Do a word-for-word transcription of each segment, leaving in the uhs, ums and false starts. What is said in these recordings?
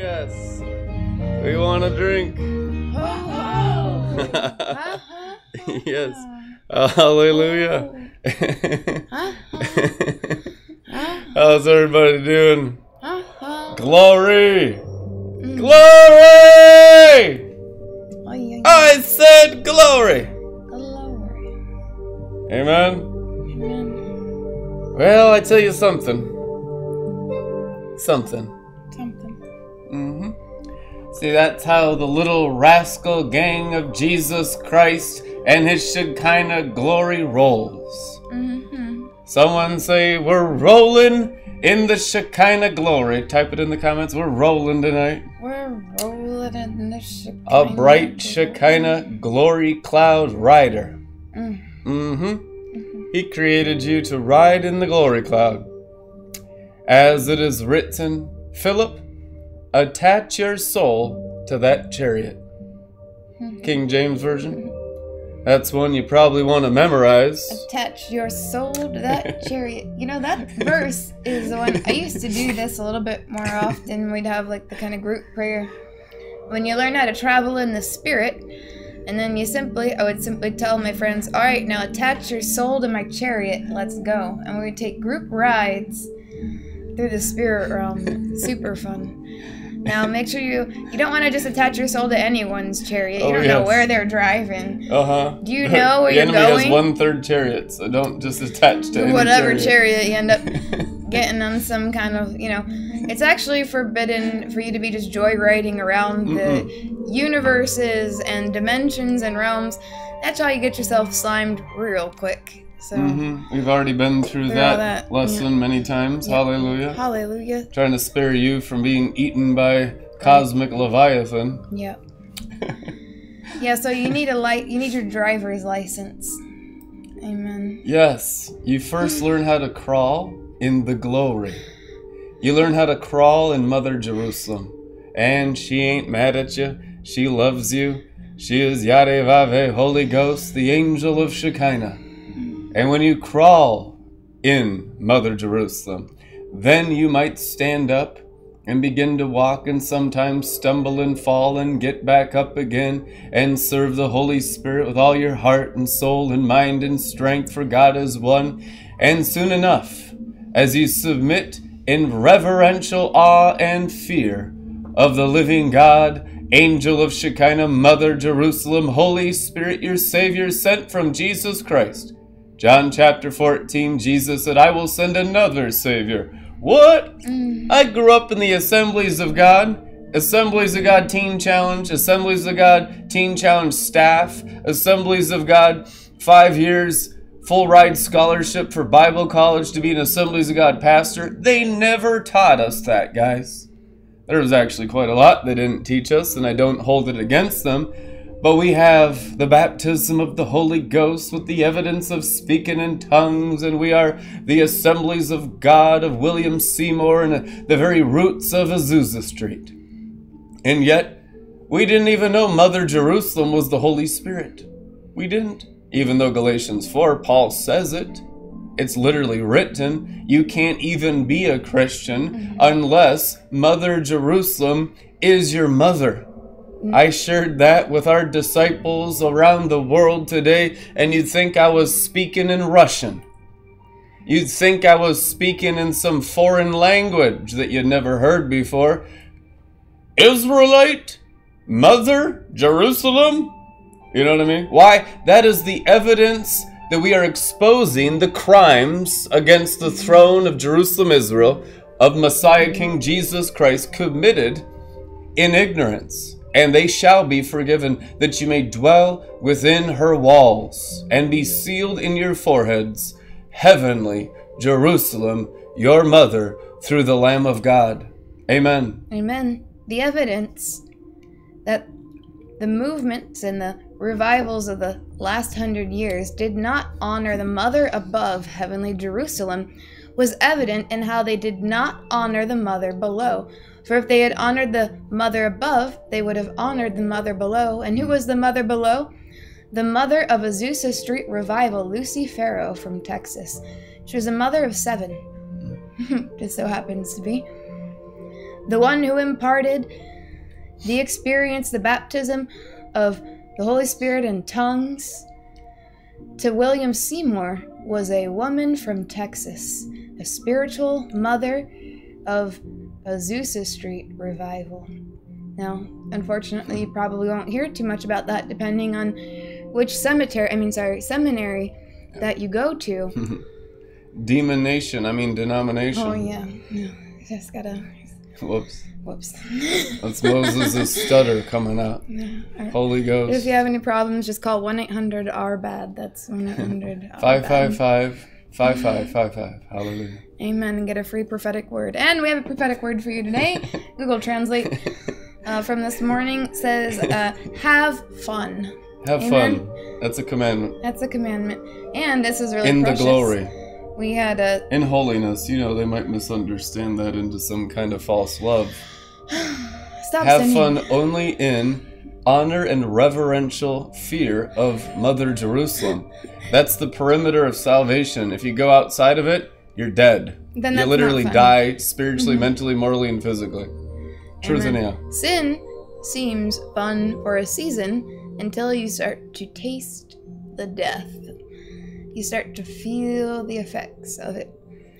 Yes. We want a drink. Yes. Hallelujah. How's everybody doing? Glory. Glory! I said glory. Glory. Amen. Amen. Well, I tell you something. Something. Something. Mm-hmm. See, that's how the little rascal gang of Jesus Christ and his Shekinah glory rolls. Mm-hmm. Someone say, we're rolling in the Shekinah glory. Type it in the comments. We're rolling tonight. We're rolling in the Shekinah. A bright Shekinah glory cloud rider. Mm. Mm-hmm. Mm-hmm. He created you to ride in the glory cloud. As it is written, Philip, attach your soul to that chariot. King James Version. That's one you probably want to memorize. Attach your soul to that chariot. You know, that verse is the one. I used to do this a little bit more often. We'd have like the kind of group prayer. When you learn how to travel in the spirit, and then you simply, I would simply tell my friends, all right, now attach your soul to my chariot. Let's go. And we would take group rides through the spirit realm. Super fun. Now, make sure you, you don't want to just attach your soul to anyone's chariot. You Oh, don't yes. know where they're driving. Uh-huh. Do you know where the you're enemy going? has one-third chariot, so don't just attach to any Whatever chariot. chariot you end up getting on some kind of, you know. It's actually forbidden for you to be just joyriding around Mm-mm. the universes and dimensions and realms. That's how you get yourself slimed real quick. So, Mm-hmm. We've already been through Through all that, that, lesson yeah. many times. Yeah. Hallelujah. Hallelujah. Trying to spare you from being eaten by cosmic Leviathan. Yeah. Yeah, so you need a light. You need your driver's license. Amen. Yes, you first learn how to crawl in the glory. You learn how to crawl in Mother Jerusalem. And she ain't mad at you. She loves you. She is Yadevave, Holy Ghost, the angel of Shekinah. And when you crawl in Mother Jerusalem, then you might stand up and begin to walk and sometimes stumble and fall and get back up again and serve the Holy Spirit with all your heart and soul and mind and strength, for God is one. And soon enough, as you submit in reverential awe and fear of the living God, Angel of Shekinah, Mother Jerusalem, Holy Spirit, your Savior, sent from Jesus Christ. John chapter fourteen, Jesus said, I will send another Savior. What? Mm. I grew up in the Assemblies of God, Assemblies of God Teen Challenge, Assemblies of God Teen Challenge staff, Assemblies of God, five years, full ride scholarship for Bible college to be an Assemblies of God pastor. They never taught us that, guys. There was actually quite a lot they didn't teach us, and I don't hold it against them. But we have the baptism of the Holy Ghost with the evidence of speaking in tongues, and we are the Assemblies of God of William Seymour and the very roots of Azusa Street. And yet, we didn't even know Mother Jerusalem was the Holy Spirit. We didn't. Even though Galatians four, Paul says it. It's literally written, you can't even be a Christian unless Mother Jerusalem is your mother. I shared that with our disciples around the world today, and you'd think I was speaking in Russian. You'd think I was speaking in some foreign language that you'd never heard before. Israelite, Mother, Jerusalem. You know what I mean? Why? That is the evidence that we are exposing the crimes against the throne of Jerusalem, Israel, of Messiah King Jesus Christ committed in ignorance. And they shall be forgiven, that you may dwell within her walls, and be sealed in your foreheads, heavenly Jerusalem, your mother, through the Lamb of God. Amen. Amen. The evidence that the movements and the revivals of the last hundred years did not honor the mother above, heavenly Jerusalem, was evident in how they did not honor the mother below. For if they had honored the mother above, they would have honored the mother below. And who was the mother below? The mother of Azusa Street Revival, Lucy Farrow from Texas. She was a mother of seven. Just so happens to be. The one who imparted the experience, the baptism of the Holy Spirit in tongues to William Seymour was a woman from Texas, a spiritual mother of Azusa Street revival. Now, unfortunately, you probably won't hear too much about that depending on which cemetery, I mean, sorry, seminary that you go to. Demon Nation, I mean denomination. Oh, yeah. No, just gotta... Whoops. Whoops. That's Moses' stutter coming out. No, right. Holy Ghost. If you have any problems, just call one eight hundred R B A D. That's one eight hundred R B A D. five five five, five five five five. Hallelujah. Amen. And get a free prophetic word. And we have a prophetic word for you today. Google Translate uh, from this morning says, uh, have fun. Have Amen. fun. That's a commandment. That's a commandment. And this is really In precious. the glory. We had a... In holiness. You know, they might misunderstand that into some kind of false love. Stop Have sending... fun only in honor and reverential fear of Mother Jerusalem. That's the perimeter of salvation. If you go outside of it, you're dead. Then you that's literally not fun. die spiritually, Mm-hmm. mentally, morally, and physically. Truth in Amen. you. Sin seems fun for a season until you start to taste the death. You start to feel the effects of it.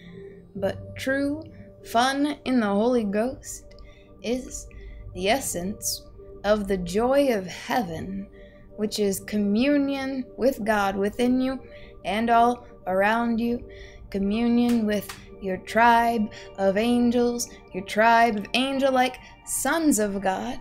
But true fun in the Holy Ghost is the essence of the joy of heaven, which is communion with God within you and all around you, communion with your tribe of angels, your tribe of angel-like sons of God,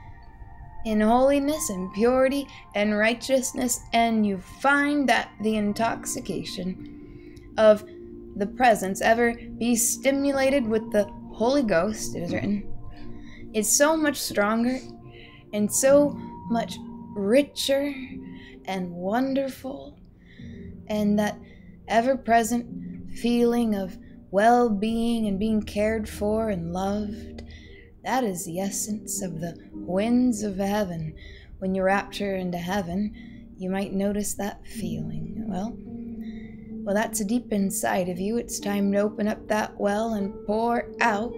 in holiness and purity and righteousness, and you find that the intoxication of the presence ever be stimulated with the Holy Ghost, it is written, is so much stronger and so much richer and wonderful, and that ever-present feeling of well-being and being cared for and loved, that is the essence of the winds of heaven. When you rapture into heaven, you might notice that feeling. Well, well, that's deep inside of you. It's time to open up that well and pour out.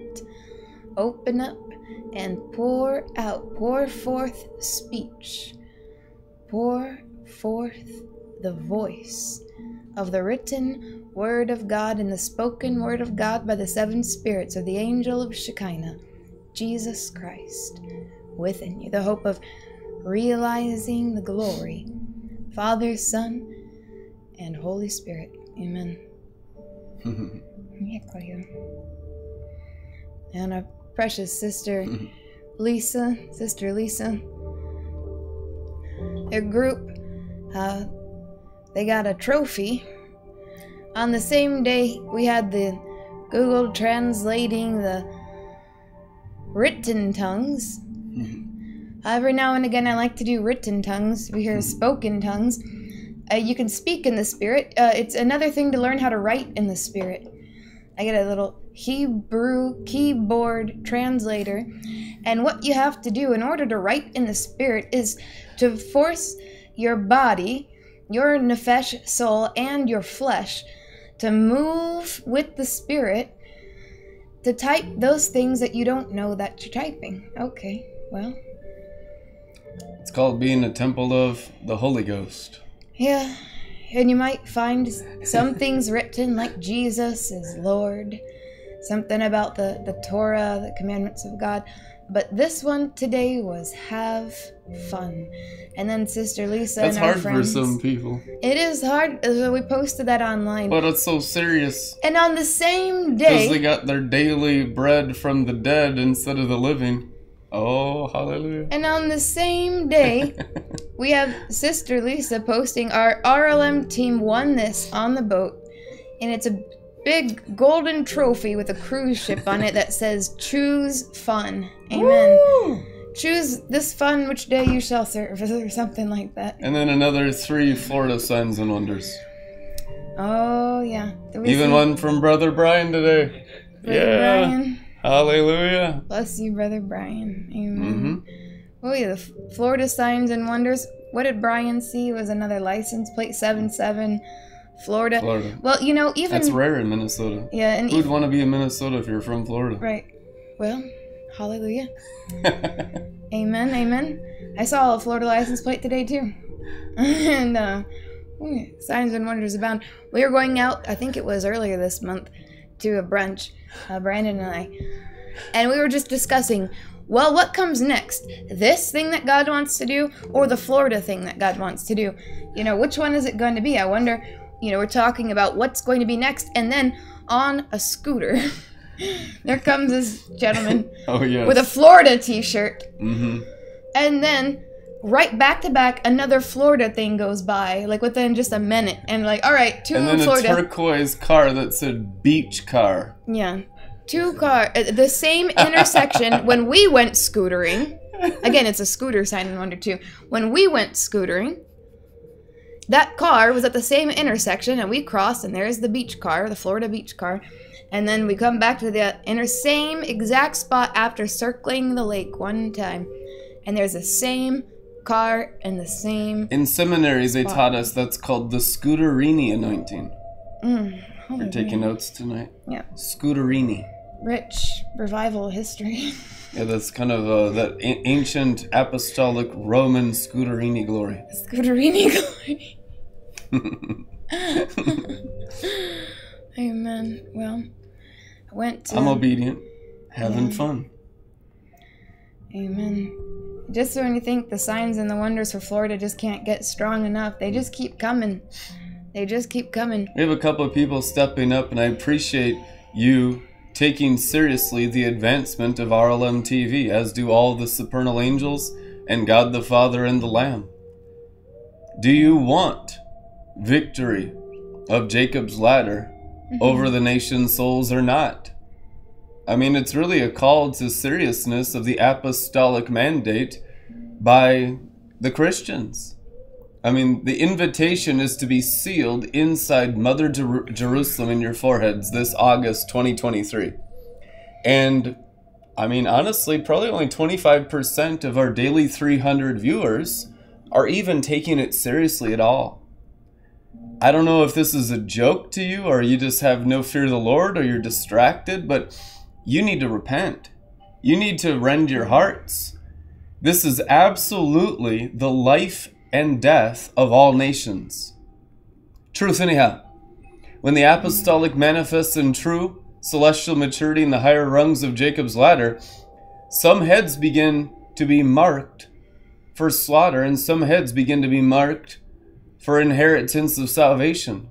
Open up and pour out. Pour forth speech. Pour forth the voice of the written word of God and the spoken word of God by the seven spirits of the angel of Shekinah, Jesus Christ, within you. The hope of realizing the glory, Father, Son, and Holy Spirit. Amen. And our precious sister Lisa, Sister Lisa, their group, uh, they got a trophy. On the same day, we had the Google translating the written tongues. Every now and again, I like to do written tongues. We hear spoken tongues. Uh, you can speak in the Spirit. Uh, it's another thing to learn how to write in the Spirit. I get a little Hebrew keyboard translator. And what you have to do in order to write in the Spirit is to force your body, your nefesh, soul, and your flesh to move with the Spirit to type those things that you don't know that you're typing. Okay, well. It's called being a temple of the Holy Ghost. Yeah, and you might find some things written like Jesus is Lord, something about the, the Torah, the commandments of God. But this one today was have fun. And then Sister Lisa That's and our hard friends. for some people. It is hard. So we posted that online. But it's so serious. And on the same Because day, they got their daily bread from the dead instead of the living. Oh, hallelujah. and on the same day, we have Sister Lisa posting our R L M team won this on the boat. And it's a big golden trophy with a cruise ship on it that says choose fun. Amen. Woo! Choose this fun which day you shall serve, or something like that. And then another three Florida signs and wonders. Oh, yeah. Did we Even see one from Brother Brian today. Brother yeah. Brian? Hallelujah. Bless you, Brother Brian. Amen. Mm-hmm. Oh, yeah, the F- Florida signs and wonders. What did Brian see? It was another license plate, seven seven, Florida. Florida. Well, you know, even... That's rare in Minnesota. Yeah, and Who'd even, want to be in Minnesota if you're from Florida? right. Well, Hallelujah. Amen, amen. I saw a Florida license plate today too. And uh, signs and wonders abound. We were going out, I think it was earlier this month, to a brunch, uh, Brandon and I. And we were just discussing, well, what comes next? This thing that God wants to do, or the Florida thing that God wants to do? You know, which one is it going to be? I wonder, you know, we're talking about what's going to be next. And then on a scooter, there comes this gentleman oh, yes. with a Florida t-shirt. Mm-hmm. And then right back to back, another Florida thing goes by, like within just a minute. And like, all right, two and then Florida. a turquoise car that said beach car. Yeah. Two car, uh, the same intersection when we went scootering. Again, it's a scooter sign in Wonder too. When we went scootering, that car was at the same intersection, and we crossed, and there's the beach car, the Florida beach car. And then we come back to the inner same exact spot after circling the lake one time, and there's the same car and the same. In seminary, spot. They taught us that's called the Scooterini anointing. Mm, We're taking notes tonight. Yeah. Scooterini. Rich revival history. Yeah, that's kind of uh, that a- ancient apostolic Roman Scooterini glory. Scooterini glory. Amen. Well, I went to... I'm obedient. Having yeah. fun. Amen. Just when you think the signs and the wonders for Florida just can't get strong enough, they just keep coming. They just keep coming. We have a couple of people stepping up, and I appreciate you taking seriously the advancement of R L M T V, as do all the supernal angels and God the Father and the Lamb. Do you want victory of Jacob's ladder mm-hmm. over the nation's souls or not? I mean, it's really a call to seriousness of the apostolic mandate by the Christians. I mean, the invitation is to be sealed inside Mother Jer- Jerusalem in your foreheads this August twenty twenty-three. And, I mean, honestly, probably only twenty-five percent of our daily three hundred viewers are even taking it seriously at all. I don't know if this is a joke to you, or you just have no fear of the Lord, or you're distracted, but you need to repent. You need to rend your hearts. This is absolutely the life and death of all nations. Truth anyhow. When the apostolic manifests in true celestial maturity in the higher rungs of Jacob's ladder, some heads begin to be marked for slaughter, and some heads begin to be marked for inheritance of salvation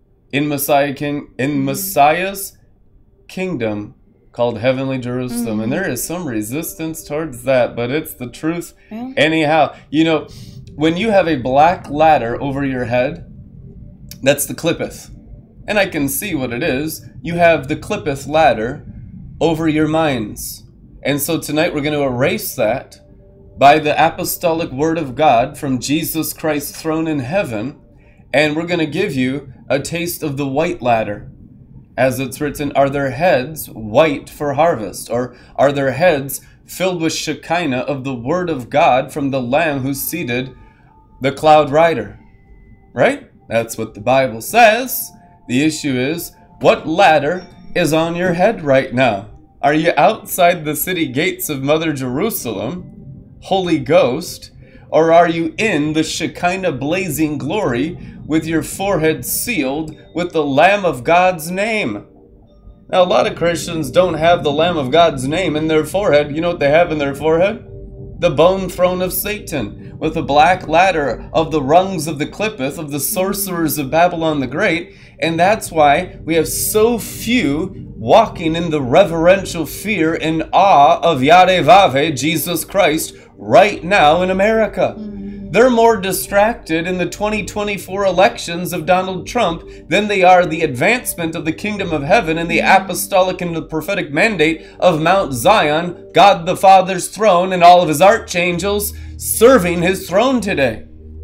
in Messiah King in Messiah's kingdom called Heavenly Jerusalem. Mm-hmm. And there is some resistance towards that, but it's the truth yeah. anyhow. You know, when you have a black ladder over your head, that's the clippeth. And I can see what it is. You have the clippeth ladder over your minds. And so tonight we're going to erase that by the apostolic word of God from Jesus Christ's throne in heaven. And we're going to give you a taste of the white ladder. As it's written, are their heads white for harvest? Or are their heads filled with Shekinah of the word of God from the Lamb who's seated the cloud rider? Right? That's what the Bible says. The issue is, what ladder is on your head right now? Are you outside the city gates of Mother Jerusalem, Holy Ghost, or are you in the Shekinah blazing glory with your forehead sealed with the Lamb of God's name? Now, a lot of Christians don't have the Lamb of God's name in their forehead. You know what they have in their forehead? The bone throne of Satan, with the black ladder of the rungs of the clippeth of the sorcerers of Babylon the Great. And that's why we have so few walking in the reverential fear and awe of Yahweh, Jesus Christ, right now in America. Mm. They're more distracted in the twenty twenty-four elections of Donald Trump than they are the advancement of the kingdom of heaven and the apostolic and the prophetic mandate of Mount Zion, God the Father's throne, and all of his archangels serving his throne today.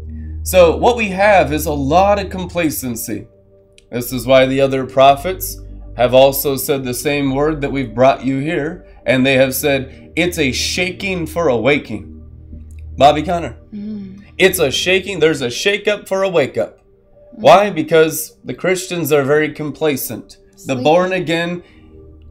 So what we have is a lot of complacency. This is why the other prophets have also said the same word that we've brought you here, and they have said, it's a shaking for a waking. Bobby Connor. Mm. It's a shaking. There's a shake up for a wake up. Mm. Why? Because the Christians are very complacent. Sleep. The born again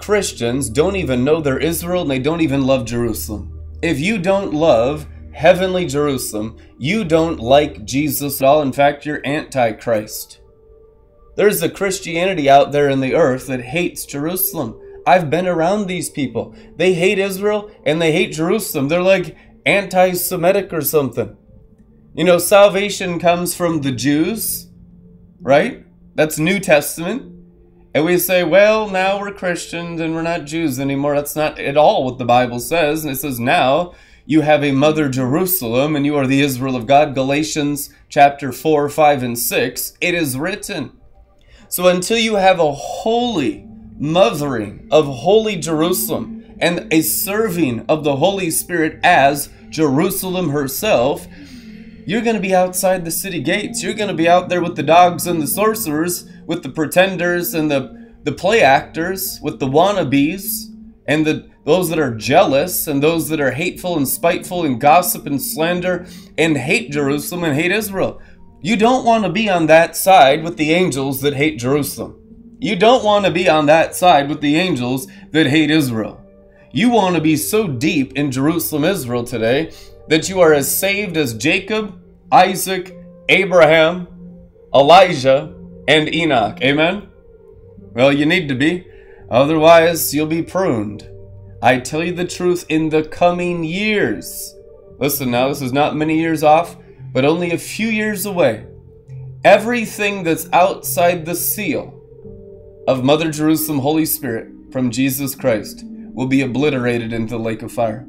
Christians don't even know they're Israel, and they don't even love Jerusalem. If you don't love heavenly Jerusalem, you don't like Jesus at all. In fact, you're anti-Christ. There's a Christianity out there in the earth that hates Jerusalem. I've been around these people. They hate Israel and they hate Jerusalem. They're like anti-Semitic or something. You know, salvation comes from the Jews, right? That's New Testament. And we say, well, now we're Christians and we're not Jews anymore. That's not at all what the Bible says. And it says now you have a mother Jerusalem and you are the Israel of God. Galatians chapter four, five, and six. It is written. So until you have a holy mothering of holy Jerusalem and a serving of the Holy Spirit as Jerusalem herself, you're going to be outside the city gates. You're going to be out there with the dogs and the sorcerers, with the pretenders and the, the play actors, with the wannabes, and the those that are jealous, and those that are hateful and spiteful and gossip and slander and hate Jerusalem and hate Israel. You don't want to be on that side with the angels that hate Jerusalem. You don't want to be on that side with the angels that hate Israel. You want to be so deep in Jerusalem, Israel today, that you are as saved as Jacob, Isaac, Abraham, Elijah, and Enoch. Amen? Well, you need to be. Otherwise, you'll be pruned. I tell you the truth, in the coming years. Listen now, this is not many years off, but only a few years away. Everything that's outside the seal of Mother Jerusalem, Holy Spirit, from Jesus Christ, will be obliterated into the lake of fire.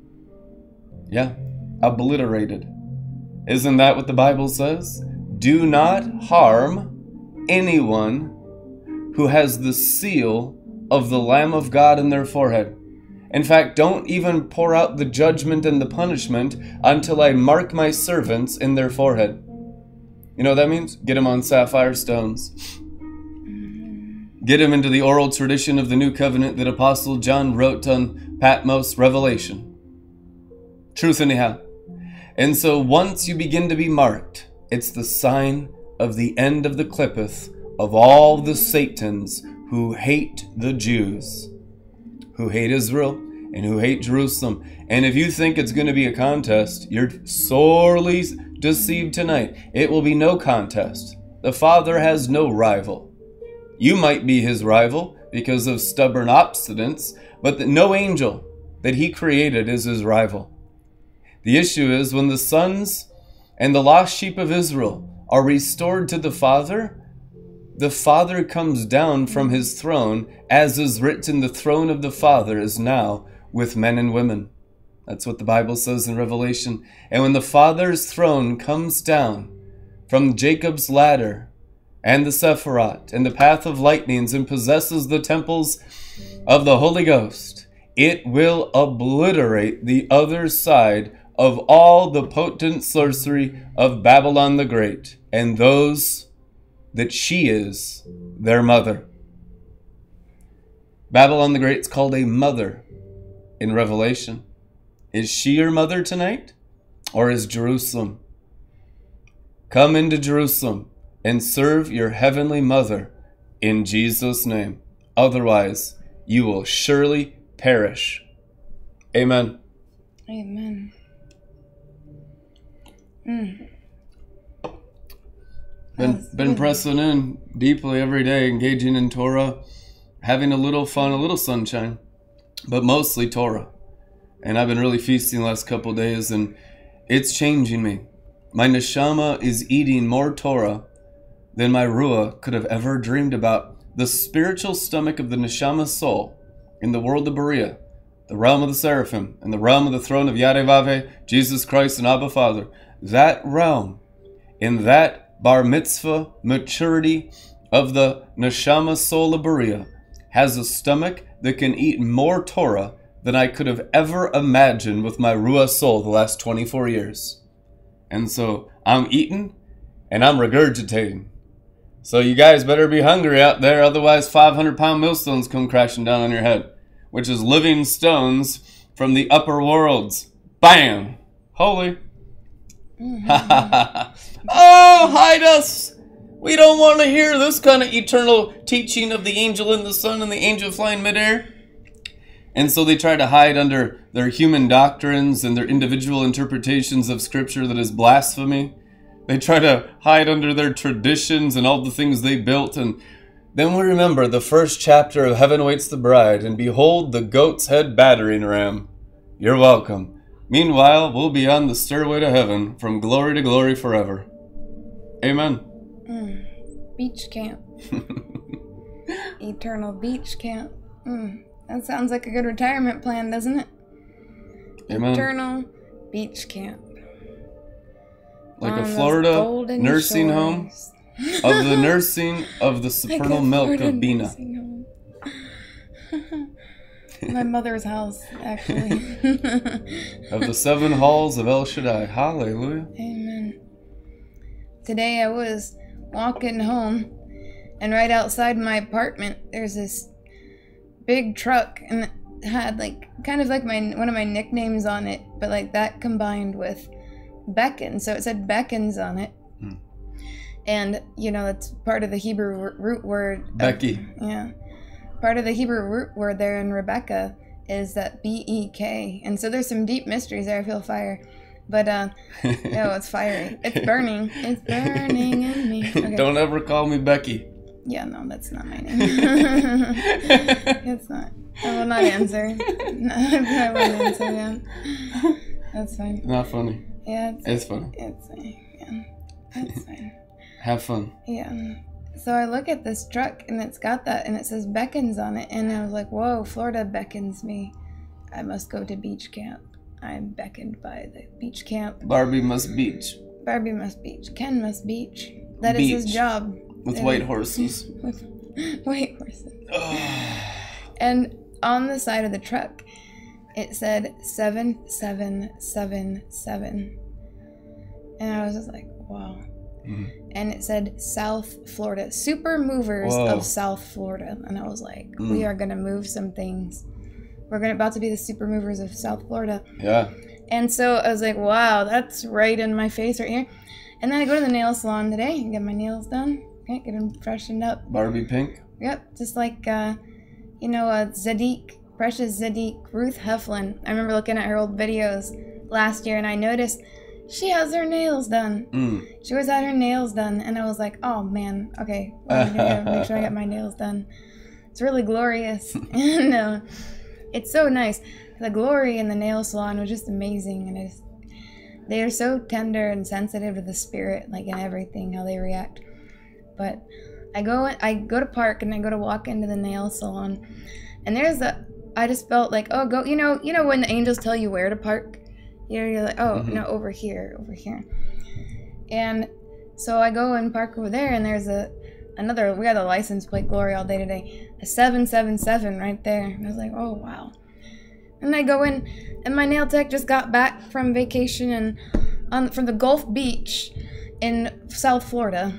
Yeah, obliterated. Isn't that what the Bible says? Do not harm anyone who has the seal of the Lamb of God in their forehead. In fact, don't even pour out the judgment and the punishment until I mark my servants in their forehead. You know what that means? Get them on sapphire stones. Get them into the oral tradition of the New Covenant that Apostle John wrote on Patmos, Revelation. Truth anyhow. And so once you begin to be marked, it's the sign of the end of the clippeth of all the Satans who hate the Jews, who hate Israel, and who hate Jerusalem. And if you think it's going to be a contest, you're sorely deceived tonight. It will be no contest. The Father has no rival. You might be his rival because of stubborn obstinance, but that no angel that he created is his rival. The issue is when the sons and the lost sheep of Israel are restored to the Father, the Father comes down from his throne, as is written, the throne of the Father is now with men and women. That's what the Bible says in Revelation. And when the Father's throne comes down from Jacob's ladder and the Sephiroth and the path of lightnings and possesses the temples of the Holy Ghost, it will obliterate the other side of all the potent sorcery of Babylon the Great and those that she is their mother. Babylon the Great's called a mother in Revelation. Is she your mother tonight? Or is Jerusalem? Come into Jerusalem and serve your heavenly mother in Jesus' name. Otherwise, you will surely perish. Amen. Amen. Mm. Been, been pressing in deeply every day, engaging in Torah, having a little fun, a little sunshine, but mostly Torah. And I've been really feasting the last couple days, and it's changing me. My neshama is eating more Torah than my ruah could have ever dreamed about. The spiritual stomach of the neshama soul in the world of Berea, the realm of the seraphim, and the realm of the throne of Yadevave, Jesus Christ and Abba Father, that realm, in that bar mitzvah maturity of the neshama soul of Berea, has a stomach that can eat more Torah than I could have ever imagined with my ruah soul the last twenty-four years. And so I'm eating and I'm regurgitating. So you guys better be hungry out there, otherwise five hundred pound millstones come crashing down on your head, which is living stones from the upper worlds. Bam! Holy. Mm-hmm. Oh, hide us! We don't want to hear this kind of eternal teaching of the angel in the sun and the angel flying midair. And so they try to hide under their human doctrines and their individual interpretations of Scripture that is blasphemy. They try to hide under their traditions and all the things they built. And then we remember the first chapter of Heaven Waits the Bride, and behold the goat's head battering ram. You're welcome. Meanwhile, we'll be on the stairway to heaven from glory to glory forever. Amen. Mm. Beach camp. Eternal beach camp. Mm. That sounds like a good retirement plan, doesn't it? Amen. Eternal beach camp. Like a Florida nursing shores. home of the nursing of the supernal like milk Florida of Bina. My mother's house, actually. Of the seven halls of El Shaddai. Hallelujah. Amen. Today I was walking home, and right outside my apartment, there's this big truck, and it had like kind of like my one of my nicknames on it, but like that combined with beckon, so it said beckons on it. Hmm. And you know, that's part of the Hebrew root word Becky. Of, yeah, part of the Hebrew root word there in Rebecca is that B E K, and so there's some deep mysteries there. I feel fire, but uh no, it's fiery, it's burning, it's burning in me. Okay. Don't ever call me Becky. Yeah, no, that's not my name. It's not. I will not answer. I won't answer, yeah. That's fine. Not funny. Yeah, it's, it's funny. It's fine. Yeah, that's fine. Have fun. Yeah. So I look at this truck, and it's got that, and it says beckons on it, and I was like, whoa, Florida beckons me. I must go to beach camp. I'm beckoned by the beach camp. Barbie must beach. Barbie must beach. Ken must beach. That beach. is his job. With and white horses. With white horses. And on the side of the truck, it said seven seven seven seven. And I was just like, wow. Mm-hmm. And it said South Florida. Super movers Whoa. Of South Florida. And I was like, mm. we are going to move some things. We're gonna about to be the super movers of South Florida. Yeah. And so I was like, wow, that's right in my face right here. And then I go to the nail salon today and get my nails done. Okay, get them freshened up. Barbie pink? Yep, just like, uh, you know, uh, Zadik, Precious Zadik, Ruth Heflin. I remember looking at her old videos last year, and I noticed she has her nails done. Mm. She always had her nails done, and I was like, oh, man, okay, well, I'm gonna make sure I get my nails done. It's really glorious, and uh, it's so nice. The glory in the nail salon was just amazing, and it's, they are so tender and sensitive to the spirit, like in everything, how they react. But I go I go to park and I go to walk into the nail salon, and there's a I just felt like, oh, go, you know, you know when the angels tell you where to park, you know, you're like, oh, mm-hmm. no, over here, over here. And so I go and park over there, and there's a another. We got a license plate, glory all day today, a seven seven seven right there. And I was like, oh wow. And I go in, and my nail tech just got back from vacation and on from the Gulf Beach in South Florida.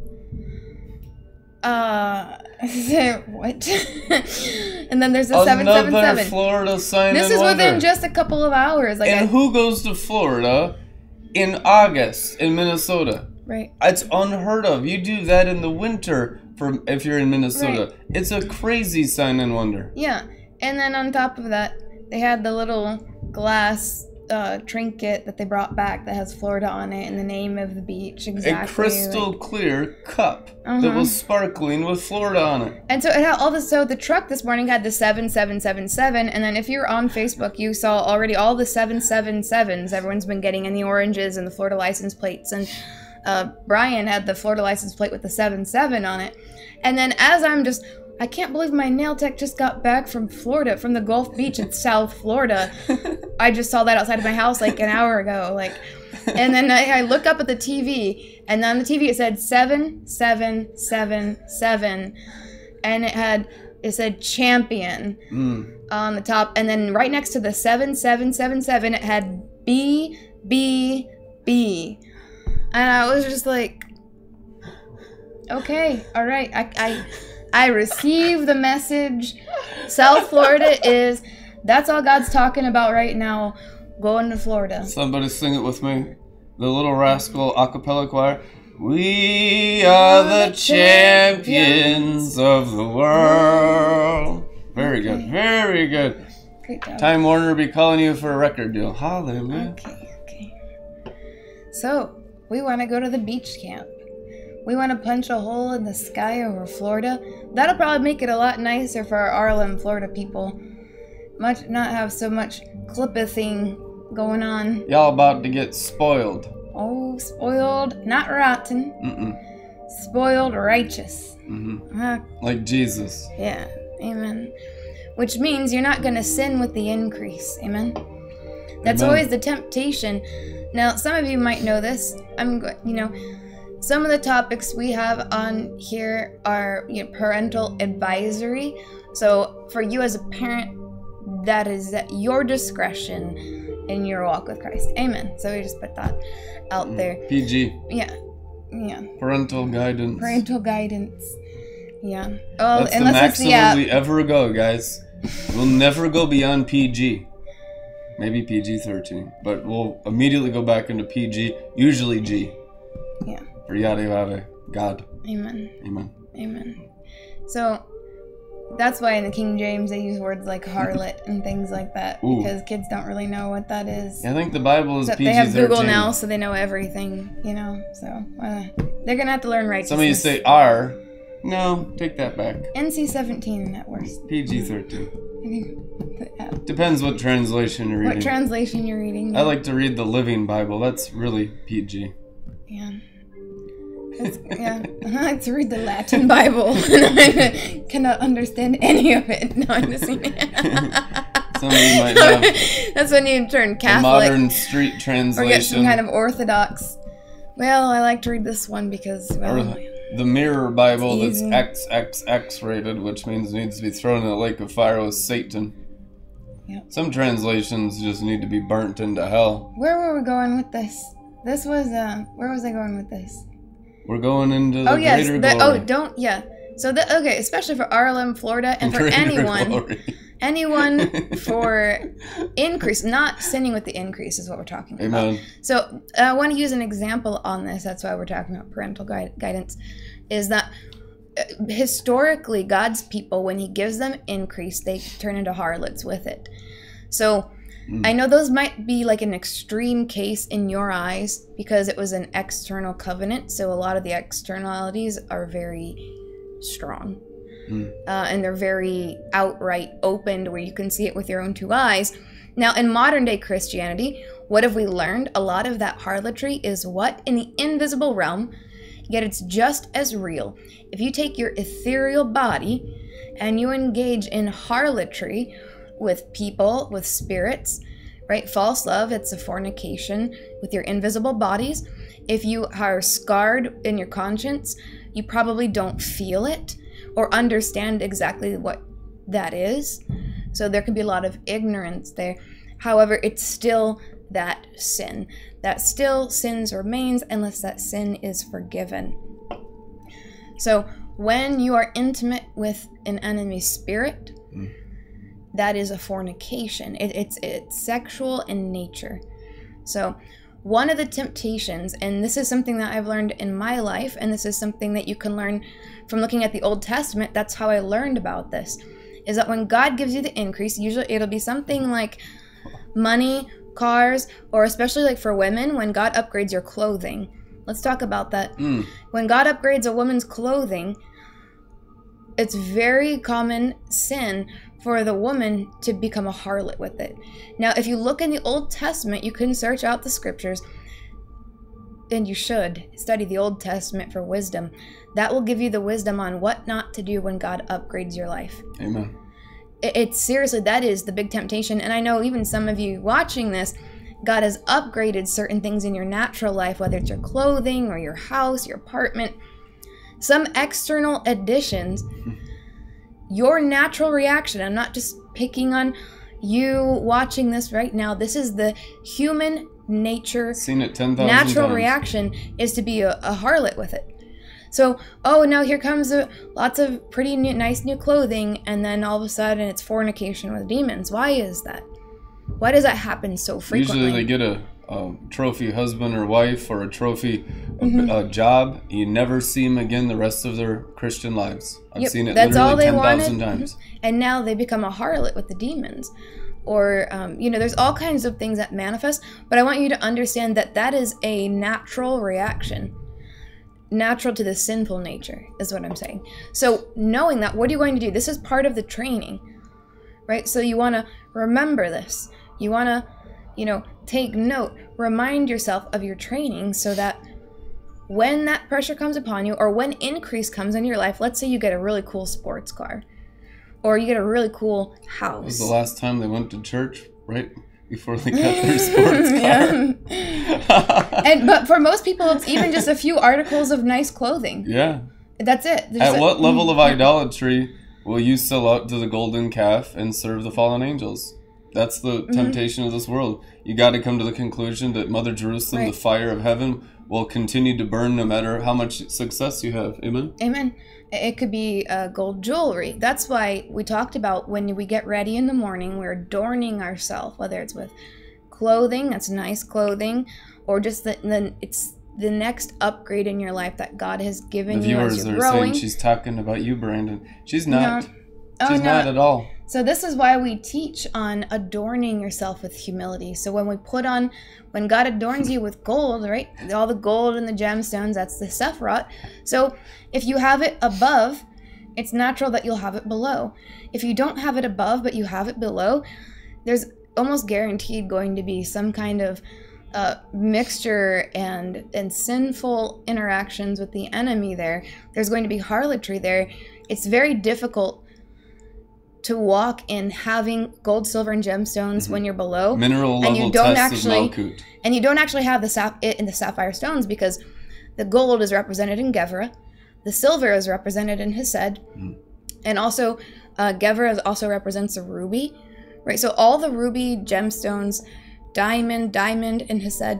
Uh, what? And then there's a seven seven seven. Another Florida sign This and is wonder. Within just a couple of hours. Like and I, who goes to Florida in August in Minnesota? Right. It's unheard of. You do that in the winter for if you're in Minnesota. Right. It's a crazy sign and wonder. Yeah. And then on top of that, they had the little glass uh, trinket that they brought back that has Florida on it and the name of the beach. Exactly. A crystal like, clear cup uh-huh. that was sparkling with Florida on it. And so it had all this. So the truck this morning had the seven seven seven seven, and then if you were on Facebook, you saw already all the seven seven sevens everyone's been getting, and the oranges and the Florida license plates. And uh, Brian had the Florida license plate with the seven seven on it. And then as I'm just, I can't believe my nail tech just got back from Florida, from the Gulf Beach in South Florida. I just saw that outside of my house like an hour ago. Like, and then I, I look up at the T V, and on the T V it said seven seven seven seven, and it had it said champion mm. on the top, and then right next to the seven seven seven seven it had B B B, and I was just like, okay, all right, I I. I receive the message. South Florida is, that's all God's talking about right now, going to Florida. Somebody sing it with me. The Little Rascal a cappella choir. We are the champions of the world. Very Okay. good. Very good. Great job. Time Warner will be calling you for a record deal. Hallelujah. Okay, okay. So, we want to go to the beach camp. We want to punch a hole in the sky over Florida. That'll probably make it a lot nicer for our R L M Florida people. Much not have so much clippa thing going on. Y'all about to get spoiled. Oh, spoiled, not rotten. Mm-mm. Spoiled, righteous. Mm-hmm. Uh, Like Jesus. yeah, amen. Which means you're not going to sin with the increase. Amen. That's Amen. always the temptation. Now, some of you might know this. I'm, go- you know, some of the topics we have on here are, you know, parental advisory. So for you as a parent, that is at your discretion in your walk with Christ. Amen. So we just put that out there. P G. Yeah. Yeah. Parental guidance. Parental guidance. Yeah. Oh, That's the unless it's maximum the app. we ever go, guys. We'll never go beyond P G. Maybe P G thirteen. But we'll immediately go back into P G, usually G. Yeah. For Yahweh, Yahweh, God. Amen. Amen. Amen. So that's why in the King James they use words like harlot and things like that. Ooh. Because kids don't really know what that is. Yeah, I think the Bible is Except P G they thirteen. have Google now, so they know everything, you know. So uh, they're going to have to learn righteousness. Some of you say R. No, take that back. N C seventeen at worst. P G thirteen. I mean, the app. Depends what translation you're reading. What translation you're reading. I like to read the Living Bible. That's really P G. Yeah. It's, yeah, I like to read the Latin Bible, and I cannot understand any of it. No, I'm just kidding. Some of you might have That's when you turn a Catholic modern street or translation. get some kind of Orthodox. Well, I like to read this one because, well, Or the Mirror Bible that's easy. X X X rated, which means it needs to be thrown in the lake of fire with Satan. Yep. Some translations just need to be burnt into hell. where were we going with this? This was, uh, where was I going with this? We're going into the Oh, yes. greater The, glory. oh, don't, yeah. So, the, okay, especially for R L M Florida and for Greater anyone. glory. Anyone for increase, not sinning with the increase is what we're talking about. Amen. So I want to use an example on this. That's why we're talking about parental gui- guidance. Is that uh, historically God's people, when He gives them increase, they turn into harlots with it. So Mm. I know those might be like an extreme case in your eyes because it was an external covenant. So a lot of the externalities are very strong. Mm. Uh, and they're very outright opened where you can see it with your own two eyes. Now, in modern day Christianity, what have we learned? A lot of that harlotry is what? In the invisible realm, yet it's just as real. If you take your ethereal body and you engage in harlotry with people, with spirits, right? False love, it's a fornication with your invisible bodies. If you are scarred in your conscience, you probably don't feel it or understand exactly what that is. So there can be a lot of ignorance there. However, it's still that sin. That still sins remains unless that sin is forgiven. So when you are intimate with an enemy spirit, mm. that is a fornication. It, it's, it's sexual in nature. So one of the temptations, and this is something that I've learned in my life, and this is something that you can learn from looking at the Old Testament, that's how I learned about this, is that when God gives you the increase, usually it'll be something like money, cars, or especially like for women, when God upgrades your clothing. Let's talk about that. Mm. When God upgrades a woman's clothing, it's very common sin for the woman to become a harlot with it. Now, if you look in the Old Testament, you can search out the scriptures, and you should study the Old Testament for wisdom. That will give you the wisdom on what not to do when God upgrades your life. Amen. It, it's seriously, that is the big temptation. And I know even some of you watching this, God has upgraded certain things in your natural life, whether it's your clothing or your house, your apartment, some external additions. Your natural reaction, I'm not just picking on you watching this right now, this is the human nature, seen it ten thousand natural times. reaction is to be a, a harlot with it. So, oh, now here comes a, lots of pretty new, nice new clothing, and then all of a sudden it's fornication with demons. Why is that? Why does that happen so frequently? Usually they get a a trophy husband or wife or a trophy Mm-hmm. uh, job, you never see them again the rest of their Christian lives. I've Yep, seen it that's all literally they ten thousand wanted. times. And now they become a harlot with the demons. Or, um, you know, there's all kinds of things that manifest. But I want you to understand that that is a natural reaction. Natural to the sinful nature is what I'm saying. So knowing that, what are you going to do? This is part of the training, right? So you want to remember this. You want to, you know, take note. Remind yourself of your training so that when that pressure comes upon you, or when increase comes in your life, let's say you get a really cool sports car, or you get a really cool house. It was the last time they went to church, right? Before they got their sports car. Yeah. And but for most people, it's even just a few articles of nice clothing. Yeah. That's it. There's At a- what level of idolatry will you sell out to the golden calf and serve the fallen angels? That's the Mm-hmm. temptation of this world. You got to come to the conclusion that Mother Jerusalem, Right. the fire of heaven, will continue to burn no matter how much success you have. Amen? Amen. It could be uh, gold jewelry. That's why we talked about when we get ready in the morning, we're adorning ourselves, whether it's with clothing, that's nice clothing, or just the, the it's the next upgrade in your life that God has given The you as viewers you're are growing. saying she's talking about you, Brandon. She's not. No. Oh, She's no. not at all. So this is why we teach on adorning yourself with humility. So when we put on, when God adorns you with gold, right? All the gold and the gemstones, that's the Sephiroth. So if you have it above, it's natural that you'll have it below. If you don't have it above, but you have it below, there's almost guaranteed going to be some kind of uh, mixture and, and sinful interactions with the enemy there. There's going to be harlotry there. It's very difficult to walk in having gold, silver, and gemstones Mm-hmm. when you're below, Mineral and level you don't tests actually, of Malkut. and you don't actually have the sap it in the sapphire stones, because the gold is represented in Gevurah, the silver is represented in Hesed, Mm-hmm. and also uh, Gevurah also represents a ruby, right? So all the ruby, gemstones, diamond, diamond, and Hesed,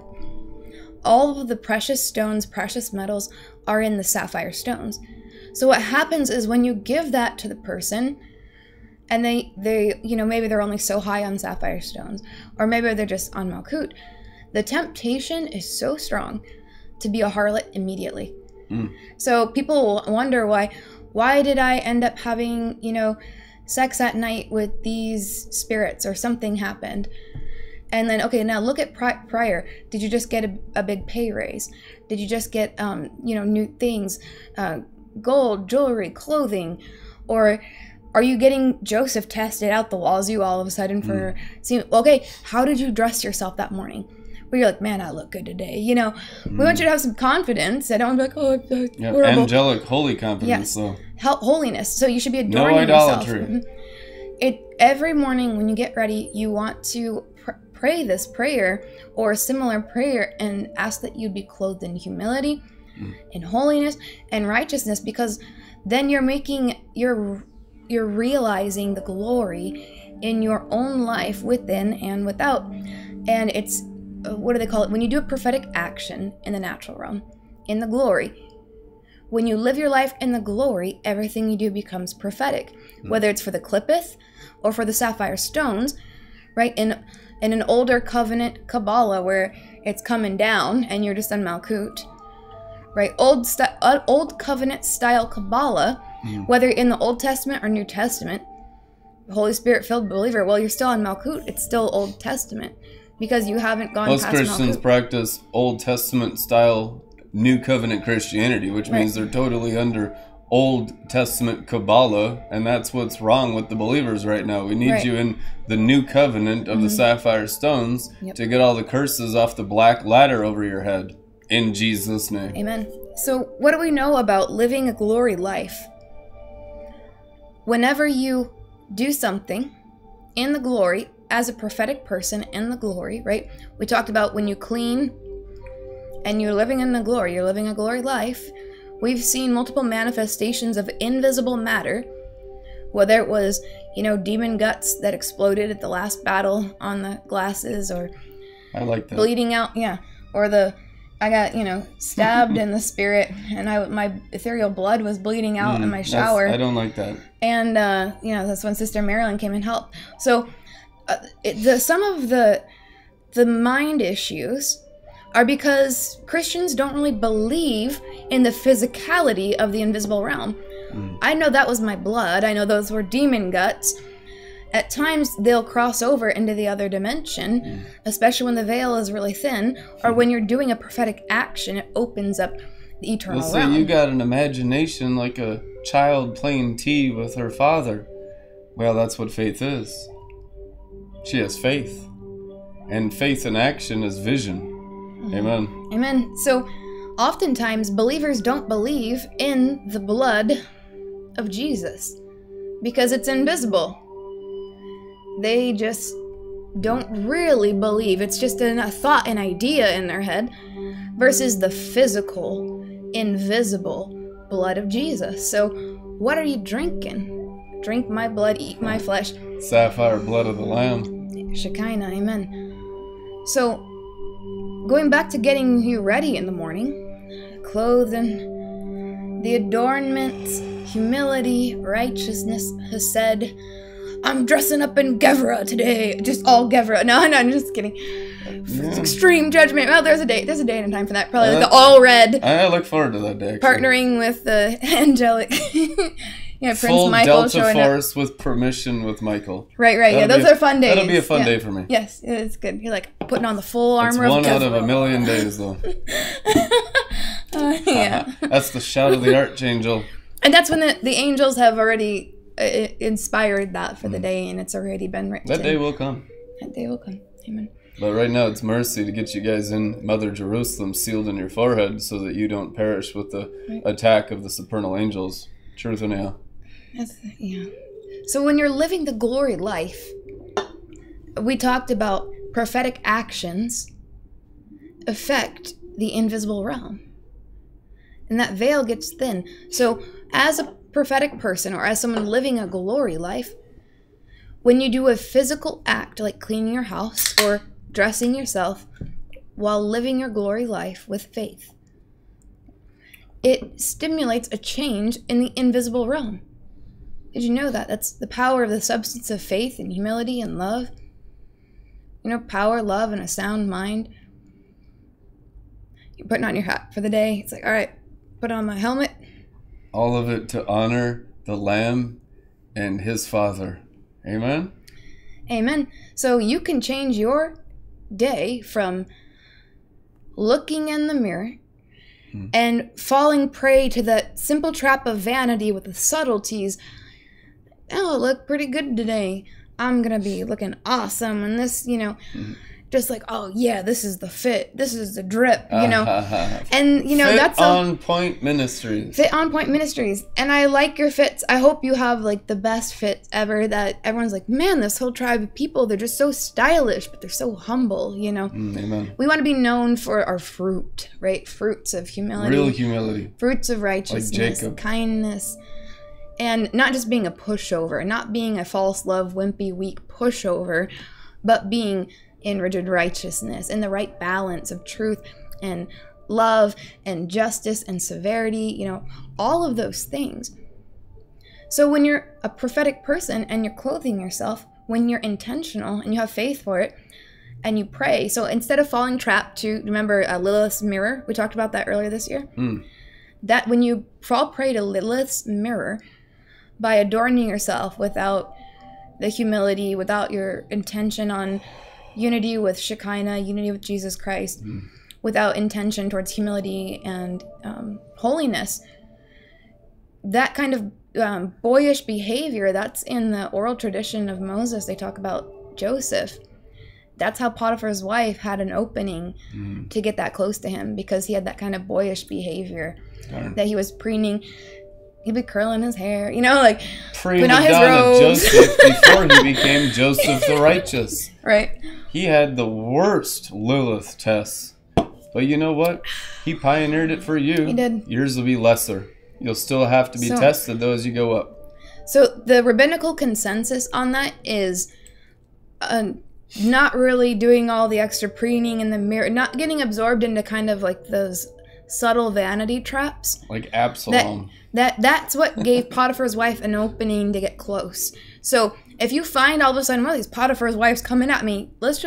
all of the precious stones, precious metals are in the sapphire stones. So what happens is when you give that to the person, and they, they, you know, maybe they're only so high on sapphire stones, or maybe they're just on Malkut, the temptation is so strong to be a harlot immediately. Mm. So people wonder why, why did I end up having, you know, sex at night with these spirits, or something happened. And then, okay, now look at pri- prior. Did you just get a, a big pay raise? Did you just get, um, you know, new things, uh, gold, jewelry, clothing, or are you getting Joseph tested out the wazoo all of a sudden for, mm. seeing, okay, how did you dress yourself that morning? Where you're like, man, I look good today. You know, mm. we want you to have some confidence. I don't be like, oh, it's yeah, horrible. Angelic, holy confidence. Yes, so. Hel- holiness. So you should be adoring no yourself. idolatry. Mm-hmm. It every morning when you get ready, you want to pr- pray this prayer or a similar prayer and ask that you'd be clothed in humility, mm. in holiness, and righteousness, because then you're making you're you're realizing the glory in your own life within and without. And it's uh, what do they call it? When you do a prophetic action in the natural realm, in the glory. When you live your life in the glory, everything you do becomes prophetic, mm. whether it's for the clippeth or for the sapphire stones, right? In in an older covenant Kabbalah where it's coming down and you're just on Malkut, right? Old st- uh, old covenant style Kabbalah, mm. whether in the Old Testament or New Testament, Holy Spirit filled believer, well, you're still on Malkut. It's still Old Testament because you haven't gone Most past Christians Malkut. practice Old Testament style New Covenant Christianity, which Right. means they're totally under Old Testament Kabbalah, and that's what's wrong with the believers right now. We need Right. you in the New Covenant of Mm-hmm. the sapphire stones Yep. to get all the curses off the black ladder over your head. In Jesus' name. Amen. So what do we know about living a glory life? Whenever you do something in the glory, as a prophetic person in the glory, right? We talked about when you clean and you're living in the glory, you're living a glory life. We've seen multiple manifestations of invisible matter, whether it was, you know, demon guts that exploded at the last battle on the glasses, or I like that. bleeding out, yeah, or the I got, you know, stabbed in the spirit, and I my ethereal blood was bleeding out Mm, in my that's- shower. I don't like that. And uh, you know, that's when Sister Marilyn came and helped. So, uh, it, the some of the the mind issues are because Christians don't really believe in the physicality of the invisible realm. Mm. I know that was my blood. I know those were demon guts. At times, they'll cross over into the other dimension, mm. especially when the veil is really thin, or when you're doing a prophetic action, it opens up the eternal Let's realm. say you got an imagination like a child playing tea with her father. Well, that's what faith is. She has faith. And faith in action is vision. Amen. Amen. So, oftentimes, believers don't believe in the blood of Jesus because it's invisible. They just don't really believe. It's just a thought, an idea in their head versus the physical, invisible blood of Jesus. So, what are you drinking? Drink my blood, eat my flesh. Sapphire, blood of the Lamb. Shekinah, amen. So, going back to getting you ready in the morning, clothing, the adornments, humility, righteousness, has said, I'm dressing up in Gevra today. Just all Gevra. No, no, I'm just kidding. Yeah. Extreme judgment. Well, there's a day. There's a day and a time for that. Probably like the all red. I look forward to that day. Actually. Partnering with the angelic. Yeah, Prince Full Michael Delta showing Force up. with permission with Michael. Right, right. That'll yeah, those a, are fun days. That'll be a fun yeah. day for me. Yes, it's good. You're like putting on the full It's armor one of out of a million days, though. uh, yeah. That's the shout of the archangel. And that's when the, the angels have already uh, inspired that for mm. the day, and it's already been written. That day will come. That day will come. Amen. But right now, it's mercy to get you guys in Mother Jerusalem sealed in your forehead so that you don't perish with the right. attack of the supernal angels. Truth and yeah. That's, yeah. So when you're living the glory life, we talked about prophetic actions affect the invisible realm. And that veil gets thin. So as a prophetic person or as someone living a glory life, when you do a physical act like cleaning your house or dressing yourself while living your glory life with faith, it stimulates a change in the invisible realm. Did you know that? That's the power of the substance of faith and humility and love. You know, power, love, and a sound mind. You're putting on your hat for the day. It's like, all right, put on my helmet. All of it to honor the Lamb and his Father. Amen? Amen. So you can change your day from looking in the mirror hmm. and falling prey to that simple trap of vanity with the subtleties. Oh, I look pretty good today. I'm going to be looking awesome. And this, you know, mm-hmm. just like, oh, yeah, this is the fit. This is the drip, you know. Uh-huh. And, you know, fit that's... on a, Point Ministries. Fit on Point Ministries. And I like your fits. I hope you have, like, the best fit ever that everyone's like, man, this whole tribe of people, they're just so stylish, but they're so humble, you know. Mm, amen. We want to be known for our fruit, right? Fruits of humility. Real humility. Fruits of righteousness, like kindness. And not just being a pushover, not being a false love, wimpy, weak pushover, but being in rigid righteousness, in the right balance of truth and love and justice and severity, you know, all of those things. So when you're a prophetic person and you're clothing yourself, when you're intentional and you have faith for it and you pray, so instead of falling trapped to, remember uh, Lilith's mirror, we talked about that earlier this year, mm. that when you fall prey to Lilith's mirror, by adorning yourself without the humility, without your intention on unity with Shekinah, unity with Jesus Christ, mm. without intention towards humility and um, holiness, that kind of um, boyish behavior, that's in the oral tradition of Moses. They talk about Joseph. That's how Potiphar's wife had an opening mm. to get that close to him, because he had that kind of boyish behavior. Darn. That he was preening. He'd be curling his hair, you know, like putting on his robes. Joseph before he became Joseph the righteous. Right. He had the worst Lilith tests. But you know what? He pioneered it for you. He did. Yours will be lesser. You'll still have to be so, tested, though, as you go up. So the rabbinical consensus on that is uh, not really doing all the extra preening in the mirror, not getting absorbed into kind of like those subtle vanity traps. Like Absalom. That, that That's what gave Potiphar's wife an opening to get close. So if you find all of a sudden, well, these Potiphar's wife's coming at me, let's just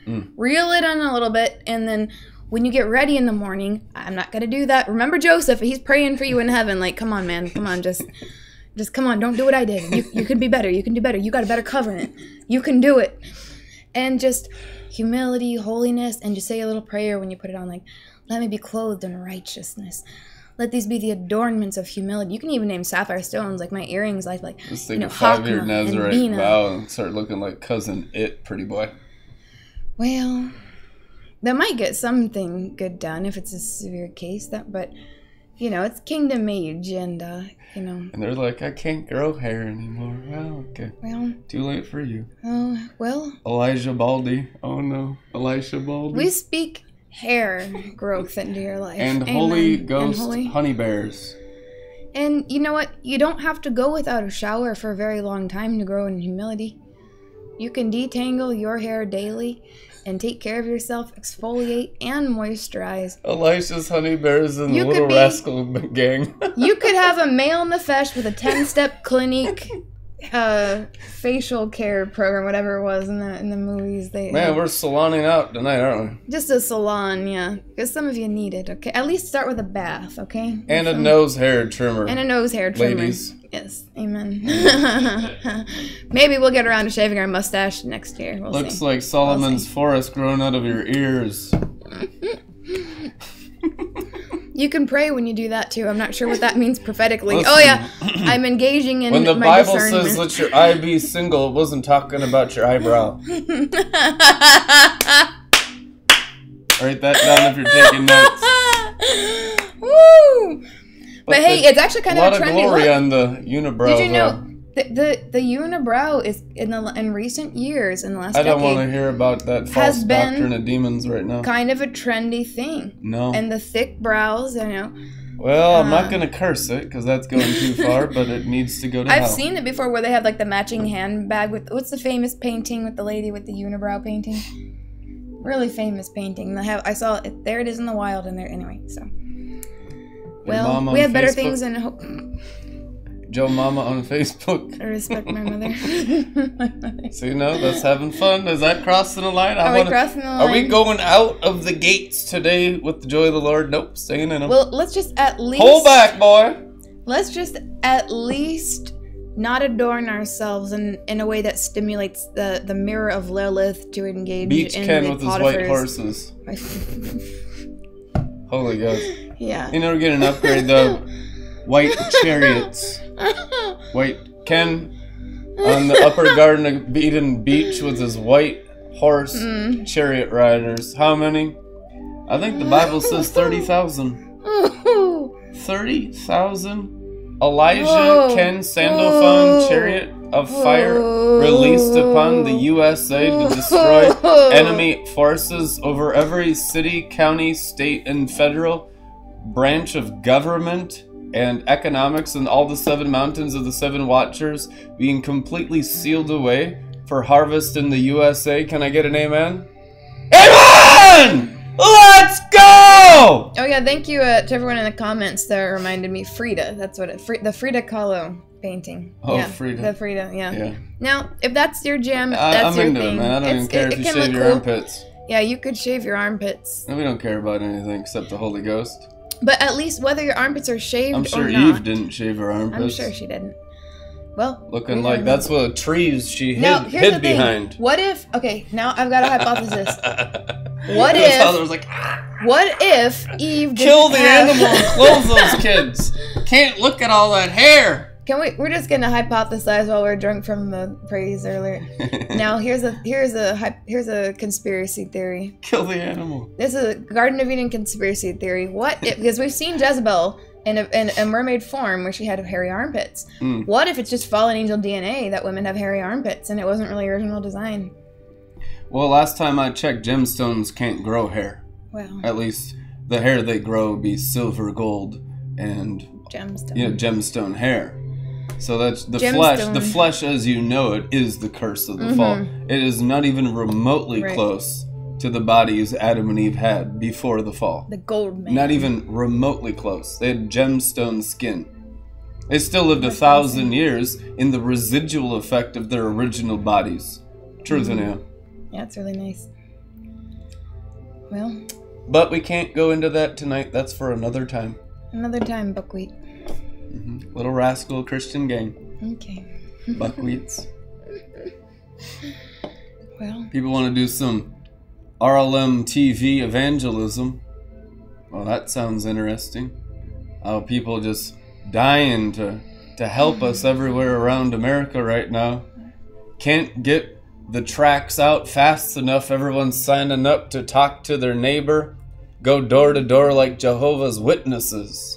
Mm. Reel it in a little bit, and then when you get ready in the morning, I'm not going to do that. Remember Joseph, he's praying for you in heaven. Like, come on, man. Come on, just just come on. Don't do what I did. You, you can be better. You can do better. You got a better covenant. You can do it. And just humility, holiness, and just say a little prayer when you put it on, like, let me be clothed in righteousness. Let these be the adornments of humility. You can even name sapphire stones, like my earrings, like, like Just you take know, a five-year Hakma Nazareth and Bina. vow and start looking like Cousin It, pretty boy. Well, that might get something good done if it's a severe case. That, but you know, it's kingdom age, and uh, you know. And they're like, I can't grow hair anymore. Well, okay. Well, Too late for you. oh well. Elijah Baldy. Oh no, Elisha Baldy. We speak hair growth into your life. and Amen. Holy And Ghost holy- honey bears. And you know what? You don't have to go without a shower for a very long time to grow in humility. You can detangle your hair daily and take care of yourself, exfoliate, and moisturize. Elisha's honey bears and You the could little be- rascal gang. You could have a male in the flesh with a ten-step clinic uh, facial care program, whatever it was in the in the movies. They Man, we're saloning out tonight, aren't we? just a salon, yeah. Because some of you need it, okay? At least start with a bath, okay? And a Some- nose hair trimmer. And a nose hair trimmer. Ladies. Yes, amen. Maybe we'll get around to shaving our mustache next year. We'll Looks see. like Solomon's We'll see. forest growing out of your ears. You can pray when you do that too. I'm not sure what that means prophetically. Listen. Oh yeah, I'm engaging in When the my Bible discernment. says let your eye be single, it wasn't talking about your eyebrow. Write that down if you're taking notes. Woo! But, But hey, the- it's actually kind a lot of a of trendy glory look. on the unibrow. Did you know though. the, the the unibrow is in the in recent years in the last I don't decade want to hear about that false has been doctrine of demons right now. kind of a trendy thing. No. And the thick brows, you know. Well, I'm not Uh, going to curse it because that's going too far, but it needs to go to I've hell. seen it before where they have like the matching handbag with what's the famous painting with the lady with the unibrow painting? Really famous painting. They have I saw it there. It is in the wild, and there anyway. So Your well, mom on we have better Facebook? things than hope. Joe Mama on Facebook. I respect my mother. So, you know, that's having fun. Is that crossing the line? I Are we wanna- crossing the Are we line? going out of the gates today with the joy of the Lord? Nope, staying in them. Well, let's just at least Hold back, boy. Let's just at least not adorn ourselves in, in a way that stimulates the, the mirror of Lilith to engage Beach in Ken the with his white Potiphar's- horses. Holy Ghost. Yeah. You know, we're getting an upgrade, though. White chariots. White Ken on the upper Garden of Eden beach with his white horse Mm. chariot riders. How many? I think the Bible says thirty thousand. thirty thousand? Elijah, Whoa. Ken, Sandalphon, Whoa. chariot of fire Whoa. released upon the U S A to destroy enemy forces over every city, county, state, and federal branch of government and economics and all the seven mountains of the seven watchers being completely sealed away for harvest in the U S A. Can I get an amen? Amen! Let's go! Oh yeah, thank you uh, to everyone in the comments that reminded me. Frida, that's what it. Fri- the Frida Kahlo painting. Oh, yeah, Frida. The Frida, yeah. Yeah. Now, if that's your jam, I, that's I'm your into thing. it, man. I don't It's- even care it, if it you can shave look your cool. armpits. Yeah, you could shave your armpits, And we don't care about anything except the Holy Ghost. but at least whether your armpits are shaved I'm sure or Eve not, didn't shave her armpits. I'm sure she didn't. Well, Looking we like don't that's know. what trees she hid, Now, here's hid the thing. behind. What if? Okay, now I've got a hypothesis. What His father if? was like, "Ah, What if Eve didn't kill the have- animal and close those kids. Can't look at all that hair. Can we? We're just gonna hypothesize while we're drunk from the praise earlier. Now here's a here's a hy- here's a conspiracy theory. Kill the animal. This is a Garden of Eden conspiracy theory. What if? Because we've seen Jezebel in a, in a mermaid form where she had hairy armpits. Mm. What if it's just fallen angel D N A that women have hairy armpits and it wasn't really original design? Well, last time I checked, gemstones can't grow hair. Well, At least the hair they grow be silver, gold, and gemstone. you know, gemstone hair. So that's the Gemstone. flesh. The flesh, as you know it, is the curse of the Mhm. fall. It is not even remotely Right. close to the bodies Adam and Eve had before the fall. The gold man. Not even remotely close. They had gemstone skin. They still lived a That's thousand awesome. years in the residual effect of their original bodies. Truth Mhm. in you. Yeah, it's really nice. Well. But we can't go into that tonight. That's for another time. Another time, buckwheat. Mm-hmm. Little Rascal Christian Gang. Okay. Buckwheats. Well. People want to do some R L M T V evangelism. Well, that sounds interesting. How people just dying to to help us everywhere around America right now. Can't get the tracts out fast enough. Everyone's signing up to talk to their neighbor. Go door to door like Jehovah's Witnesses.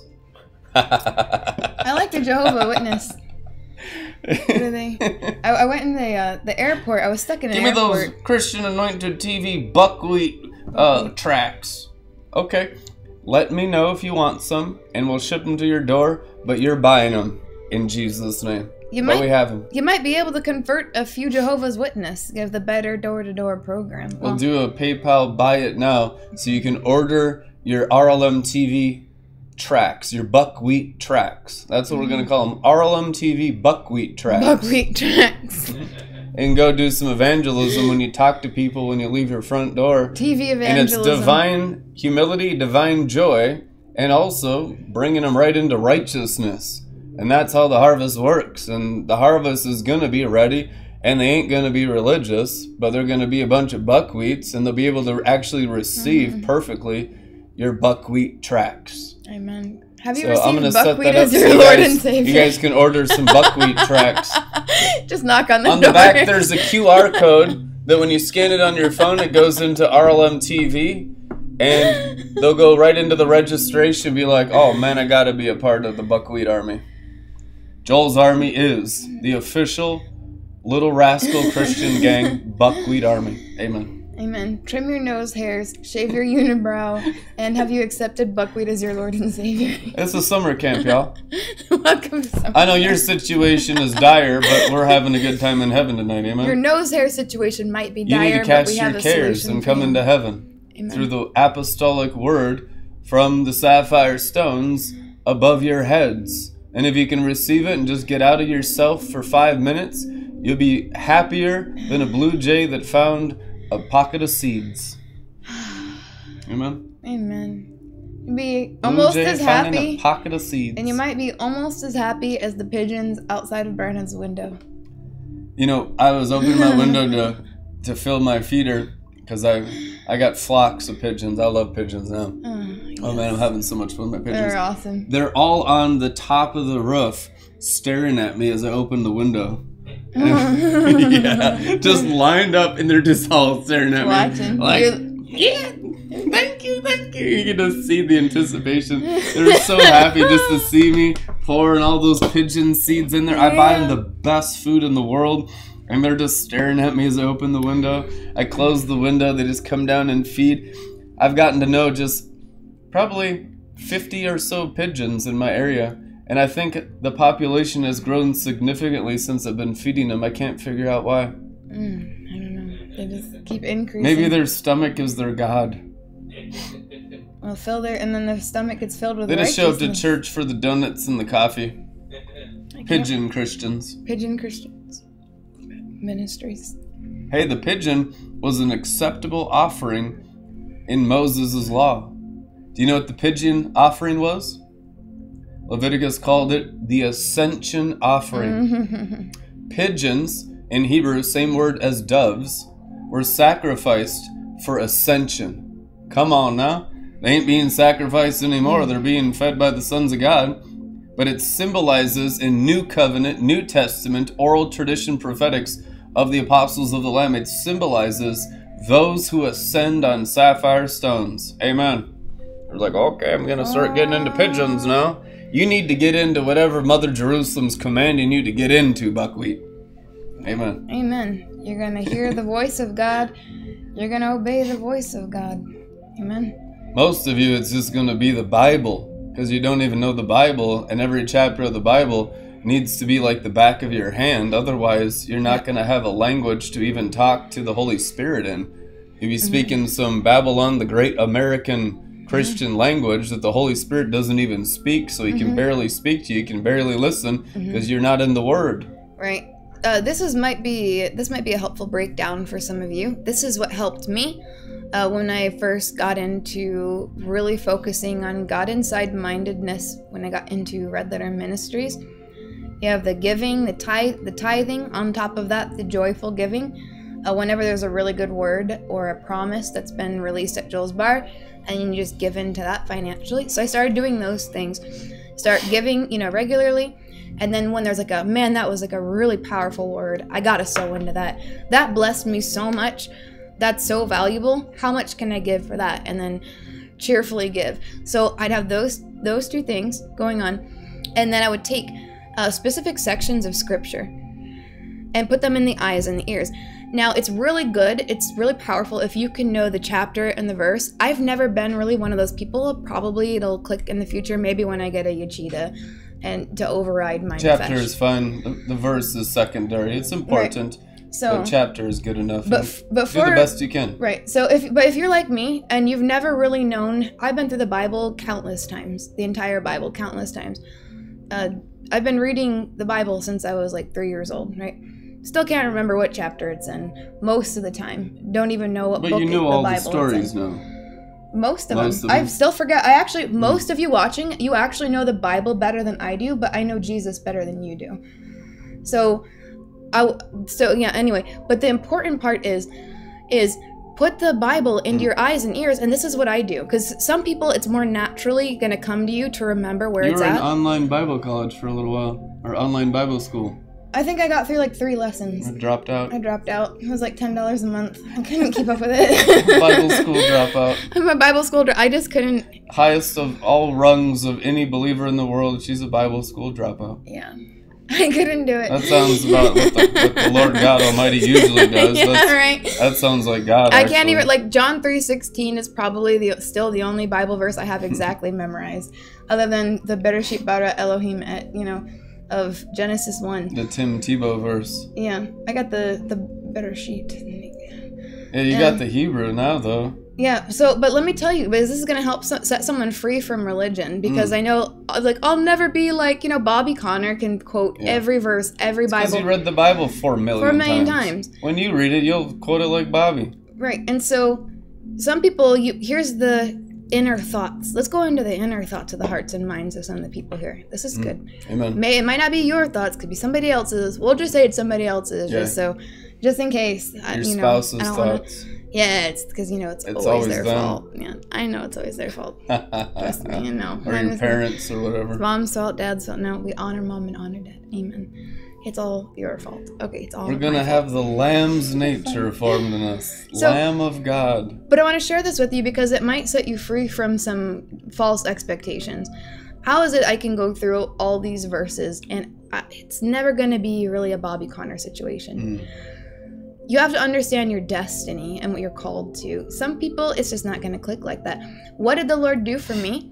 I like the Jehovah Witness. What are they? I, I went in the uh, the airport. I was stuck in an Give me airport. those Christian Anointed T V buckwheat uh, tracts. Okay. Let me know if you want some, and we'll ship them to your door, but you're buying them in Jesus' name. You but might, we have them. You might be able to convert a few Jehovah's Witnesses. Give the better door-to-door program. We'll Well, do a PayPal buy it now, so you can order your R L M T V tracks, your buckwheat tracks. That's what we're going to call them. R L M T V buckwheat tracks. buckwheat tracks. And go do some evangelism when you talk to people when you leave your front door. T V And evangelism. it's divine humility, divine joy, and also bringing them right into righteousness. And that's how the harvest works. And the harvest is going to be ready, and they ain't going to be religious, but they're going to be a bunch of buckwheats, and they'll be able to actually receive mm-hmm. perfectly your buckwheat tracks. Amen. Have you So received I'm gonna set buckwheat that up as your so you Lord guys, and Savior? you guys can order some buckwheat tracks. Just knock on the On door. the back, there's a Q R code that when you scan it on your phone, it goes into R L M T V, and they'll go right into the registration and be like, oh man, I gotta be a part of the Buckwheat Army. Joel's Army is the official Little Rascal Christian Gang Buckwheat Army. Amen. Amen. Trim your nose hairs, shave your unibrow, and have you accepted buckwheat as your Lord and Savior? It's a summer camp, y'all. Welcome to summer I know your situation is dire, but we're having a good time in heaven tonight, amen? Your nose hair situation might be You dire, need to cast but we your have a cares solution and for come you. into heaven Amen. through the apostolic word from the sapphire stones above your heads. And if you can receive it and just get out of yourself for five minutes, you'll be happier than a blue jay that found a pocket of seeds. Amen. Amen. You'll be Blue almost jay as finding happy, a pocket of seeds. and you might be almost as happy as the pigeons outside of Brandon's window. You know, I was opening my window to to fill my feeder because I I got flocks of pigeons. I love pigeons now. Oh, yes. Oh man, I'm having so much fun with my pigeons. They're awesome. They're all on the top of the roof, staring at me as I open the window. And, yeah, just lined up, and they're just all staring at Watching. me. Like, You're- yeah, thank you, thank you. You can just see the anticipation. They're so happy just to see me pouring all those pigeon seeds in there. I buy them the best food in the world, and they're just staring at me as I open the window. I close the window, they just come down and feed. I've gotten to know just probably fifty or so pigeons in my area. And I think the population has grown significantly since I've been feeding them. I can't figure out why. Mm, I don't know. They just keep increasing. Maybe their stomach is their god. Well, fill their, and then their stomach gets filled with They just show up to righteousness. church for the donuts and the coffee. Pigeon Christians. Pigeon Christians. Ministries. Hey, the pigeon was an acceptable offering in Moses' law. Do you know what the pigeon offering was? Leviticus called it the ascension offering. Pigeons, in Hebrew, same word as doves, were sacrificed for ascension. Come on now. They ain't being sacrificed anymore. They're being fed by the sons of God. But it symbolizes in New Covenant, New Testament, oral tradition prophetics of the apostles of the Lamb. It symbolizes those who ascend on sapphire stones. Amen. They're like, okay, I'm going to start getting into pigeons now. You need to get into whatever Mother Jerusalem's commanding you to get into, buckwheat. Amen. Amen. You're going to hear the voice of God. You're going to obey the voice of God. Amen. Most of you, it's just going to be the Bible, because you don't even know the Bible, and every chapter of the Bible needs to be like the back of your hand. Otherwise, you're not going to have a language to even talk to the Holy Spirit in. You'll be speaking mm-hmm. some Babylon, the great American Christian mm-hmm. language that the Holy Spirit doesn't even speak, so he mm-hmm. can barely speak to you, you can barely listen, because mm-hmm. you're not in the Word. Right. Uh, this is might be this might be a helpful breakdown for some of you. This is what helped me. uh, when I first got into really focusing on God inside mindedness, when I got into Red Letter Ministries. You have the giving, the tithe, the tithing. On top of that, the joyful giving. Uh, whenever there's a really good word or a promise that's been released at Joel's Bar, and you just give into that financially. So I started doing those things. Start giving, you know, regularly. And then when there's like a, man, that was like a really powerful word, I gotta sow into that. That blessed me so much. That's so valuable. How much can I give for that? And then cheerfully give. So I'd have those those two things going on. And then I would take uh, specific sections of scripture and put them in the eyes and the ears. Now, it's really good. It's really powerful if you can know the chapter and the verse. I've never been really one of those people. Probably it'll click in the future, maybe when I get a Yachida, and to override my chapter flesh. is fine. The, the verse is secondary. It's important. Right. So, but chapter is good enough. But, but for, do the best you can. Right. So if but if you're like me and you've never really known, I've been through the Bible countless times, the entire Bible countless times. Uh, I've been reading the Bible since I was like three years old, right? Still can't remember what chapter it's in most of the time. Don't even know what but book you know the all Bible the stories it's in. now. Most of Most them. of them. I still forget. I actually, most mm. of you watching, you actually know the Bible better than I do, but I know Jesus better than you do. So, I, so yeah, anyway. But the important part is, is put the Bible into mm. your eyes and ears, and this is what I do. Because some people, it's more naturally going to come to you to remember where you it's at. You were in at. online Bible college for a little while, or online Bible school. I think I got through like three lessons. I dropped out. I dropped out. It was like ten dollars a month. I couldn't keep up with it. Bible school dropout. I'm a Bible school dro- I just couldn't. Highest of all rungs of any believer in the world. She's a Bible school dropout. Yeah. I couldn't do it. That sounds about what the, what the Lord God Almighty usually does. Yeah, That's, right. That sounds like God, I actually. can't even, like, John three sixteen is probably the still the only Bible verse I have exactly memorized. Other than the better sheep bara Elohim, at, you know, of Genesis one. The Tim Tebow verse. Yeah, I got the, the better sheet. Yeah, you and, got the Hebrew now, though. Yeah, so, but let me tell you, because this is going to help so, set someone free from religion, because mm. I know, like, I'll never be like, you know, Bobby Connor can quote yeah. every verse, every it's Bible. Because you read the Bible four million times. Four million times. times. When you read it, you'll quote it like Bobby. Right, and so, some people, you here's the inner thoughts. Let's go into the inner thoughts of the hearts and minds of some of the people here. This is mm. good. Amen. May, it might not be your thoughts, could be somebody else's. We'll just say it's somebody else's, yeah. just so, just in case. Your I, you spouse's know, I don't thoughts. Wanna, yeah, it's because, you know, it's, it's always, always their them. fault. Yeah, I know it's always their fault. Trust me, you know. Or your parents or whatever. Mom's fault, dad's fault. No, we honor mom and honor dad. Amen. It's all your fault. Okay, it's all We're going to have the lamb's nature formed in us. So, Lamb of God. But I want to share this with you because it might set you free from some false expectations. How is it I can go through all these verses and I, it's never going to be really a Bobby Connor situation? Mm. You have to understand your destiny and what you're called to. Some people, it's just not going to click like that. What did the Lord do for me?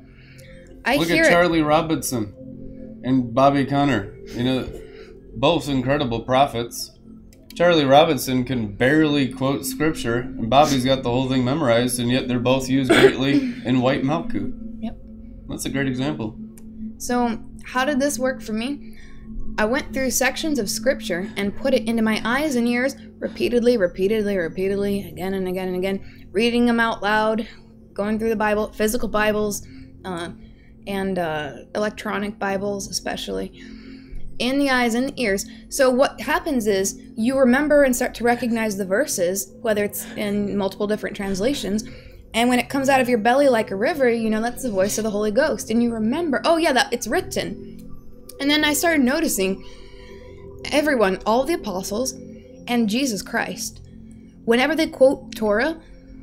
I Look hear at Charlie it. Robinson and Bobby Connor. You know, both incredible prophets. Charlie Robinson can barely quote scripture, and Bobby's got the whole thing memorized, and yet they're both used greatly in White Malkut. Yep. That's a great example. So, how did this work for me? I went through sections of scripture and put it into my eyes and ears repeatedly, repeatedly, repeatedly, again and again and again, reading them out loud, going through the Bible, physical Bibles, uh, and uh, electronic Bibles especially, in the eyes and the ears. So what happens is you remember and start to recognize the verses, whether it's in multiple different translations, and when it comes out of your belly like a river, you know, that's the voice of the Holy Ghost, and you remember, oh yeah, that it's written. And then I started noticing everyone, all the apostles, and Jesus Christ, whenever they quote Torah,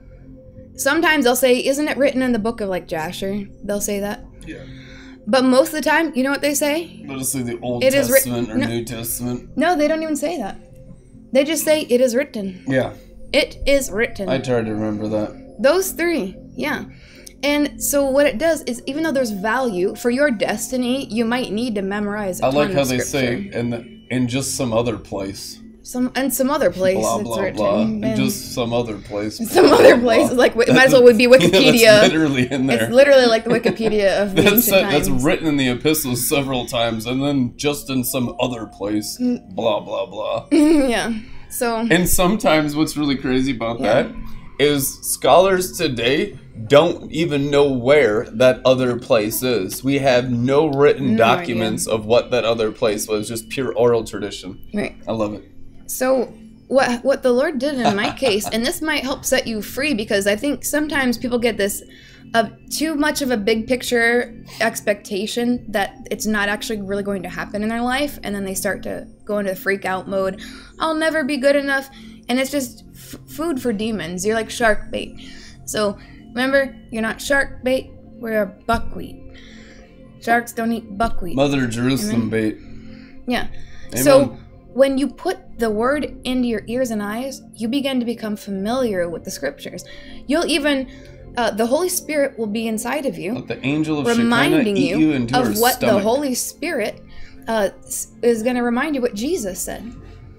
sometimes they'll say, isn't it written in the book of like Jasher? They'll say that. Yeah. But most of the time, you know what they say? They'll just say the Old it Testament ri- or no, New Testament. No, they don't even say that. They just say, it is written. Yeah. It is written. I tried to remember that. Those three, yeah. And so what it does is, even though there's value for your destiny, you might need to memorize a I ton like how of they scripture. say, in, the, in just some other place. Some and some other place blah, it's blah, written. blah. And just some other place. Some blah, other blah, place. blah. Like, it might as well would be Wikipedia. Yeah, that's literally in there. It's literally like the Wikipedia of the that's, ancient uh, that's times. written in the epistles several times, and then just in some other place. Blah, blah, blah. Yeah. So. And sometimes what's really crazy about Yeah. that is scholars today don't even know where that other place is. We have no written No documents idea. of what that other place was, just pure oral tradition. Right. I love it. So what what the Lord did in my case, and this might help set you free, because I think sometimes people get this uh, too much of a big picture expectation that it's not actually really going to happen in their life, and then they start to go into freak out mode. I'll never be good enough, and it's just f- food for demons. You're like shark bait. So remember, you're not shark bait, we're buckwheat. Sharks don't eat buckwheat. Mother Jerusalem Amen. bait. Yeah. Amen. So when you put the word into your ears and eyes, you begin to become familiar with the scriptures. You'll even, uh, the Holy Spirit will be inside of you, Let the angel of reminding Shekinah eat you, you into her of what stomach. the Holy Spirit uh, is going to remind you what Jesus said.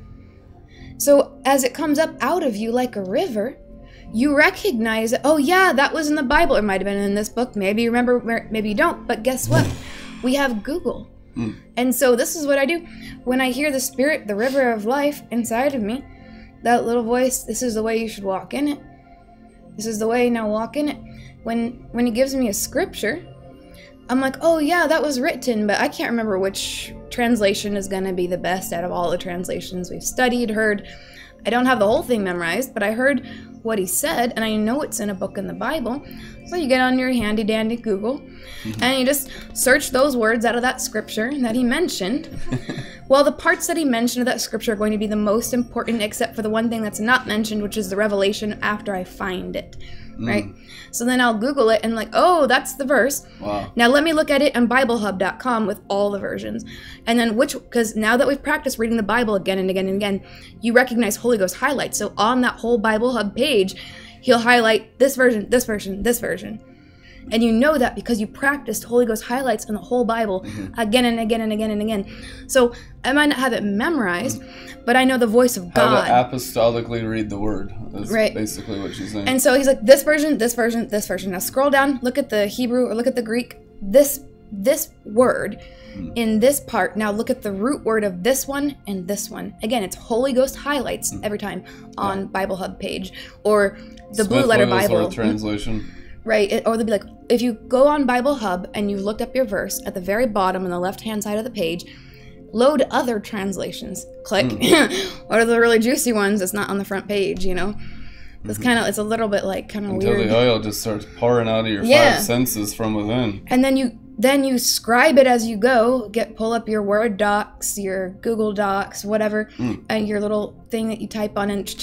So as it comes up out of you like a river, you recognize, oh yeah, that was in the Bible. It might have been in this book. Maybe you remember, maybe you don't. But guess what? We have Google. Mm. And so this is what I do. When I hear the Spirit, the river of life inside of me, that little voice, this is the way you should walk in it. This is the way, now walk in it. When when he gives me a scripture, I'm like, oh yeah, that was written, but I can't remember which translation is going to be the best out of all the translations we've studied, heard. I don't have the whole thing memorized, but I heard what he said, and I know it's in a book in the Bible. So you get on your handy dandy Google, mm-hmm. and you just search those words out of that scripture that he mentioned. Well, the parts that he mentioned of that scripture are going to be the most important, except for the one thing that's not mentioned, which is the revelation after I find it, mm. right? So then I'll Google it and like, oh, that's the verse. Wow. Now let me look at it on Bible Hub dot com with all the versions. And then which, because now that we've practiced reading the Bible again and again and again, you recognize Holy Ghost highlights. So on that whole Bible Hub page, he'll highlight this version, this version, this version. And you know that because you practiced Holy Ghost highlights in the whole Bible mm-hmm. again and again and again and again. So I might not have it memorized, mm-hmm. but I know the voice of God. How to apostolically read the word. That's right. basically what she's saying. And so he's like, this version, this version, this version. Now scroll down, look at the Hebrew or look at the Greek. This this word mm. in this part. Now look at the root word of this one and this one. Again, it's Holy Ghost highlights mm. every time on yeah. Bible Hub page or the Smith Blue Letter Bible. Translation. Right, it, or they'll be like, if you go on Bible Hub and you looked up your verse at the very bottom on the left-hand side of the page, load other translations. Click. Mm. What are the really juicy ones that's not on the front page, you know? It's kind of, it's a little bit like kind of weird. Until the oil just starts pouring out of your yeah. five senses from within. And then you then you scribe it as you go. Get pull up your Word docs, your Google Docs, whatever, mm. and your little thing that you type on and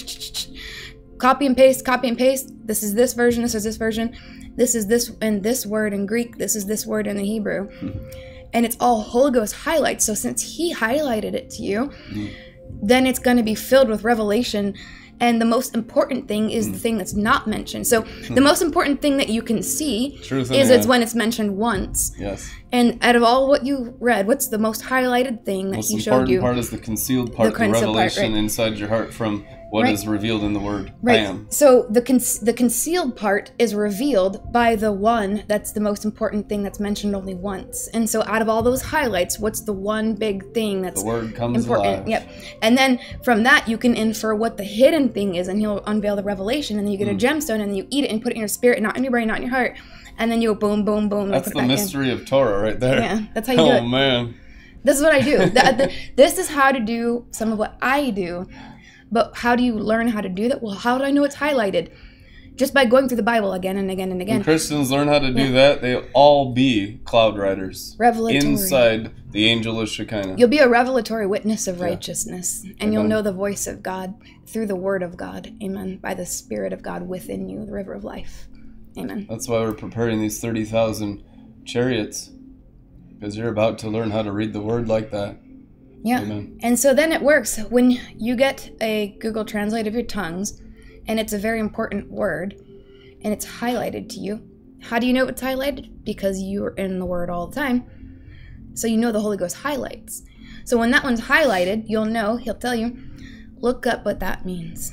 copy and paste, copy and paste. This is this version, this is this version. This is this and this word in Greek. This is this word in the Hebrew. Mm-hmm. And it's all Holy Ghost highlights. So since he highlighted it to you, mm-hmm. then it's going to be filled with revelation. And the most important thing is mm. the thing that's not mentioned. So mm. the most important thing that you can see Truth is it's when it's mentioned once. Yes. And out of all what you read, what's the most highlighted thing that most he showed you? The most important part is the concealed part, the, the revelation part, right. inside your heart from what right. is revealed in the Word. Right. Bam. So the con- the concealed part is revealed by the one that's the most important thing that's mentioned only once. And so out of all those highlights, what's the one big thing that's the Word comes important? Alive. Yep. And then from that, you can infer what the hidden thing is, and he'll unveil the revelation, and then you get mm. a gemstone, and then you eat it and put it in your spirit, not in your brain, not in your heart. And then you go boom, boom, boom. That's the mystery in. of Torah right there. Yeah, that's how you oh, do it. Oh, man. This is what I do. the, the, this is how to do some of what I do. But how do you learn how to do that? Well, how do I know it's highlighted? Just by going through the Bible again and again and again. When Christians learn how to do yeah. that, they all be cloud riders. Revelatory. Inside the angel of Shekinah. You'll be a revelatory witness of righteousness. Yeah. And Amen. You'll know the voice of God through the word of God. Amen. By the Spirit of God within you, the river of life. Amen. That's why we're preparing these thirty thousand chariots. Because you're about to learn how to read the word like that. Yeah. Amen. And so then it works. When you get a Google Translate of your tongues, and it's a very important word, and it's highlighted to you, how do you know it's highlighted? Because you're in the word all the time. So you know the Holy Ghost highlights. So when that one's highlighted, you'll know, he'll tell you, look up what that means.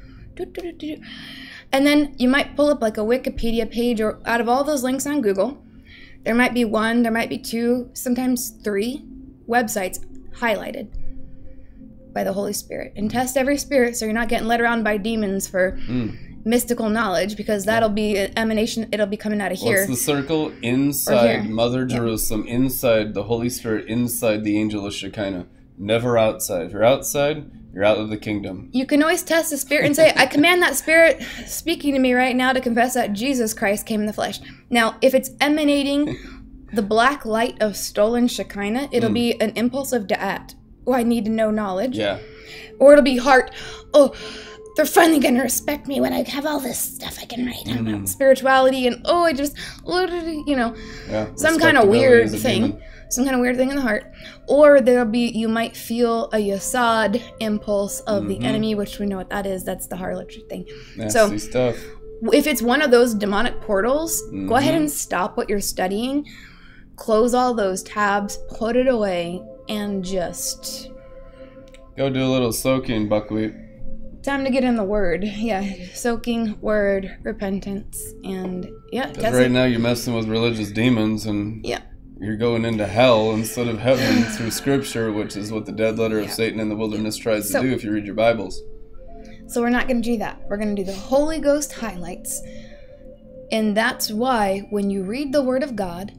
And then you might pull up like a Wikipedia page, or out of all those links on Google, there might be one, there might be two, sometimes three websites highlighted by the Holy Spirit. And test every spirit so you're not getting led around by demons for mm. mystical knowledge, because that'll be an emanation. It'll be coming out of here. What's the circle? Inside Mother Jerusalem, yeah. Inside the Holy Spirit, inside the angel of Shekinah. Never outside. If you're outside, you're out of the kingdom. You can always test the spirit and say, I command that spirit speaking to me right now to confess that Jesus Christ came in the flesh. Now, if it's emanating the black light of stolen Shekinah, it'll mm. be an impulse of da'at. Oh, I need to know knowledge. Yeah. Or it'll be heart. Oh, they're finally going to respect me when I have all this stuff I can write mm. about spirituality. And, oh, I just, you know, yeah, some kind of weird thing. Demon. Some kind of weird thing in the heart. Or there'll be, you might feel a yasad impulse of mm-hmm. the enemy, which we know what that is. That's the harlotry thing. Nasty so stuff. If it's one of those demonic portals, mm-hmm. go ahead and stop what you're studying. Close all those tabs, put it away, and just... go do a little soaking, buckwheat. Time to get in the Word. Yeah, soaking, Word, repentance, and yeah. Because right it. now you're messing with religious demons, and... yeah. You're going into hell instead of heaven through Scripture, which is what the dead letter of yeah. Satan in the wilderness tries so, to do if you read your Bibles. So we're not going to do that. We're going to do the Holy Ghost highlights. And that's why when you read the Word of God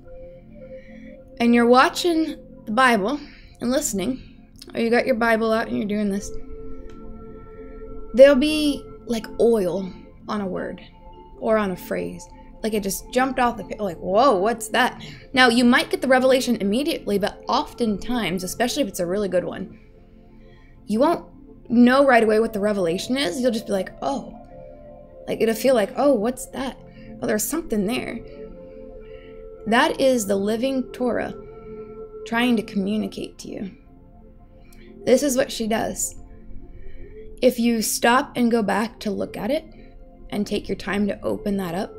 and you're watching the Bible and listening, or you got your Bible out and you're doing this, there'll be like oil on a word or on a phrase. Like it just jumped off the page, like, whoa, what's that? Now, you might get the revelation immediately, but oftentimes, especially if it's a really good one, you won't know right away what the revelation is. You'll just be like, oh. Like, it'll feel like, oh, what's that? Oh, there's something there. That is the living Torah trying to communicate to you. This is what she does. If you stop and go back to look at it and take your time to open that up,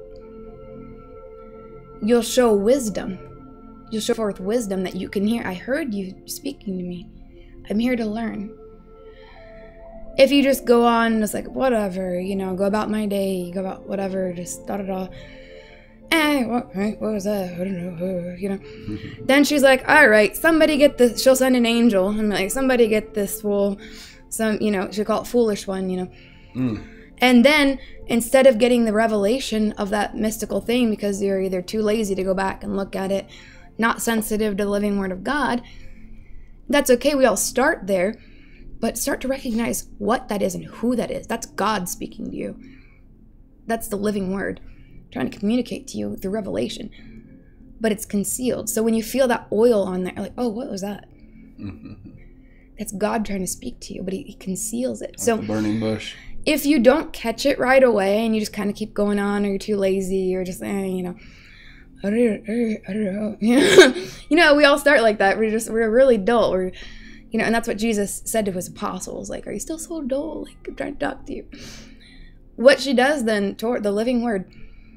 you'll show wisdom. You'll show forth wisdom that you can hear. I heard you speaking to me. I'm here to learn. If you just go on and it's like, whatever, you know, go about my day, go about whatever, just da-da-da. Eh, what, what was that? I don't know, you know. Mm-hmm. Then she's like, all right, somebody get this. She'll send an angel. I'm like, somebody get this fool. Some, you know, she'll call it foolish one, you know. Mm. And then, instead of getting the revelation of that mystical thing, because you're either too lazy to go back and look at it, not sensitive to the living Word of God, that's okay. We all start there, but start to recognize what that is and who that is. That's God speaking to you. That's the living Word trying to communicate to you through revelation. But it's concealed. So when you feel that oil on there, like, oh, what was that? Mm-hmm. It's God trying to speak to you, but he, he conceals it. Like so the burning bush. If you don't catch it right away and you just kind of keep going on, or you're too lazy, or just, eh, you know, I don't, I don't know. You know, we all start like that. We're just, we're really dull. We're, you know, and that's what Jesus said to his apostles. Like, are you still so dull? Like, I'm trying to talk to you. What she does then, toward the living Word,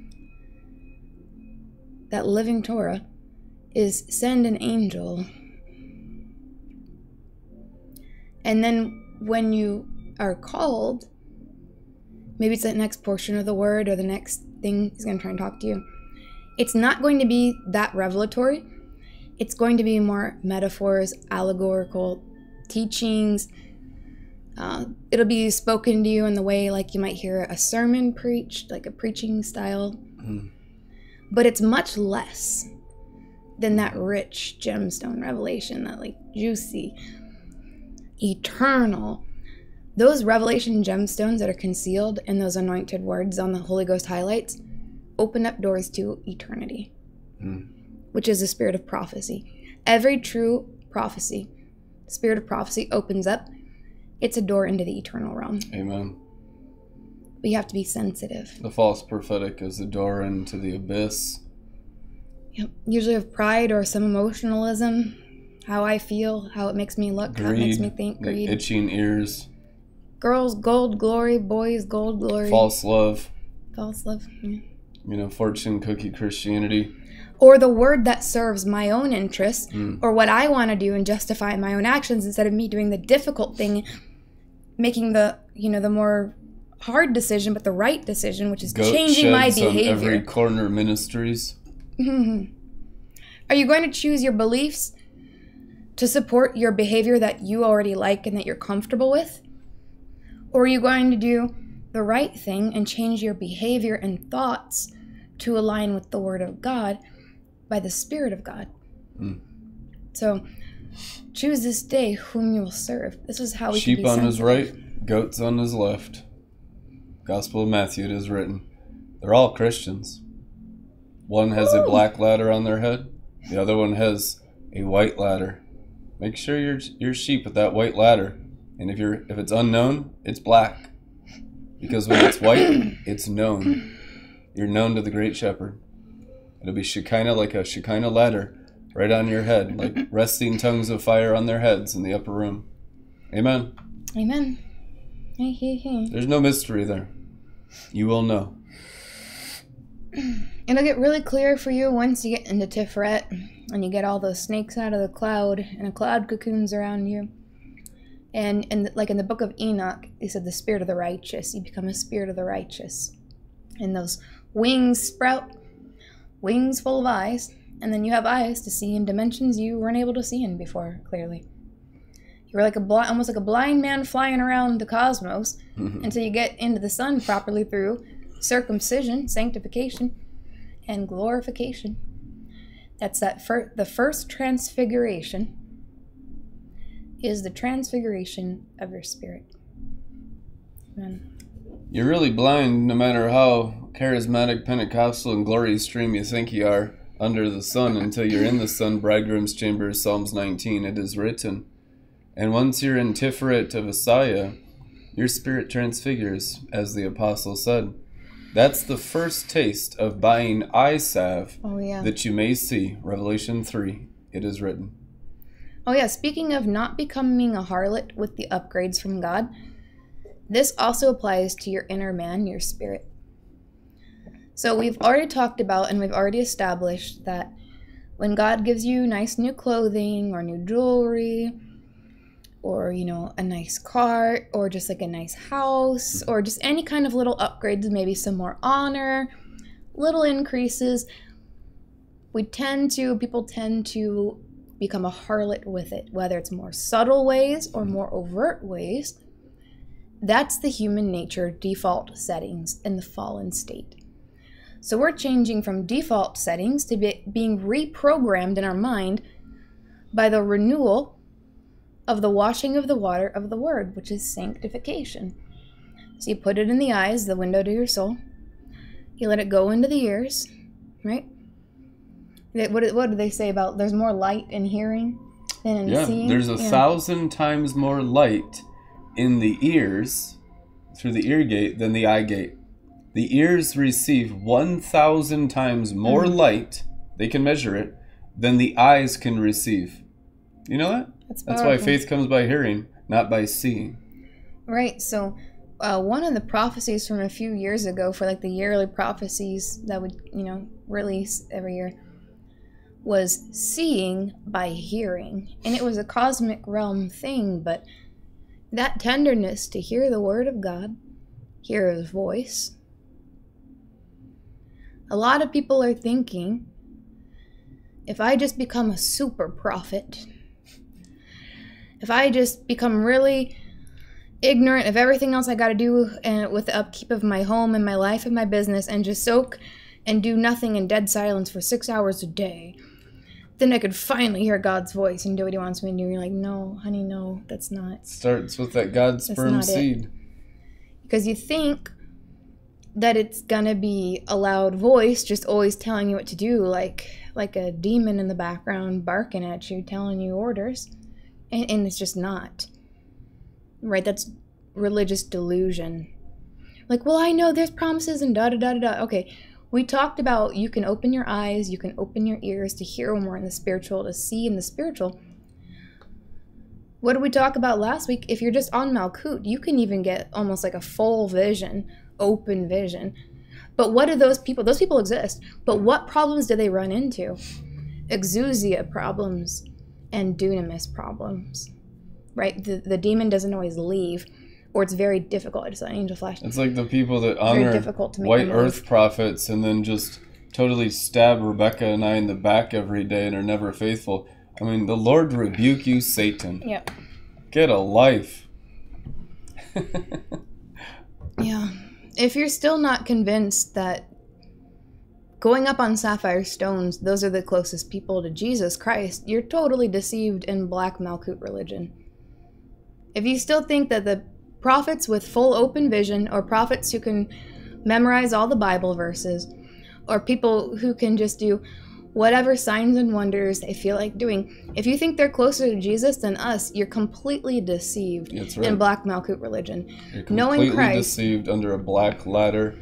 that living Torah, is send an angel. And then when you are called, maybe it's that next portion of the word or the next thing he's going to try and talk to you. It's not going to be that revelatory. It's going to be more metaphors, allegorical teachings. Uh, it'll be spoken to you in the way like you might hear a sermon preached, like a preaching style. Mm. But it's much less than that rich gemstone revelation, that like juicy, eternal. Those revelation gemstones that are concealed in those anointed words on the Holy Ghost highlights open up doors to eternity, mm. which is the spirit of prophecy. Every true prophecy, spirit of prophecy opens up. It's a door into the eternal realm. Amen. We have to be sensitive. The false prophetic is the door into the abyss. Yep. Usually of pride or some emotionalism, how I feel, how it makes me look, greed, how it makes me think, greed. Itching ears. Girls, gold glory. Boys, gold glory. False love. False love, yeah. You know, fortune cookie Christianity. Or the word that serves my own interests, mm. or what I want to do and justify my own actions, instead of me doing the difficult thing, making the, you know, the more hard decision, but the right decision, which is Goat changing my behavior. On every corner ministries. Mm-hmm. Are you going to choose your beliefs to support your behavior that you already like and that you're comfortable with? Or are you going to do the right thing and change your behavior and thoughts to align with the Word of God by the Spirit of God. Mm. So, choose this day whom you will serve. This is how we Sheep can be on his sensitive. right, goats on his left. Gospel of Matthew, it is written. They're all Christians. One has Ooh. a black ladder on their head. The other one has a white ladder. Make sure you're you're sheep with that white ladder. And if you're if it's unknown, it's black. Because when it's white, it's known. You're known to the great shepherd. It'll be Shekinah, like a Shekinah ladder right on your head, like resting tongues of fire on their heads in the upper room. Amen. Amen. Hey, hey, hey. There's no mystery there. You will know. It'll get really clear for you once you get into Tiferet and you get all those snakes out of the cloud and a cloud cocoons around you. And, and like in the book of Enoch, he said the spirit of the righteous. You become a spirit of the righteous. And those wings sprout, wings full of eyes, and then you have eyes to see in dimensions you weren't able to see in before, clearly. You're like a bl- almost like a blind man flying around the cosmos mm-hmm. until you get into the sun properly through circumcision, sanctification, and glorification. That's that fir- the first transfiguration is the transfiguration of your spirit. Amen. You're really blind no matter how charismatic, Pentecostal, and glory stream you think you are under the sun until you're in the sun, bridegroom's chamber, Psalms nineteen, it is written. And once you're in Tiferet of Messiah, your spirit transfigures, as the apostle said. That's the first taste of buying eye salve oh, yeah. that you may see. Revelation three, it is written. Oh yeah, speaking of not becoming a harlot with the upgrades from God, this also applies to your inner man, your spirit. So we've already talked about and we've already established that when God gives you nice new clothing or new jewelry, or, you know, a nice car, or just like a nice house, or just any kind of little upgrades, maybe some more honor, little increases, we tend to, people tend to become a harlot with it, whether it's more subtle ways or more overt ways. That's the human nature default settings in the fallen state. So we're changing from default settings to be, being reprogrammed in our mind by the renewal of the washing of the water of the word, which is sanctification. So you put it in the eyes, the window to your soul. You let it go into the ears, right? What, what do they say about there's more light in hearing than in yeah, seeing? There's a yeah. thousand times more light in the ears, through the ear gate, than the eye gate. The ears receive one thousand times more mm-hmm. light, they can measure it, than the eyes can receive. You know that? That's, That's why faith comes by hearing, not by seeing. Right, so uh, one of the prophecies from a few years ago, for like the yearly prophecies that would, you know, release every year, was seeing by hearing. And it was a cosmic realm thing, but that tenderness to hear the word of God, hear his voice. A lot of people are thinking, if I just become a super prophet, if I just become really ignorant of everything else I got to do and with the upkeep of my home and my life and my business and just soak and do nothing in dead silence for six hours a day, then I could finally hear God's voice and do what he wants me to do. You're like, no, honey, no, that's not. Starts with that God sperm seed. Because you think that it's going to be a loud voice just always telling you what to do, like like a demon in the background barking at you, telling you orders. And, and it's just not. Right? That's religious delusion. Like, well, I know there's promises and da-da-da-da-da. Okay, we talked about you can open your eyes, you can open your ears to hear when we're in the spiritual, to see in the spiritual. What did we talk about last week? If you're just on Malkut, you can even get almost like a full vision, open vision. But what do those people, those people exist, but what problems do they run into? Exousia problems and dunamis problems, right? The, the demon doesn't always leave, or it's very difficult. I just saw an angel flash. It's like the people that honor white earth prophets and then just totally stab Rebekah and I in the back every day and are never faithful. I mean, the Lord rebuke you, Satan. Yep. Get a life. Yeah. If you're still not convinced that going up on sapphire stones, those are the closest people to Jesus Christ, you're totally deceived in Black Malkut religion. If you still think that the prophets with full open vision, or prophets who can memorize all the Bible verses, or people who can just do whatever signs and wonders they feel like doing, if you think they're closer to Jesus than us, you're completely deceived right. in Black Malkut religion. You're Knowing completely Christ, deceived under a black ladder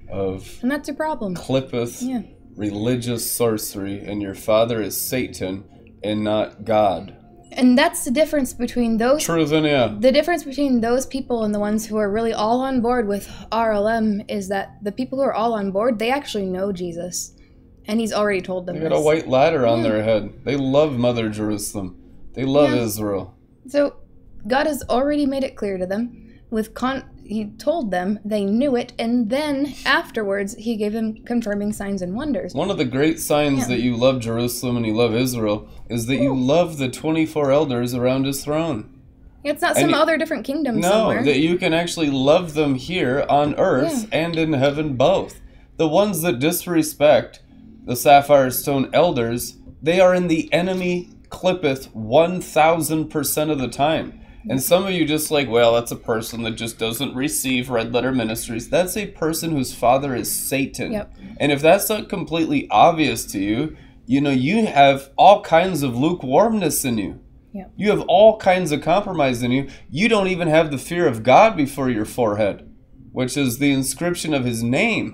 of and that's your problem. clippeth Yeah. religious sorcery, and your father is Satan and not God. And that's the difference between those. True, then, yeah. The difference between those people and the ones who are really all on board with R L M is that the people who are all on board, they actually know Jesus. And he's already told them They got this. a white ladder on Yeah. their head. They love Mother Jerusalem. They love Yeah. Israel. So God has already made it clear to them. With con he told them, they knew it, and then afterwards he gave them confirming signs and wonders. One of the great signs Yeah. that you love Jerusalem and you love Israel is that you love the twenty-four elders around his throne. It's not And some you- other different kingdom No, somewhere. that you can actually love them here on earth and in heaven both. The ones that disrespect the sapphire stone elders, they are in the enemy clippeth one thousand percent of the time. And some of you just like, well, that's a person that just doesn't receive Red Letter Ministries. That's a person whose father is Satan. Yep. And if that's not completely obvious to you, you know, you have all kinds of lukewarmness in you. Yep. You have all kinds of compromise in you. You don't even have the fear of God before your forehead, which is the inscription of his name.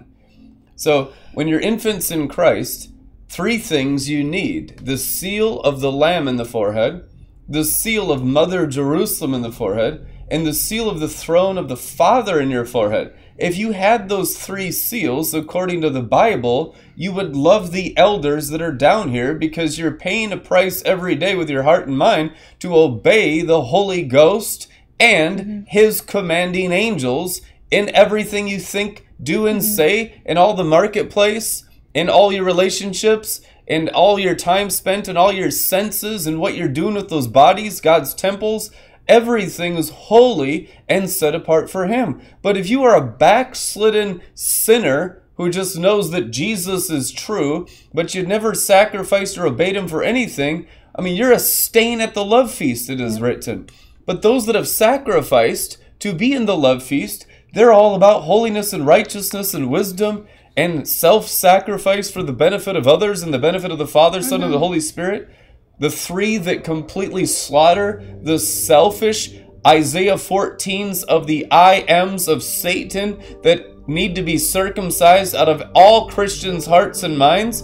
So when you're infants in Christ, three things you need: the seal of the Lamb in the forehead, the seal of Mother Jerusalem in the forehead, and the seal of the throne of the Father in your forehead. If you had those three seals, according to the Bible, you would love the elders that are down here, because you're paying a price every day with your heart and mind to obey the Holy Ghost and mm-hmm. his commanding angels in everything you think, do, and mm-hmm. say, in all the marketplace, in all your relationships, and all your time spent, and all your senses, and what you're doing with those bodies, God's temples. Everything is holy and set apart for him. But if you are a backslidden sinner who just knows that Jesus is true, but you never sacrificed or obeyed him for anything, I mean, you're a stain at the love feast, it is written. But those that have sacrificed to be in the love feast, they're all about holiness and righteousness and wisdom and self-sacrifice for the benefit of others and the benefit of the Father, Son, mm-hmm. and the Holy Spirit. The three that completely slaughter the selfish Isaiah fourteens of the I ams of Satan that need to be circumcised out of all Christians' hearts and minds.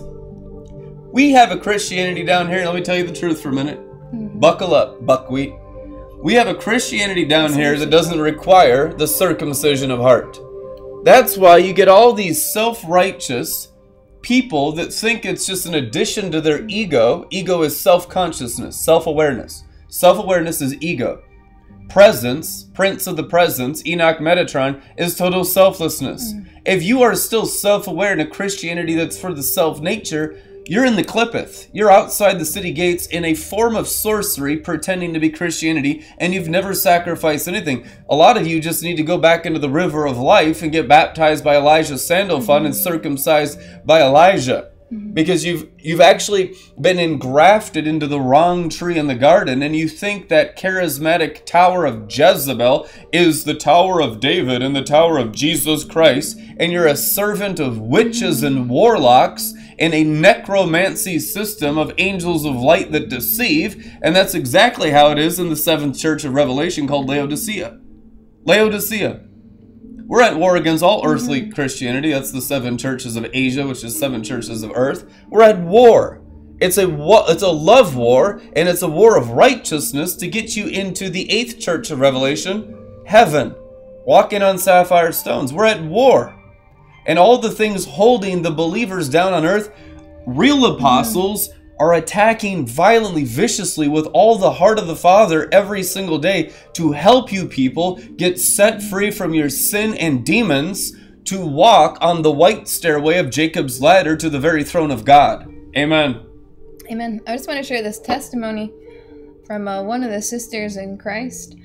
We have a Christianity down here, and let me tell you the truth for a minute. Mm-hmm. Buckle up, buckwheat. We have a Christianity down here that doesn't require the circumcision of heart. That's why you get all these self-righteous people that think it's just an addition to their ego. Ego is self-consciousness, self-awareness. Self-awareness is ego. Presence, Prince of the Presence, Enoch Metatron, is total selflessness. Mm. If you are still self-aware in a Christianity that's for the self-nature, you're in the clippeth. You're outside the city gates in a form of sorcery pretending to be Christianity, and you've never sacrificed anything. A lot of you just need to go back into the river of life and get baptized by Elijah's Sandalphon mm-hmm. and circumcised by Elijah. Mm-hmm. Because you've you've actually been engrafted into the wrong tree in the garden, and you think that charismatic tower of Jezebel is the Tower of David and the Tower of Jesus Christ, and you're a servant of witches and warlocks in a necromancy system of angels of light that deceive, and that's exactly how it is in the seventh church of Revelation called Laodicea. Laodicea. We're at war against all earthly mm-hmm. Christianity. That's the seven churches of Asia, which is seven churches of earth. We're at war. It's a it's a love war, and it's a war of righteousness to get you into the eighth church of Revelation, heaven, walking on sapphire stones. We're at war. And all the things holding the believers down on earth, real apostles mm. are attacking violently, viciously, with all the heart of the Father every single day to help you people get set free from your sin and demons to walk on the white stairway of Jacob's ladder to the very throne of God. Amen. Amen. I just want to share this testimony from uh, one of the sisters in Christ.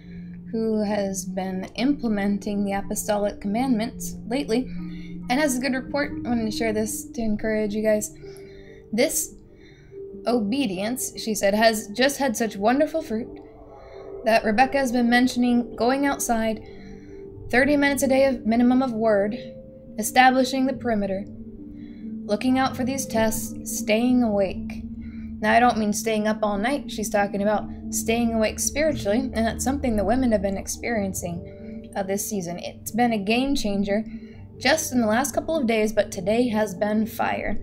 who has been implementing the apostolic commandments lately and has a good report. I wanted to share this to encourage you guys. This obedience, she said, has just had such wonderful fruit that Rebekah has been mentioning going outside, thirty minutes a day of minimum of word, establishing the perimeter, looking out for these tests, staying awake. Now, I don't mean staying up all night. She's talking about staying awake spiritually, and that's something the women have been experiencing uh, this season. It's been a game changer just in the last couple of days, but today has been fire.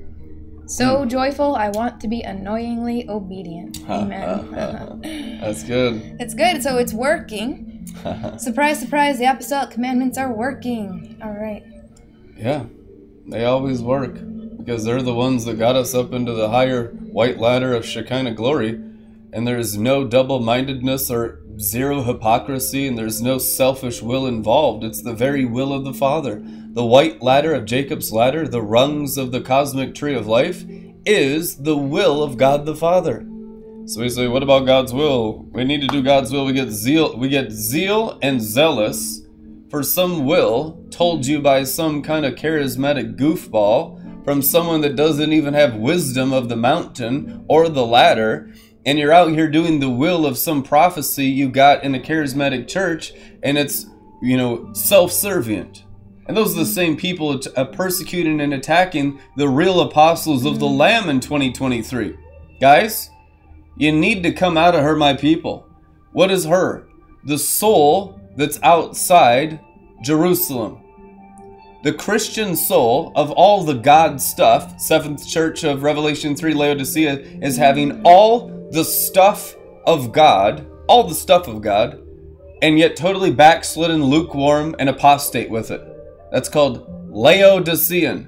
So mm. joyful, I want to be annoyingly obedient. Amen. That's good. It's good, so it's working. Surprise, surprise, the apostolic commandments are working. All right. Yeah, they always work, because they're the ones that got us up into the higher white ladder of Shekinah glory, and there's no double-mindedness or zero hypocrisy, and there's no selfish will involved. It's the very will of the Father. The white ladder of Jacob's ladder, the rungs of the cosmic tree of life, is the will of God the Father. So we say, what about God's will? We need to do God's will. We get zeal, we get zeal and zealous for some will told you by some kind of charismatic goofball from someone that doesn't even have wisdom of the mountain or the ladder, and you're out here doing the will of some prophecy you got in a charismatic church, and it's, you know, self-servient. And those are the same people uh, persecuting and attacking the real apostles of the Lamb in twenty twenty-three. Guys, you need to come out of her, my people. What is her? The soul that's outside Jerusalem. The Christian soul of all the God stuff, seventh church of Revelation three, Laodicea, is having all the stuff of God, all the stuff of God, and yet totally backslidden, lukewarm, and apostate with it. That's called Laodicean.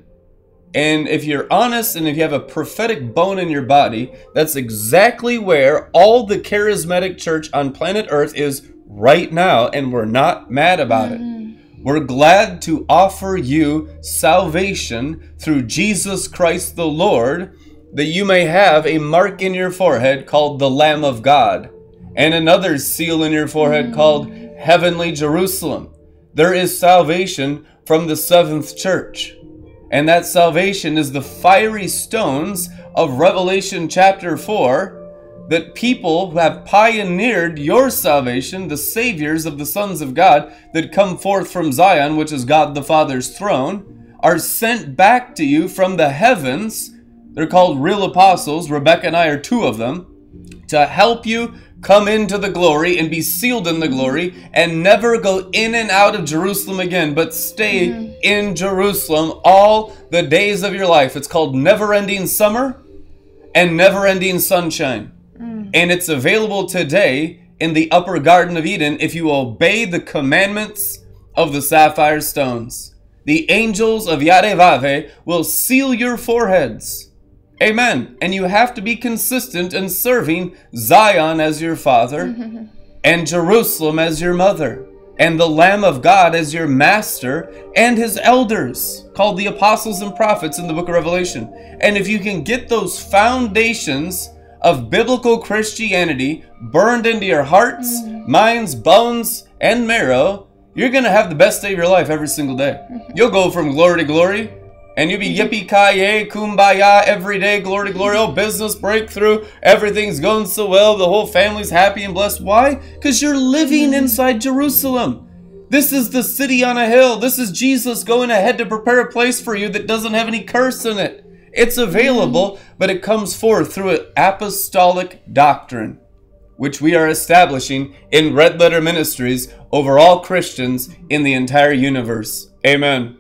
And if you're honest and if you have a prophetic bone in your body, that's exactly where all the charismatic church on planet Earth is right now, and we're not mad about it. We're glad to offer you salvation through Jesus Christ the Lord, that you may have a mark in your forehead called the Lamb of God, and another seal in your forehead called Heavenly Jerusalem. There is salvation from the seventh church, and that salvation is the fiery stones of Revelation chapter four, that people who have pioneered your salvation, the saviors of the sons of God that come forth from Zion, which is God the Father's throne, are sent back to you from the heavens. They're called real apostles. Rebekah and I are two of them, to help you come into the glory and be sealed in the glory and never go in and out of Jerusalem again, but stay mm-hmm. in Jerusalem all the days of your life. It's called never-ending summer and never-ending sunshine. And it's available today in the upper Garden of Eden if you obey the commandments of the sapphire stones. The angels of Yarevave will seal your foreheads. Amen. And you have to be consistent in serving Zion as your father and Jerusalem as your mother and the Lamb of God as your master and his elders, called the apostles and prophets in the book of Revelation. And if you can get those foundations of biblical Christianity burned into your hearts, mm-hmm. minds, bones, and marrow, you're going to have the best day of your life every single day. Mm-hmm. You'll go from glory to glory, and you'll be yippee-ki-yay, kumbaya every day, glory to glory, oh, business breakthrough, everything's going so well, the whole family's happy and blessed. Why? Because you're living mm-hmm. inside Jerusalem. This is the city on a hill. This is Jesus going ahead to prepare a place for you that doesn't have any curse in it. It's available, but it comes forth through an apostolic doctrine, which we are establishing in Red Letter Ministries over all Christians in the entire universe. Amen.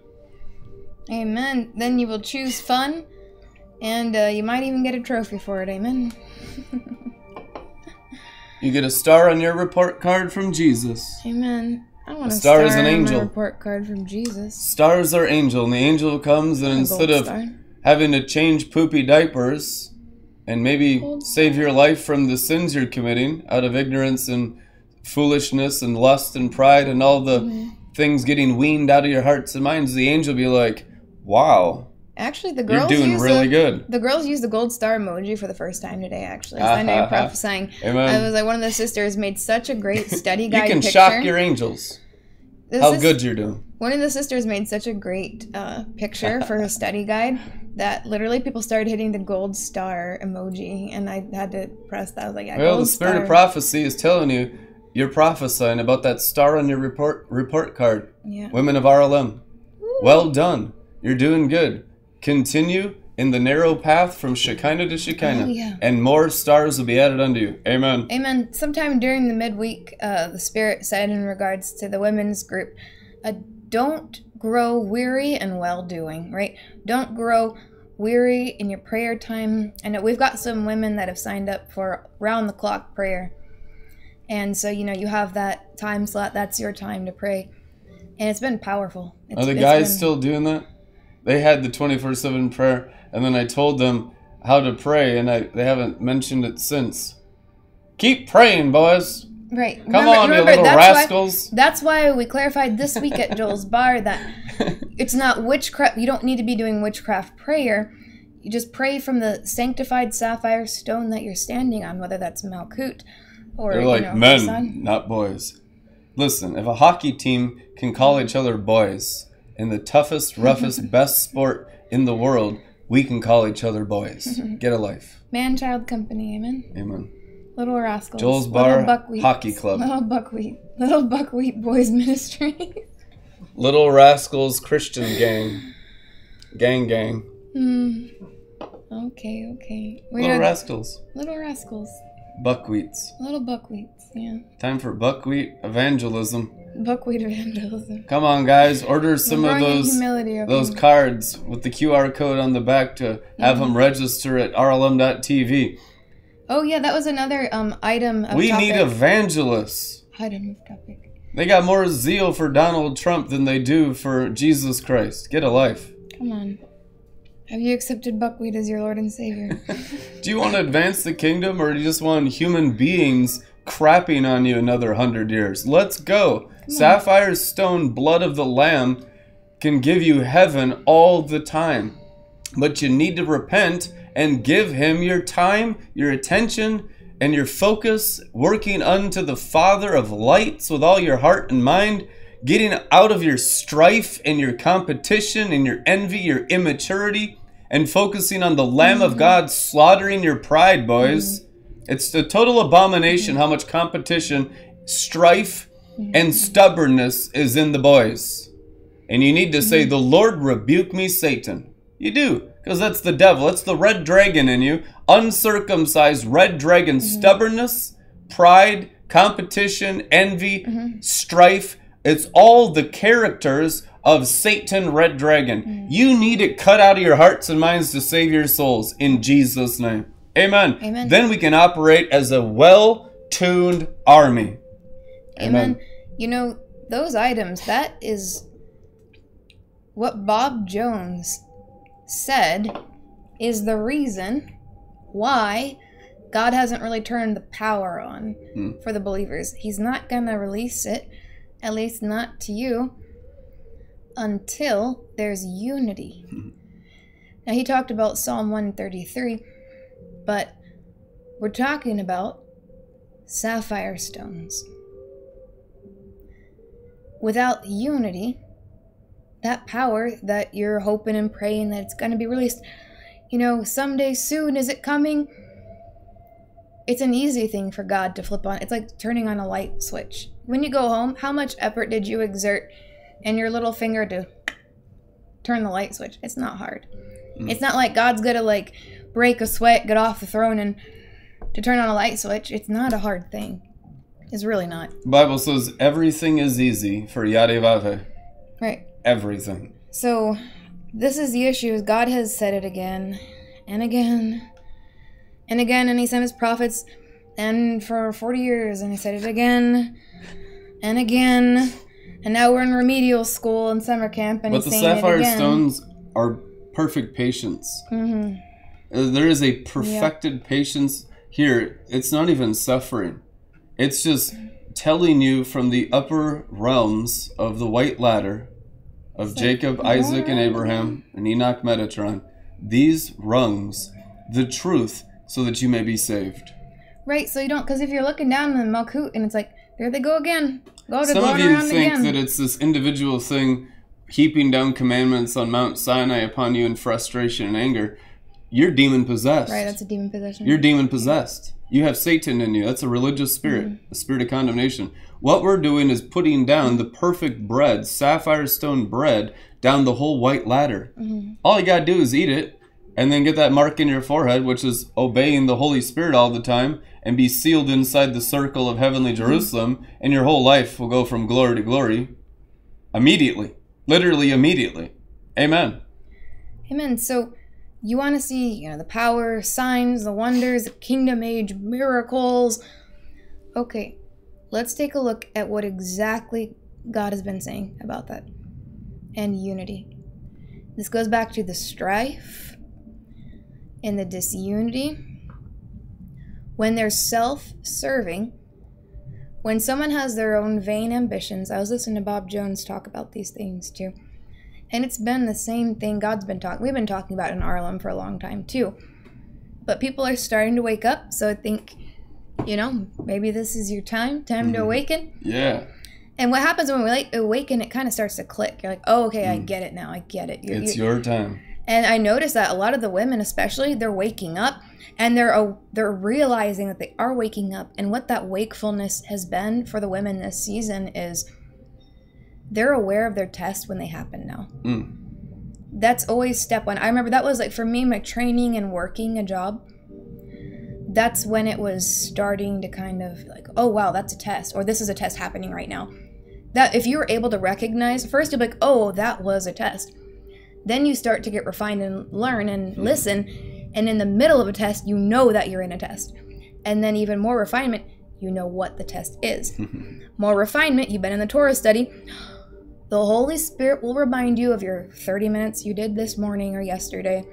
Amen. Then you will choose fun, and uh, you might even get a trophy for it. Amen. You get a star on your report card from Jesus. Amen. I want a star, star is an on angel. My report card from Jesus. Stars are angel, and the angel comes, and instead of star. having to change poopy diapers and maybe Gold save star. your life from the sins you're committing out of ignorance and foolishness and lust and pride and all the mm-hmm. things getting weaned out of your hearts and minds, the angel will be like, wow, Actually, the girls You're doing use really the, good. The girls used the gold star emoji for the first time today, actually. So I know you're prophesying. Amen. I was like, one of the sisters made such a great study guide You can picture. shock your angels. This How is, good you're doing. One of the sisters made such a great uh, picture for her study guide that literally people started hitting the gold star emoji, and I had to press that. I was like, yeah, well, gold the spirit star. of prophecy is telling you you're prophesying about that star on your report report card. Yeah. Women of R L M. Woo. Well done. You're doing good. Continue in the narrow path from Shekinah to Shekinah, Oh, yeah. and more stars will be added unto you. Amen. Amen. Sometime during the midweek, uh, the Spirit said in regards to the women's group, uh, don't grow weary in well-doing, right? Don't grow weary in your prayer time. I know we've got some women that have signed up for round-the-clock prayer. And so, you know, you have that time slot. That's your time to pray. And it's been powerful. It's, Are the it's guys been- still doing that? They had the twenty-four seven prayer, and then I told them how to pray, and I they haven't mentioned it since. Keep praying, boys. Right. Come Remember- on, you remember, little that's rascals. Why, that's why we clarified this week at Joel's Bar that it's not witchcraft. You don't need to be doing witchcraft prayer. You just pray from the sanctified sapphire stone that you're standing on, whether that's Malkut or, They're you like know, men, Hassan. not boys. Listen, if a hockey team can call each other boys in the toughest, roughest, best sport in the world, we can call each other boys. Get a life. Man-child company, amen. Amen. Little Rascals. Joel's Little Bar buckwheat, Hockey Club. Little Buckwheat. Little Buckwheat Boys Ministry. Little Rascals Christian Gang. Gang, gang. Hmm. Okay, okay. We Little are- Rascals. Little Rascals. Buckwheats. Little Buckwheats, yeah. Time for buckwheat evangelism. Buckwheat evangelism. Come on, guys. Order some We're of growing in those humility, okay? those cards with the Q R code on the back to have them register at R L M dot T V. Oh yeah, that was another um item of We topic. need evangelists. Item of topic. They got more zeal for Donald Trump than they do for Jesus Christ. Get a life. Come on. Have you accepted buckwheat as your Lord and Savior? Do you want to advance the kingdom, or do you just want human beings crapping on you another hundred years? Let's go. Sapphire stone, blood of the Lamb, can give you heaven all the time. But you need to repent and give him your time, your attention, and your focus, working unto the Father of lights with all your heart and mind, getting out of your strife and your competition and your envy, your immaturity, and focusing on the Lamb of God slaughtering your pride, boys. It's a total abomination how much competition, strife, and stubbornness is in the boys. And you need to say, the Lord rebuke me, Satan. You do, because that's the devil. That's the red dragon in you. Uncircumcised red dragon stubbornness, pride, competition, envy, strife. It's all the characters of Satan, red dragon. You need it cut out of your hearts and minds to save your souls in Jesus' name. Amen. Amen. Then we can operate as a well-tuned army. Amen. Amen. You know, those items, that is what Bob Jones said is the reason why God hasn't really turned the power on Hmm. for the believers. He's not going to release it, at least not to you, until there's unity. Hmm. Now, he talked about Psalm one thirty-three, but we're talking about sapphire stones. Without unity, that power that you're hoping and praying that it's going to be released, you know, someday soon, is it coming? It's an easy thing for God to flip on. It's like turning on a light switch. When you go home, how much effort did you exert in your little finger to turn the light switch? It's not hard. Mm. It's not like God's going to like break a sweat, get off the throne, and to turn on a light switch. It's not a hard thing. It's really not. The Bible says everything is easy for Yadevave. Right. Everything. So, this is the issue. Is God has said it again and again and again, and he sent his prophets and for forty years, and he said it again and again, and now we're in remedial school and summer camp, and but he's the saying sapphire it again. stones are perfect patience. Mm-hmm. Uh, There is a perfected patience here. It's not even suffering. It's just telling you from the upper realms of the white ladder of it's Jacob, like, Isaac, and Abraham, and Enoch, Metatron. These rungs, the truth, so that you may be saved. Right, so you don't, because if you're looking down in the Malkut and it's like, there they go again. Go to Some of you think again. that it's this individual thing heaping down commandments on Mount Sinai upon you in frustration and anger. You're demon possessed. Right, that's a demon possession. You're demon possessed. You have Satan in you. That's a religious spirit, mm-hmm. a spirit of condemnation. What we're doing is putting down the perfect bread, sapphire stone bread, down the whole white ladder. Mm-hmm. All you got to do is eat it and then get that mark in your forehead, which is obeying the Holy Spirit all the time, and be sealed inside the circle of heavenly Jerusalem, mm-hmm. and your whole life will go from glory to glory immediately. Literally immediately. Amen. Amen. So you want to see, you know, the power, signs, the wonders, the kingdom age, miracles. Okay, let's take a look at what exactly God has been saying about that. And unity. This goes back to the strife and the disunity. When they're self-serving, when someone has their own vain ambitions. I was listening to Bob Jones talk about these things too. And it's been the same thing God's been talking. We've been talking about in R L M for a long time too. But people are starting to wake up. So I think, you know, maybe this is your time. Time mm-hmm. to awaken. Yeah. And what happens when we like awaken, it kind of starts to click. You're like, oh, okay, mm. I get it now. I get it. You're, it's you're... your time. And I noticed that a lot of the women, especially, they're waking up. And they're uh, they're realizing that they are waking up. And what that wakefulness has been for the women this season is they're aware of their test when they happen now. Mm. That's always step one. I remember that was like, for me, my training and working a job. That's when it was starting to kind of like, oh, wow, that's a test. Or this is a test happening right now. That if you were able to recognize, first you'll be like, oh, that was a test. Then you start to get refined and learn and listen. And in the middle of a test, you know that you're in a test. And then even more refinement, you know what the test is. More refinement, you've been in the Torah study. The Holy Spirit will remind you of your thirty minutes you did this morning or yesterday.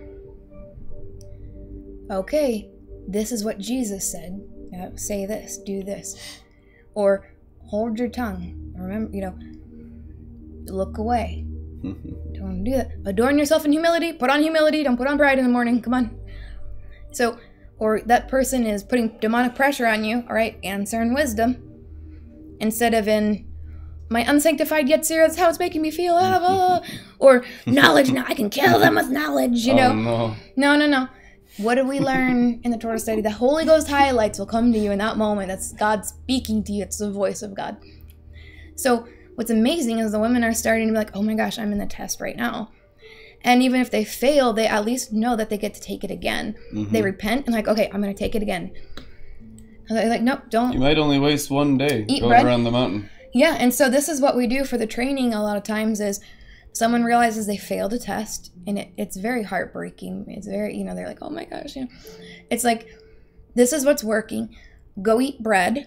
Okay, this is what Jesus said. Now, say this, do this. Or hold your tongue. Remember, you know, look away. Don't do that. Adorn yourself in humility. Put on humility. Don't put on pride in the morning. Come on. So, or that person is putting demonic pressure on you. All right, answer in wisdom. Instead of in, my unsanctified Yetzirah, that's how it's making me feel. Ah, blah. Or knowledge. Now I can kill them with knowledge, you know. Oh, no. no, no, no. What did we learn in the Torah study? The Holy Ghost highlights will come to you in that moment. That's God speaking to you. It's the voice of God. So what's amazing is the women are starting to be like, oh my gosh, I'm in the test right now. And even if they fail, they at least know that they get to take it again. Mm-hmm. They repent and like, okay, I'm going to take it again. And they're like, nope, don't. You might only waste one day Eat going bread. around the mountain. Yeah, and so this is what we do for the training a lot of times is someone realizes they failed a test, and it, it's very heartbreaking. It's very, you know, they're like, oh my gosh. You know. It's like, this is what's working. Go eat bread.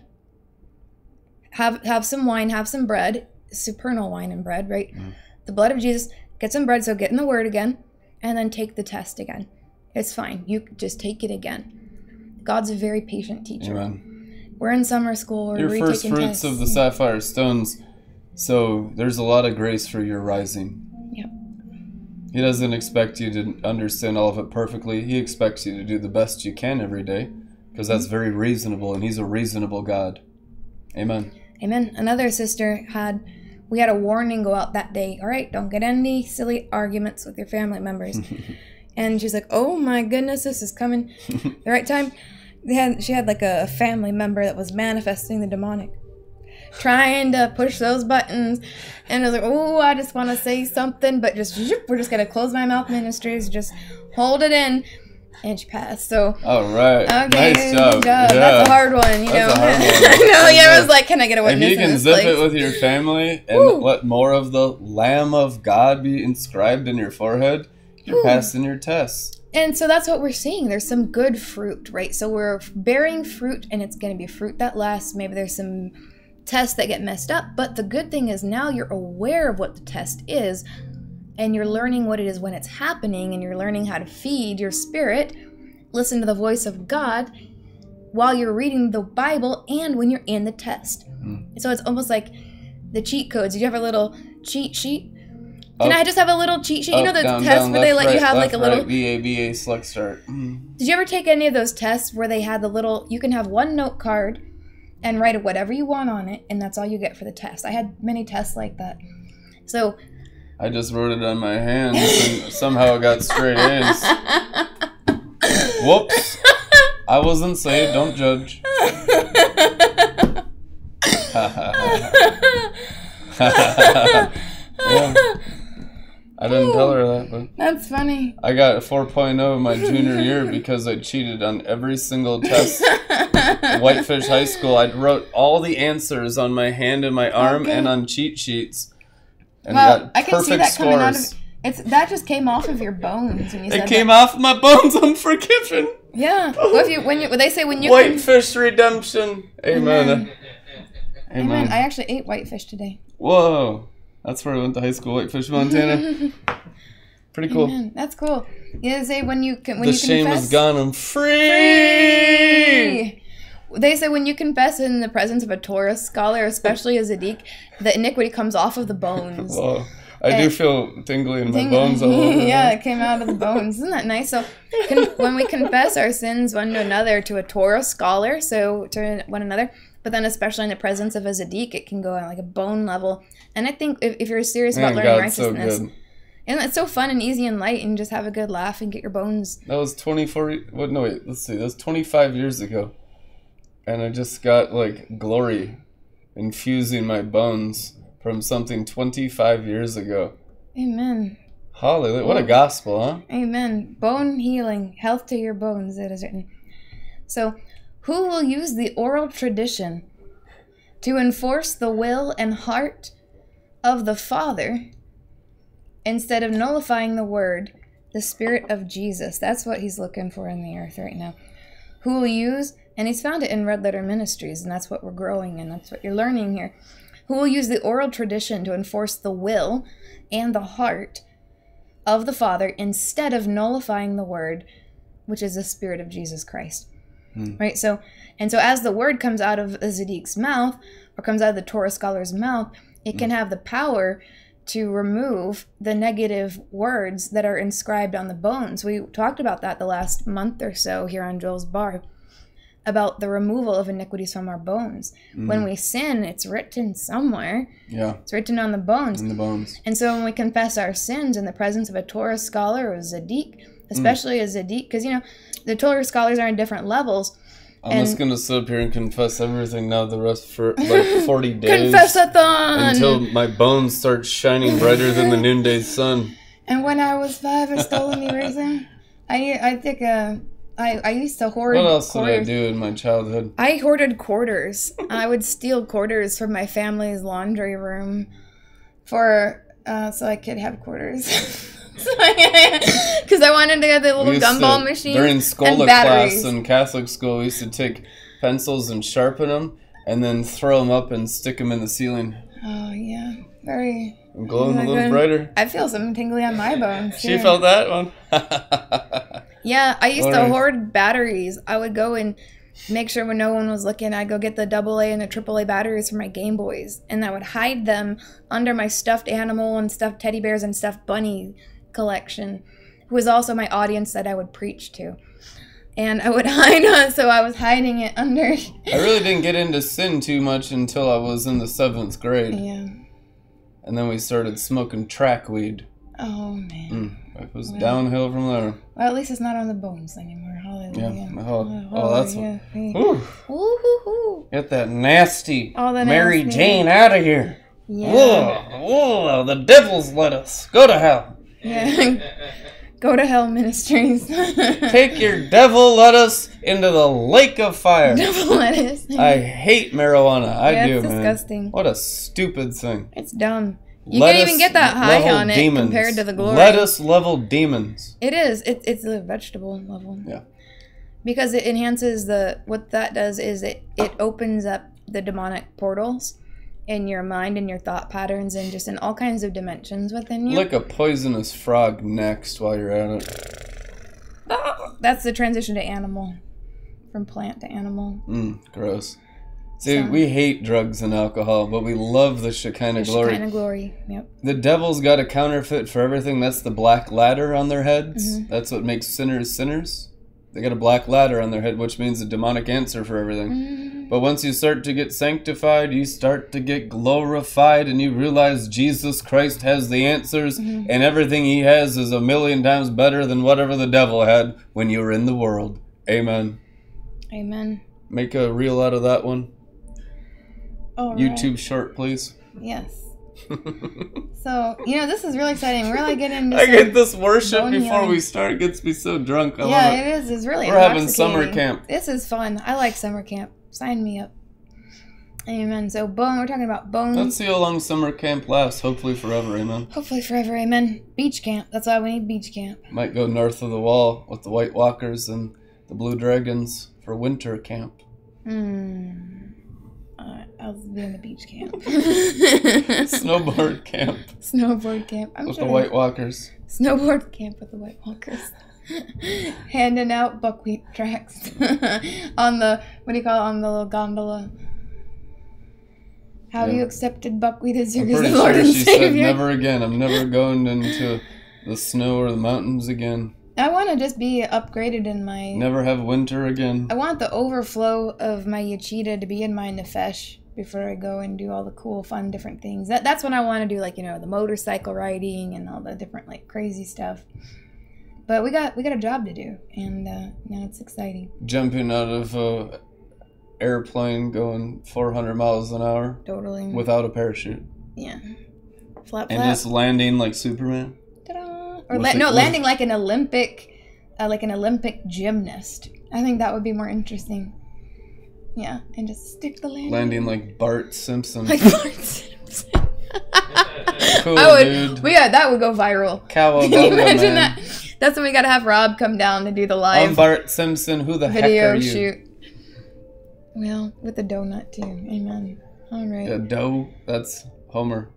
Have, have some wine, have some bread. Supernal wine and bread, right? Mm. The blood of Jesus. Get some bread, so get in the Word again, and then take the test again. It's fine. You just take it again. God's a very patient teacher. Amen. We're in summer school. We're your first fruits tests. of the sapphire stones, so there's a lot of grace for your rising. Yep. He doesn't expect you to understand all of it perfectly. He expects you to do the best you can every day, because that's very reasonable, and He's a reasonable God. Amen. Amen. Another sister had... We had a warning go out that day. All right, don't get any silly arguments with your family members. And she's like, oh my goodness, this is coming the right time. They had, she had like a family member that was manifesting the demonic. Trying to push those buttons. And I was like, oh, I just want to say something. But just, we're just going to close my mouth ministries. Just hold it in. And she passed, so... All right. Okay, nice job. Good job. Yeah. That's a hard one, you That's know? a hard one. No, yeah, I was like, can I get a witness If you can in this zip place? it with your family and Woo. let more of the Lamb of God be inscribed in your forehead, you're Woo. passing your tests. And so that's what we're seeing. There's some good fruit, right? So we're bearing fruit, and it's going to be fruit that lasts. Maybe there's some tests that get messed up, but the good thing is now you're aware of what the test is, and you're learning what it is when it's happening, and you're learning how to feed your spirit, listen to the voice of God while you're reading the Bible and when you're in the test. Mm. So it's almost like the cheat codes. You have a little cheat sheet. Can Up, I just have a little cheat sheet? You up, know the down, test down, where left, they let right, you have left, like a little... Right, B A, B A, select start. Mm. Did you ever take any of those tests where they had the little... You can have one note card and write whatever you want on it, and that's all you get for the test. I had many tests like that. So... I just wrote it on my hands, and somehow it got straight A's. Whoops. I wasn't saved, don't judge. Yeah. I didn't tell her that, but that's funny. I got a four point oh in my junior year because I cheated on every single test. Whitefish High School, I wrote all the answers on my hand and my arm okay. and on cheat sheets. And well, got I can see that scores. coming out of it's that just came off of your bones when you said It came that. off my bones, I'm forgiven. Yeah. Well, if you when you they say when you Whitefish can... redemption. Amen. Amen. Amen. Amen. I actually ate whitefish today. Whoa. That's where I went to high school, Whitefish, Montana. Pretty cool. Amen. That's cool. Yeah, they say when you can when the you shame confess, is gone. I'm free. free. They say when you confess in the presence of a Torah scholar, especially a Zaddik, the iniquity comes off of the bones. Whoa. I and do feel tingly in my ting- bones all over. Yeah, it came out of the bones. Isn't that nice? So con- when we confess our sins one to another, to a Torah scholar, so to one another, but then especially in the presence of a Zaddik, it can go on like a bone level. And I think if, if you're serious about Man, learning God's righteousness, so good. And it's so fun and easy and light, and just have a good laugh and get your bones. That was twenty-four. What? No, wait. Let's see. That was twenty-five years ago, and I just got like glory infusing my bones from something twenty-five years ago. Amen. Hallelujah! What a gospel, huh? Amen. Bone healing, health to your bones. It is written. So, who will use the oral tradition to enforce the will and heart of the Father, instead of nullifying the word, the Spirit of Jesus? That's what he's looking for in the earth right now. Who will use, and he's found it in Red Letter Ministries, and that's what we're growing in. That's what you're learning here. Who will use the oral tradition to enforce the will and the heart of the Father, instead of nullifying the word, which is the Spirit of Jesus Christ. Hmm. Right? So, and so as the word comes out of a Zaddik's mouth, or comes out of the Torah scholar's mouth, it can have the power to remove the negative words that are inscribed on the bones. We talked about that the last month or so here on Joel's Bar, about the removal of iniquities from our bones. Mm. When we sin, it's written somewhere. Yeah. It's written on the bones. In the bones. And so when we confess our sins in the presence of a Torah scholar or a Zaddik, especially mm. a Zaddik, because, you know, the Torah scholars are in different levels. I'm and just going to sit up here and confess everything now the rest for like forty days. Confess-a-thon! Until my bones start shining brighter than the noonday sun. And when I was five, I stole an eraser. I, I think uh, I, I used to hoard What else quarters. did I do in my childhood? I hoarded quarters. I would steal quarters from my family's laundry room for uh, so I could have quarters. Because I wanted to get the little gumball machine. During Schola class in Catholic school, we used to take pencils and sharpen them, and then throw them up and stick them in the ceiling. Oh yeah, very. I'm glowing a little brighter. I feel something tingly on my bones. She felt that one. Yeah, I used to hoard batteries. I would go and make sure when no one was looking, I'd go get the double A and the triple A batteries for my Game Boys, and I would hide them under my stuffed animal and stuffed teddy bears and stuffed bunny collection, who was also my audience that I would preach to. And I would hide on, so I was hiding it under. I really didn't get into sin too much until I was in the seventh grade. Yeah. And then we started smoking track weed. Oh, man. Mm, it was well, downhill from there. Well, at least it's not on the bones anymore. Hallelujah. Yeah. Oh, oh, oh that's yeah. what. Ooh. Ooh. Get that nasty All the Mary nasty. Jane out of here. Yeah. Whoa, whoa, the devil's let us. Go to hell. Yeah. Go to hell ministries. Take your devil lettuce into the lake of fire. Devil lettuce. I hate marijuana. I yeah, do, it's man. disgusting. What a stupid thing. It's dumb. You lettuce can't even get that high on it demons. compared to the glory. Lettuce level demons. It is. It, it's a vegetable level. Yeah. Because it enhances the, what that does is it, it opens up the demonic portals in your mind and your thought patterns and just in all kinds of dimensions within you. Lick a poisonous frog next while you're at it. That's the transition to animal. From plant to animal. Mm, gross. See, So- we hate drugs and alcohol, but we love the Shekinah The glory. Shekinah glory. Yep. The devil's got a counterfeit for everything. That's the black ladder on their heads. Mhm. That's what makes sinners sinners. They got a black ladder on their head, which means a demonic answer for everything. Mhm. But once you start to get sanctified, you start to get glorified, and you realize Jesus Christ has the answers, Mhm. and everything he has is a million times better than whatever the devil had when you were in the world. Amen. Amen. Make a reel out of that one. All right. YouTube short, please. Yes. So, you know, this is really exciting. We're like getting into I some get this worship bone before healing. we start. It gets me so drunk. I Yeah, love it. it is. It's really We're having summer intoxicating. camp. This is fun. I like summer camp. Sign me up. Amen. So, bone, we're talking about bones. Let's see how long summer camp lasts. Hopefully forever, amen. Hopefully forever. Amen. Beach camp. That's why we need beach camp. Might go north of the wall with the White Walkers and the Blue Dragons for winter camp. Hmm. Uh, I'll be in the beach camp. Snowboard camp Snowboard camp. I'm with sure the White Walkers. Snowboard camp with the White Walkers. Handing out buckwheat tracts on the, what do you call it, on the little gondola. Have Yeah. you accepted buckwheat as your I'm pretty Lord sure and she said Savior? never again. I'm never going into the snow or the mountains again. I want to just be upgraded in my... Never have winter again. I want the overflow of my Yachida to be in my Nefesh before I go and do all the cool, fun, different things. That That's when I want to do, like, you know, the motorcycle riding and all the different, like, crazy stuff. But we got we got a job to do, and uh, now it's exciting. Jumping out of a airplane going four hundred miles an hour Totally. without a parachute. Yeah. Flap, And flap. just landing like Superman. Ta-da. Or With la- the- no, with- landing like an Olympic, uh, like an Olympic gymnast. I think that would be more interesting. Yeah, and just stick the landing. Landing like Bart Simpson. Like Bart Simpson. Cool, I would, dude. We, yeah, that would go viral. Cowabunga, Can you imagine man. that? That's when we gotta have Rob come down to do the live I'm Bart Simpson. Who the heck video are you? shoot. Well, with the donut too. Amen. All right. Yeah, dough. That's Homer.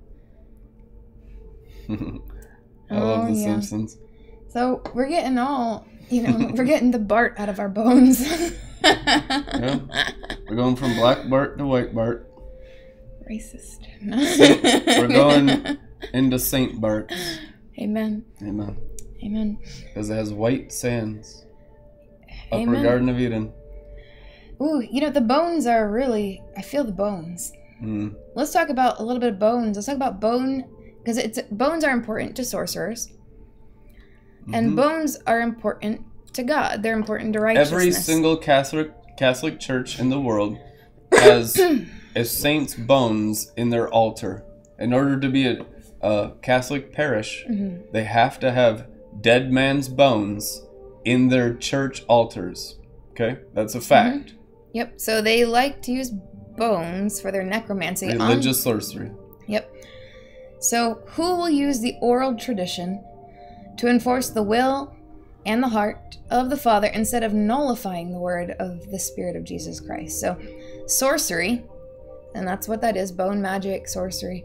I Oh, love The yeah. Simpsons. So we're getting all, you know, we're getting the Bart out of our bones. Yeah. We're going from Black Bart to White Bart. Racist. We're going into Saint Bart. Amen. Amen. Amen. Because it has white sands. Upper Amen. Garden of Eden. Ooh, you know, the bones are really, I feel the bones. Mm. Let's talk about a little bit of bones. Let's talk about bone, because it's bones are important to sorcerers. And Mhm. bones are important to God. They're important to Every righteousness. single Catholic Catholic church in the world has a saint's bones in their altar. In order to be a, a Catholic parish, Mhm. they have to have dead man's bones in their church altars. Okay? That's a fact. Yep. So they like to use bones for their necromancy. on- Religious sorcery. Yep. So who will use the oral tradition to enforce the will and the heart of the Father instead of nullifying the word of the Spirit of Jesus Christ? So sorcery, and that's what that is, bone magic, sorcery.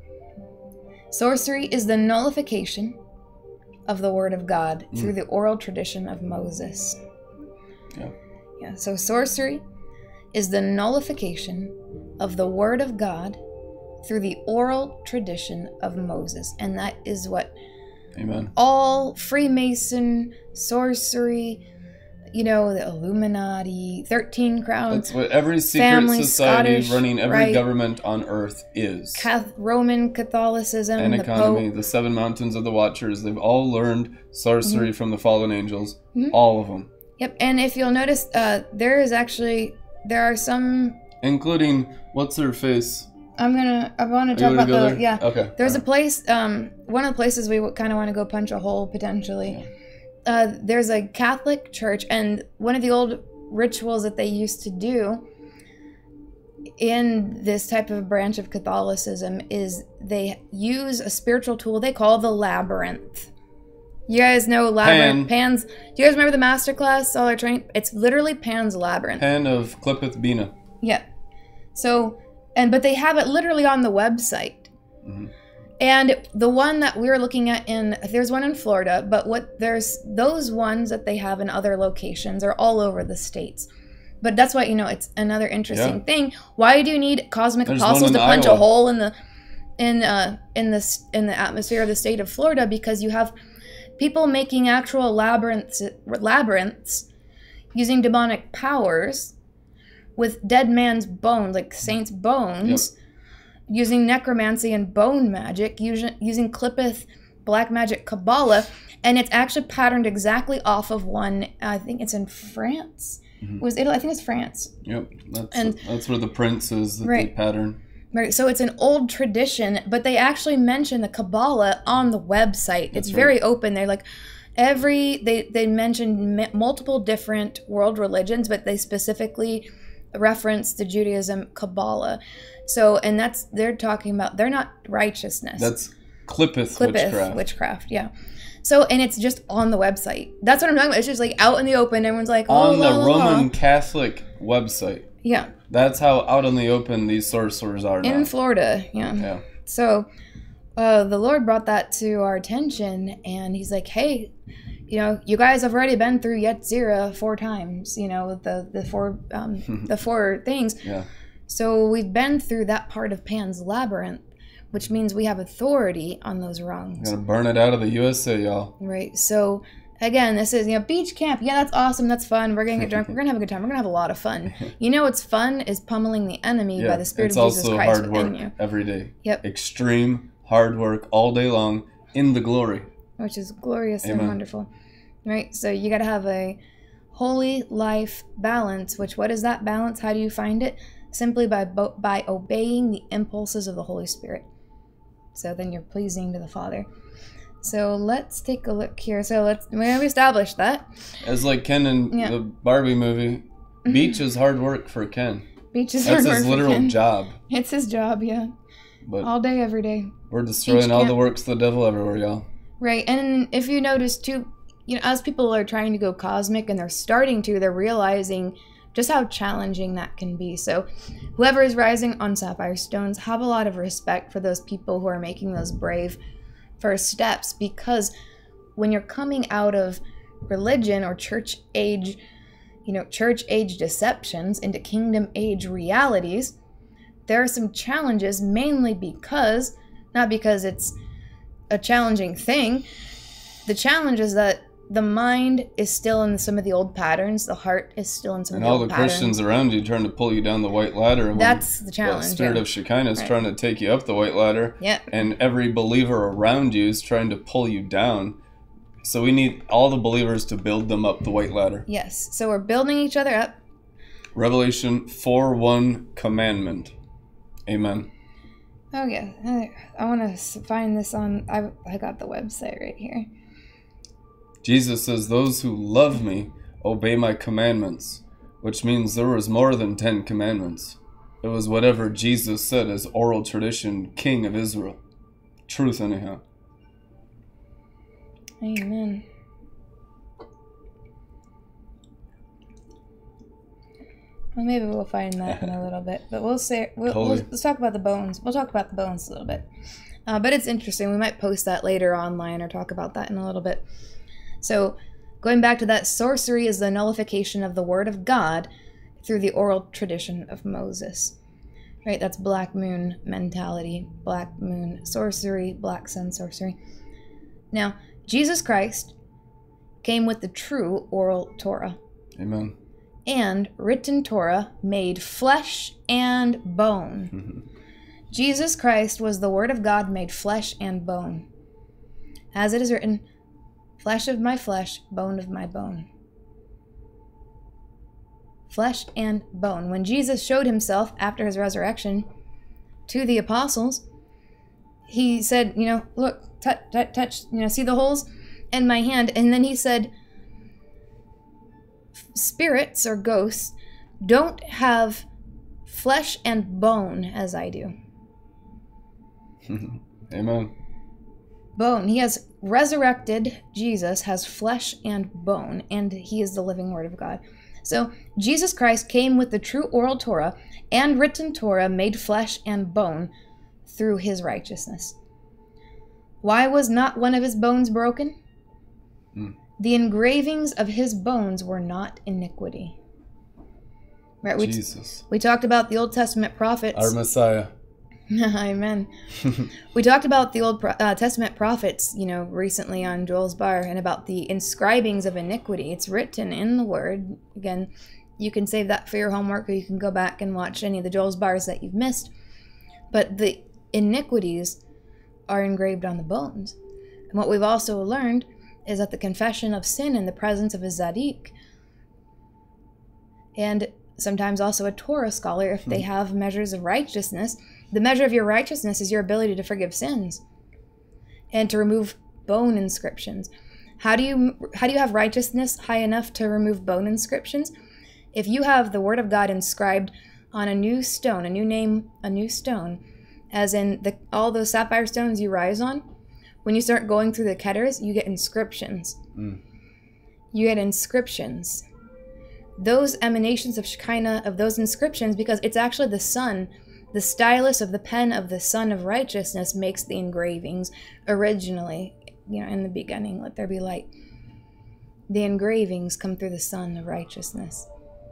Sorcery is the nullification of the word of God Mm. through the oral tradition of Moses. Yeah. Yeah, so sorcery is the nullification of the word of God through the oral tradition of Moses. And that is what Amen. all Freemason, sorcery, you know, the Illuminati, thirteen Crown, That's what every secret family, society Scottish, running every right. government on earth is. Cath- Roman Catholicism, And the economy, Pope. the seven mountains of the Watchers, they've all learned sorcery from the fallen angels. Mhm. All of them. Yep, and if you'll notice, uh, there is actually, there are some, Including, what's her face? I'm gonna, I want to Are talk you about gonna go the, there? yeah. Okay. There's a alright. place, um, one of the places we kind of want to go punch a hole, potentially. Uh, there's a Catholic church, and one of the old rituals that they used to do in this type of branch of Catholicism is they use a spiritual tool they call the labyrinth. You guys know labyrinth. Pan. Pan's. Do you guys remember the masterclass? All our training. It's literally Pan's labyrinth. Pen of Clippeth Bina. Yeah. So, and but they have it literally on the website. Mhm. And the one that we're looking at in, there's one in Florida, but what there's those ones that they have in other locations are all over the states. But that's why, you know, it's another interesting Yeah. thing. Why do you need cosmic There's apostles one to in punch Iowa. a hole in the in uh in this in the atmosphere of the state of Florida? Because you have people making actual labyrinths labyrinths using demonic powers with dead man's bones, like saints' bones, yep. using necromancy and bone magic, using using Clippeth black magic Kabbalah, and it's actually patterned exactly off of one. I think it's in France. Mm-hmm. Was it? I think it's France. Yep, that's and that's where the prince is that right. they pattern. Right, so it's an old tradition, but they actually mention the Kabbalah on the website. That's it's right. very open. They're like every they they mentioned m- multiple different world religions, but they specifically reference the Judaism Kabbalah. So, and that's they're talking about. They're not righteousness. That's Clippeth, Clippeth witchcraft. witchcraft. Yeah. So, and it's just on the website. That's what I'm talking about. It's just like out in the open. Everyone's like, oh, on la, the la, Roman la. Catholic website. Yeah. That's how out in the open these sorcerers are now. In Florida, yeah. Yeah. So, uh, the Lord brought that to our attention, and He's like, "Hey, you know, you guys have already been through Yetzirah four times. You know, the the four um, the four things. Yeah. So we've been through that part of Pan's labyrinth, which means we have authority on those rungs. Gotta burn it out of the U S A, y'all. Right. So." Again, this is, you know, beach camp. Yeah, that's awesome. That's fun. We're going to get drunk. We're going to have a good time. We're going to have a lot of fun. You know what's fun is pummeling the enemy yeah, by the Spirit it's of Jesus also Christ hard within work you. every day. Yep. Extreme hard work all day long in the glory. Which is glorious Amen. and wonderful. Right? So you got to have a holy life balance, which what is that balance? How do you find it? Simply by bo- by obeying the impulses of the Holy Spirit. So then you're pleasing to the Father. So let's take a look here. So let's we have established that. As like Ken in yeah. the Barbie movie, beach is hard work for Ken. Beach is That's hard his work literal for Ken. job. It's his job, yeah. But all day, every day. We're destroying Beach all camp. the works of the devil everywhere, y'all. Right, and if you notice too, you know, as people are trying to go cosmic and they're starting to, they're realizing just how challenging that can be. So whoever is rising on Sapphire Stones, have a lot of respect for those people who are making those brave first steps, because when you're coming out of religion or church age, you know, church age deceptions into kingdom age realities, there are some challenges, mainly because, not because it's a challenging thing, the challenge is that the mind is still in some of the old patterns, the heart is still in some and of the all old the patterns. Christians around you trying to pull you down the white ladder. When That's the challenge. The spirit yeah. of Shekinah is Right. trying to take you up the white ladder. Yeah. And every believer around you is trying to pull you down. So we need all the believers to build them up the white ladder. Yes. So we're building each other up. Revelation four one commandment. Amen. Oh yeah. I, I want to find this on, I, I got the website right here. Jesus says, those who love me obey my commandments, which means there was more than ten commandments. It was whatever Jesus said as oral tradition, King of Israel. Truth, anyhow. Amen. Well, maybe we'll find that in a little bit, but we'll say we'll, Totally. we'll let's talk about the bones. We'll talk about the bones a little bit, uh, but it's interesting. We might post that later online or talk about that in a little bit. So, going back to that, sorcery is the nullification of the word of God through the oral tradition of Moses. Right? That's black moon mentality, black moon sorcery, black sun sorcery. Now, Jesus Christ came with the true oral Torah. Amen. And written Torah made flesh and bone. Mm-hmm. Jesus Christ was the Word of God made flesh and bone. As it is written, flesh of my flesh, bone of my bone. Flesh and bone. When Jesus showed himself after his resurrection to the apostles, he said, you know, look, touch, touch, touch, you know, see the holes in my hand. And then he said, spirits or ghosts don't have flesh and bone as I do. Amen. Bone. He has resurrected Jesus, has flesh and bone, and he is the living word of God. So Jesus Christ came with the true oral Torah and written Torah made flesh and bone through his righteousness. Why was not one of his bones broken? Mm. The engravings of his bones were not iniquity. Right? We, Jesus. We talked about the Old Testament prophets. Our Messiah. Amen. We talked about the Old uh, Testament prophets, you know, recently on Joel's Bar, and about the inscribings of iniquity. It's written in the Word. Again, you can save that for your homework, or you can go back and watch any of the Joel's Bars that you've missed. But the iniquities are engraved on the bones. And what we've also learned is that the confession of sin in the presence of a Tzaddik, and sometimes also a Torah scholar, if they have measures of righteousness, the measure of your righteousness is your ability to forgive sins and to remove bone inscriptions. How do you how do you have righteousness high enough to remove bone inscriptions? If you have the Word of God inscribed on a new stone, a new name, a new stone, as in the all those sapphire stones you rise on, when you start going through the ketters, you get inscriptions. Mm. You get inscriptions. Those emanations of Shekinah, of those inscriptions, because it's actually the sun, the stylus of the pen of the Son of Righteousness makes the engravings originally, you know, in the beginning, let there be light. The engravings come through the Son of Righteousness.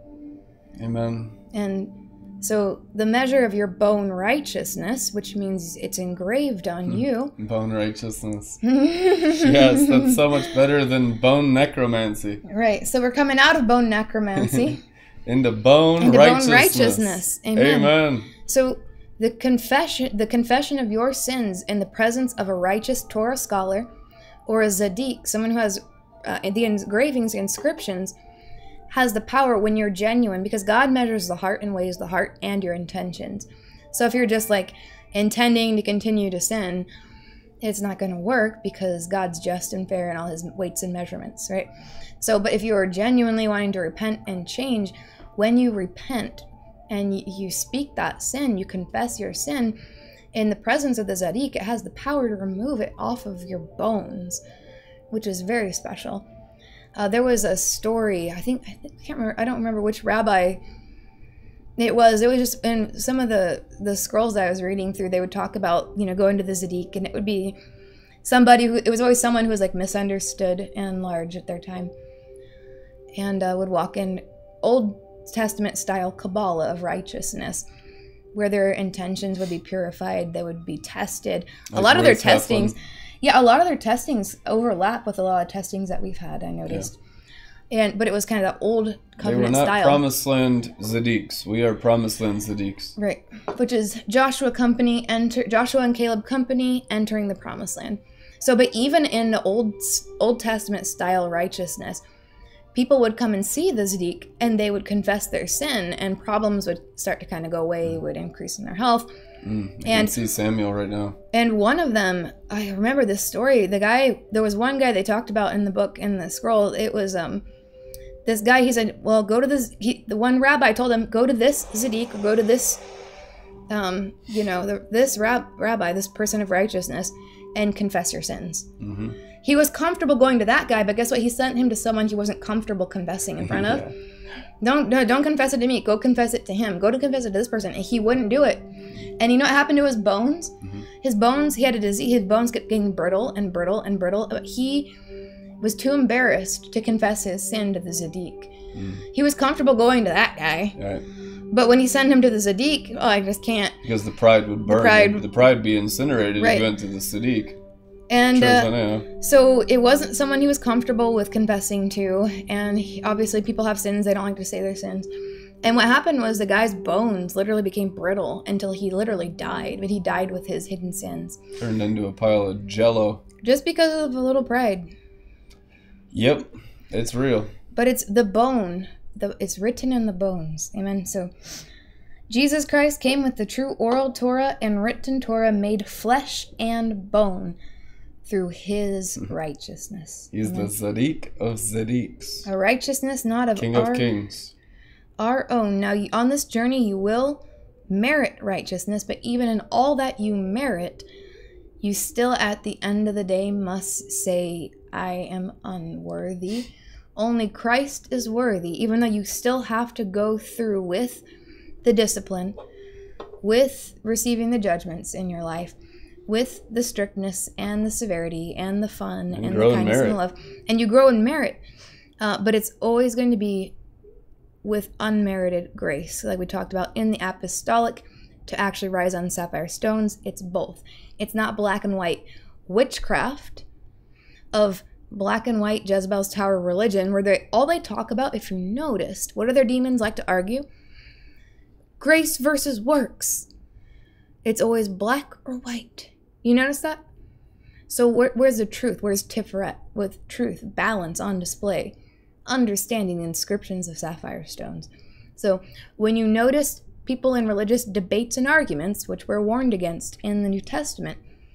Amen. And so the measure of your bone righteousness, which means it's engraved on you. Bone righteousness. Yes, that's so much better than bone necromancy. Right. So we're coming out of bone necromancy. Into bone into righteousness. Bone righteousness. Amen. Amen. So the confession, the confession of your sins in the presence of a righteous Torah scholar or a Tzaddik, someone who has uh, the engravings, inscriptions, has the power when you're genuine, because God measures the heart and weighs the heart and your intentions. So if you're just like intending to continue to sin, it's not going to work, because God's just and fair in all his weights and measurements, right? So, but if you are genuinely wanting to repent and change, when you repent and you, you speak that sin, you confess your sin in the presence of the Tzaddik, it has the power to remove it off of your bones, which is very special. Uh, there was a story, I think, I think, I can't remember, I don't remember which rabbi it was. It was just in some of the, the scrolls that I was reading through, they would talk about, you know, going to the Tzaddik, and it would be somebody who, it was always someone who was like misunderstood and large at their time, and uh, would walk in Old Testament style Kabbalah of righteousness, where their intentions would be purified, they would be tested. Like a lot of their testings... Happen. Yeah, a lot of their testings overlap with a lot of testings that we've had, I noticed. Yeah. And but it was kind of that old covenant style. They were not style. Promised Land Tzaddiks. We are Promised Land Tzaddiks. Right. Which is Joshua company enter Joshua and Caleb company entering the Promised Land. So, but even in the old Old Testament style righteousness, people would come and see the Tzaddik, and they would confess their sin, and problems would start to kind of go away, would increase in their health. Mm, I and can see Samuel right now. And one of them, I remember this story. The guy, there was one guy they talked about in the book, in the scroll. It was um, this guy. He said, "Well, go to this." He, the one rabbi told him, "Go to this Tzaddik, or go to this, um, you know, the, this rab, rabbi, this person of righteousness, and confess your sins." Mm-hmm. He was comfortable going to that guy, but guess what? He sent him to someone he wasn't comfortable confessing in front of. Yeah. Don't no, don't confess it to me. Go confess it to him. Go to confess it to this person. And he wouldn't do it. And you know what happened to his bones? Mm-hmm. His bones, he had a disease. His bones kept getting brittle and brittle and brittle. But he was too embarrassed to confess his sin to the Tzaddik. Mm. He was comfortable going to that guy. Right. But when he sent him to the Tzaddik, oh, I just can't. Because the pride would burn. The pride, the pride would be incinerated right. if you went to the Tzaddik. And uh, so it wasn't someone he was comfortable with confessing to. And he, obviously people have sins. They don't like to say their sins. And what happened was the guy's bones literally became brittle until he literally died. But he died with his hidden sins. Turned into a pile of jello. Just because of a little pride. Yep. It's real. But it's the bone. The, it's written in the bones. Amen. So Jesus Christ came with the true oral Torah and written Torah made flesh and bone through his righteousness. He's Amen. The Tzaddik of Tzaddiks. A righteousness not of King our, of kings. Our own. Now, on this journey, you will merit righteousness, but even in all that you merit, you still at the end of the day must say, I am unworthy. Only Christ is worthy, even though you still have to go through with the discipline, with receiving the judgments in your life, with the strictness and the severity and the fun and, and the kindness and the love. And you grow in merit. Uh, but it's always going to be with unmerited grace, like we talked about in the apostolic, to actually rise on sapphire stones. It's both. It's not black and white witchcraft of black and white Jezebel's Tower religion, where they all they talk about, if you noticed, what do their demons like to argue? Grace versus works. It's always black or white. You notice that? So where, where's the truth? Where's Tiferet with truth, balance on display, understanding the inscriptions of sapphire stones? So when you notice people in religious debates and arguments, which we're warned against in the New Testament,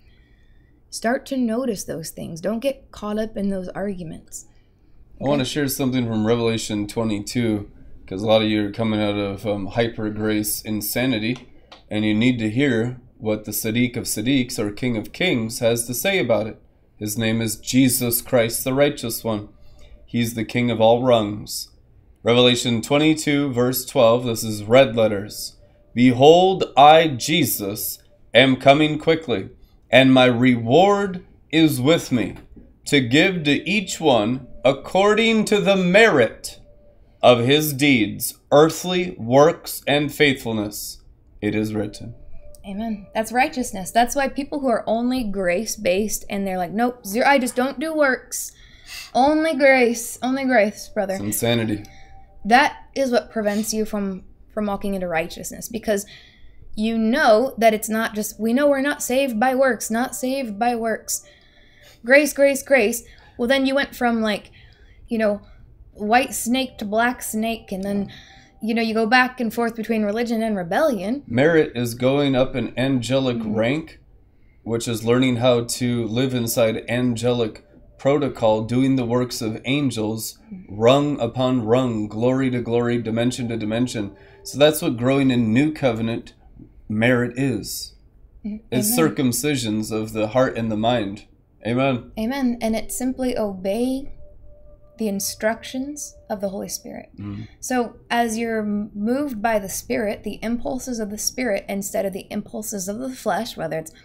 start to notice those things. Don't get caught up in those arguments. Okay? I want to share something from Revelation twenty-two, because a lot of you are coming out of um, hyper grace insanity, and you need to hear what the Sadiq of Sadiqs, or King of Kings, has to say about it. His name is Jesus Christ, the Righteous One. He's the King of all rungs. Revelation twenty-two, verse twelve, this is red letters. Behold, I, Jesus, am coming quickly, and my reward is with me, to give to each one according to the merit of his deeds, earthly works and faithfulness. It is written. Amen. That's righteousness. That's why people who are only grace-based and they're like, nope, zero, I just don't do works. Only grace. Only grace, brother. It's insanity. That is what prevents you from, from walking into righteousness, because you know that it's not just, we know we're not saved by works, not saved by works. Grace, grace, grace. Well, then you went from like, you know, white snake to black snake, and then you know, you go back and forth between religion and rebellion. Merit is going up an angelic mm-hmm. rank, which is learning how to live inside angelic protocol, doing the works of angels, rung upon rung, glory to glory, dimension to dimension. So that's what growing in new covenant merit is. Amen. It's circumcisions of the heart and the mind. Amen. Amen. And it's simply obey the instructions of the Holy Spirit. Mm. So as you're moved by the Spirit, the impulses of the Spirit instead of the impulses of the flesh, whether it's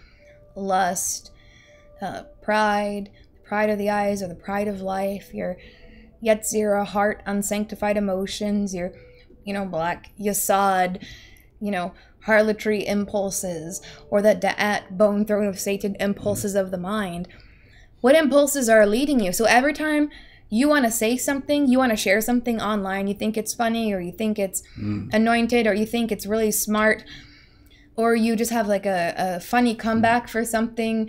lust, uh, pride, the pride of the eyes or the pride of life, your Yetzirah, heart, unsanctified emotions, your, you know, black Yasad, you know, harlotry impulses, or the Da'at, bone throne of Satan impulses mm. of the mind. What impulses are leading you? So every time you want to say something, you want to share something online, you think it's funny, or you think it's mm. anointed, or you think it's really smart, or you just have like a, a funny comeback for something,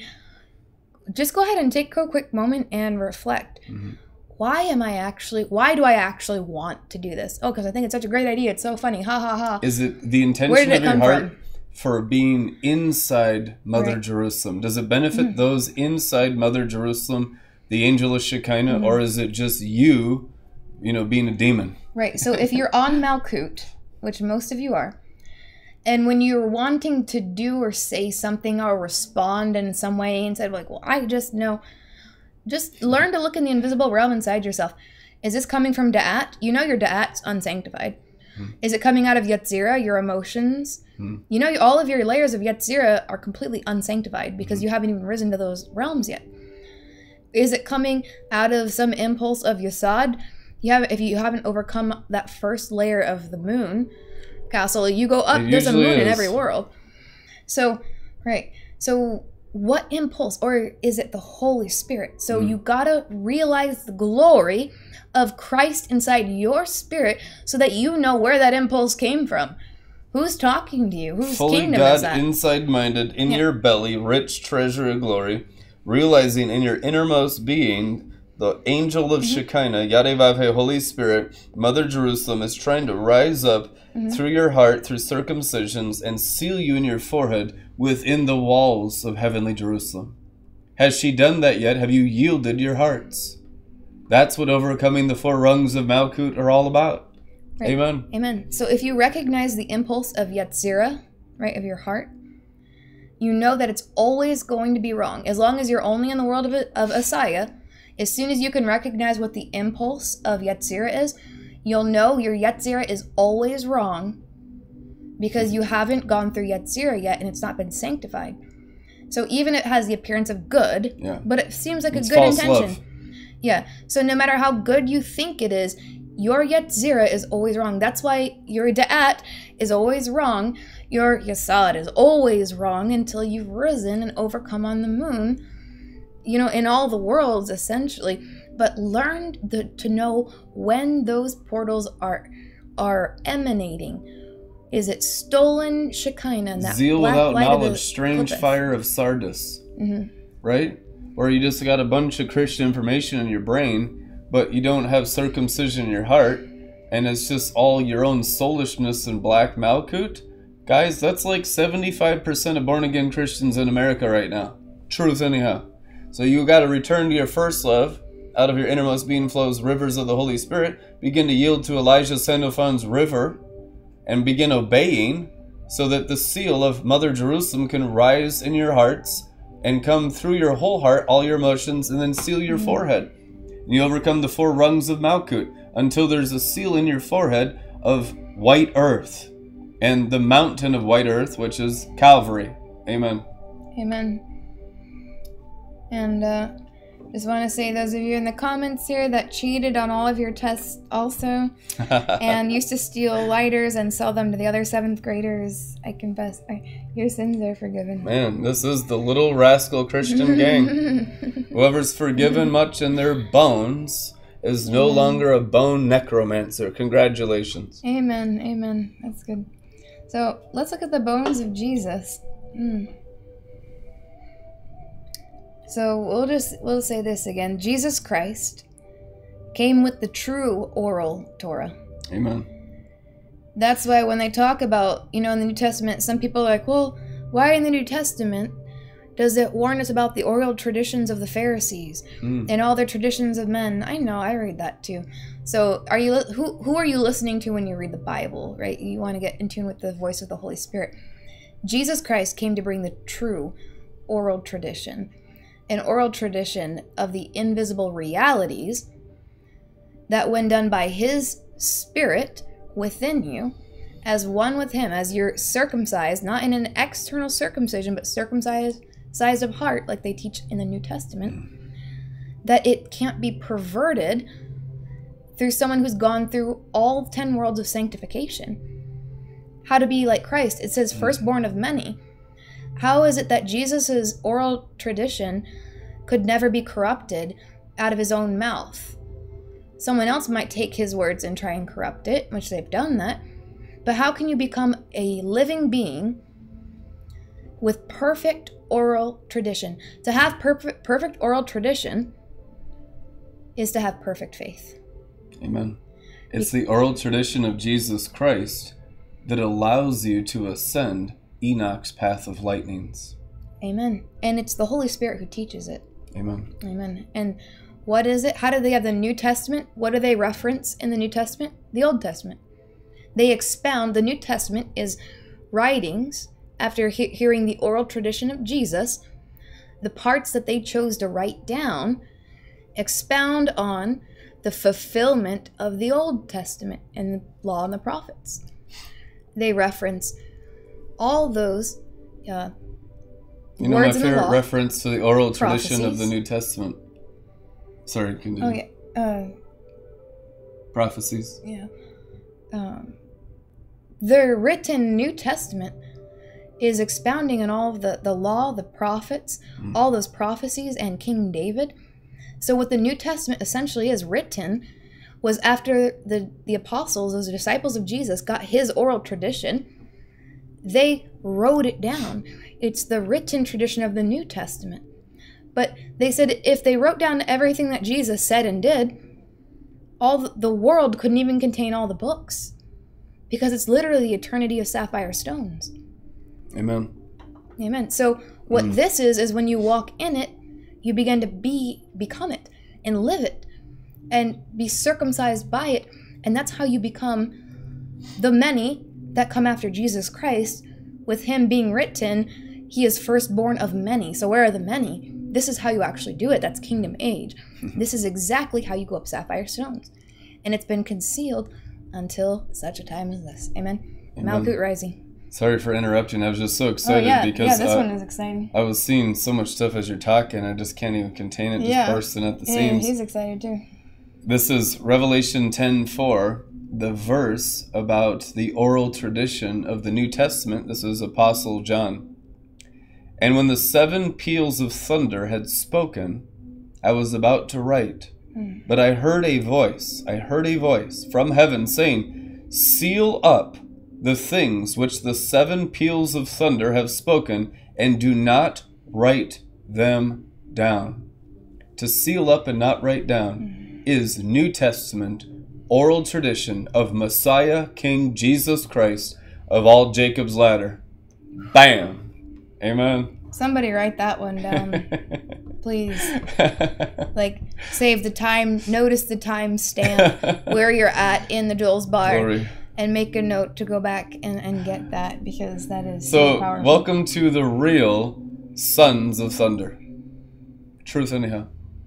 just go ahead and take a quick moment and reflect. Mm-hmm. Why am I actually, why do I actually want to do this? Oh, because I think it's such a great idea. It's so funny. Ha, ha, ha. Is it the intention of your heart from? for being inside Mother right. Jerusalem? Does it benefit mm-hmm. those inside Mother Jerusalem, the angel of Shekinah, mm-hmm. or is it just you, you know, being a demon? Right. So if you're on Malkut, which most of you are, and when you're wanting to do or say something or respond in some way, instead of like, well, I just know, just learn to look in the invisible realm inside yourself. Is this coming from Da'at? You know your Da'at's unsanctified. Hmm. Is it coming out of Yetzirah, your emotions? Hmm. You know all of your layers of Yetzirah are completely unsanctified because hmm. you haven't even risen to those realms yet. Is it coming out of some impulse of Yasad? You have, if you haven't overcome that first layer of the moon castle, you go up, there's a moon is. in every world. So, right. So what impulse, or is it the Holy Spirit? So mm. you gotta realize the glory of Christ inside your spirit so that you know where that impulse came from. Who's talking to you? Whose Fully kingdom God is that? Inside-minded, in yeah. your belly, rich treasure of glory, realizing in your innermost being, the angel of mm-hmm. Shekinah, Yadevavhe, Holy Spirit, Mother Jerusalem, is trying to rise up mm-hmm. through your heart, through circumcisions, and seal you in your forehead within the walls of heavenly Jerusalem. Has she done that yet? Have you yielded your hearts? That's what overcoming the four rungs of Malkut are all about. Right. Amen. Amen. So if you recognize the impulse of Yetzirah, right, of your heart, you know that it's always going to be wrong. As long as you're only in the world of, of Asaya, as soon as you can recognize what the impulse of Yetzirah is, you'll know your Yetzirah is always wrong because you haven't gone through Yetzirah yet and it's not been sanctified. So even it has the appearance of good, yeah. but it seems like it's a good intention. Love. Yeah. So no matter how good you think it is, your Yetzirah is always wrong. That's why your Da'at is always wrong. Your Yesod is always wrong until you've risen and overcome on the moon. You know, in all the worlds, essentially. But learn the, to know when those portals are are emanating. Is it stolen Shekinah? And that Zeal black without light of the knowledge, strange Clippus. fire of Sardis. Mm-hmm. Right? Or you just got a bunch of Christian information in your brain, but you don't have circumcision in your heart, and it's just all your own soulishness and black Malkut. Guys, that's like seventy-five percent of born-again Christians in America right now. Truth anyhow. So you got to return to your first love. Out of your innermost being flows rivers of the Holy Spirit. Begin to yield to Elijah Sandophan's river and begin obeying so that the seal of Mother Jerusalem can rise in your hearts and come through your whole heart, all your emotions, and then seal your mm-hmm. forehead. And you overcome the four rungs of Malkut until there's a seal in your forehead of white earth and the mountain of white earth, which is Calvary. Amen. Amen. And, uh, just want to say, those of you in the comments here that cheated on all of your tests also and used to steal lighters and sell them to the other seventh graders, I confess, I, your sins are forgiven. Man, this is the little rascal Christian gang. Whoever's forgiven much in their bones is no Amen. Longer a bone necromancer. Congratulations. Amen. Amen. That's good. So let's look at the bones of Jesus. Mm. So we'll just we'll say this again. Jesus Christ came with the true oral Torah. Amen. That's why when they talk about, you know, in the New Testament, some people are like, well, why in the New Testament does it warn us about the oral traditions of the Pharisees mm. and all their traditions of men? I know, I read that too. So are you who who are you listening to when you read the Bible, right? You want to get in tune with the voice of the Holy Spirit. Jesus Christ came to bring the true oral tradition. An oral tradition of the invisible realities that when done by his spirit within you, as one with him, as you're circumcised, not in an external circumcision, but circumcised sized of heart, like they teach in the New Testament, that it can't be perverted through someone who's gone through all ten worlds of sanctification. How to be like Christ. It says firstborn of many. How is it that Jesus' oral tradition could never be corrupted out of his own mouth? Someone else might take his words and try and corrupt it, which they've done that. But how can you become a living being with perfect oral tradition? To have perfect, perfect oral tradition is to have perfect faith. Amen. It's the oral tradition of Jesus Christ that allows you to ascend Enoch's path of lightnings. Amen. And it's the Holy Spirit who teaches it. Amen. Amen. And what is it? How do they have the New Testament? What do they reference in the New Testament? The Old Testament. They expound. The New Testament is writings after he- hearing the oral tradition of Jesus. The parts that they chose to write down expound on the fulfillment of the Old Testament and the law and the prophets. They reference all those uh, you know words my in the favorite law, reference to the oral tradition prophecies. of the New Testament. Sorry, continue. Oh yeah, uh, prophecies. Yeah, um, the written New Testament is expounding on all of the the law, the prophets, mm. all those prophecies, and King David. So what the New Testament essentially is written was after the the apostles, those disciples of Jesus, got his oral tradition. They wrote it down. It's the written tradition of the New Testament. But they said if they wrote down everything that Jesus said and did, all the, the world couldn't even contain all the books. Because it's literally the eternity of sapphire stones. Amen. Amen. So what mm. this is, is when you walk in it, you begin to be become it and live it and be circumcised by it. And that's how you become the many that come after Jesus Christ. With him being written, he is firstborn of many. So where are the many? This is how you actually do it. That's kingdom age. This is exactly how you go up sapphire stones. And it's been concealed until such a time as this. Amen. Amen. Malkut rising. Sorry for interrupting. I was just so excited oh, yeah. because yeah, this uh, one is exciting. I was seeing so much stuff as you're talking. I just can't even contain it. Just yeah. bursting at the yeah, seams. He's excited too. This is Revelation ten four, the verse about the oral tradition of the New Testament. This is Apostle John. And when the seven peals of thunder had spoken, I was about to write, mm. but I heard a voice, I heard a voice from heaven saying, seal up the things which the seven peals of thunder have spoken, and do not write them down. To seal up and not write down mm. is New Testament oral tradition of Messiah, King Jesus Christ of all Jacob's ladder. Bam! Amen. Somebody write that one down, please. Like, save the time, notice the time stamp, where you're at in the Joel's bar. Glory. And make a note to go back and, and get that, because that is so, so powerful. Welcome to the real Sons of Thunder. Truth anyhow.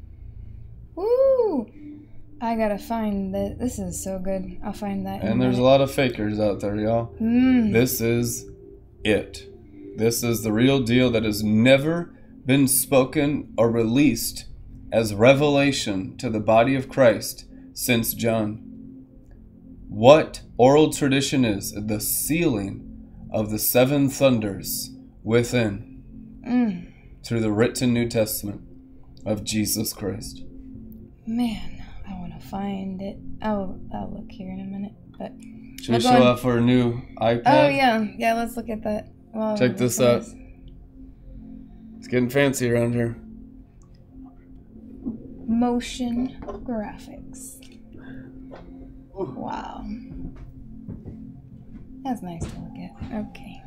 Woo! I gotta find that. This is so good. I'll find that. And there's a lot of fakers out there, y'all. Mm. This is it. This is the real deal that has never been spoken or released as revelation to the body of Christ since John. What oral tradition is the sealing of the seven thunders within mm. through the written New Testament of Jesus Christ. Man, I want to find it. I'll, I'll look here in a minute. But should we show off our new iPad? Oh, yeah. Yeah, let's look at that. Well, check this out. Is. It's getting fancy around here. Motion graphics. Wow. That's nice to look at. Okay.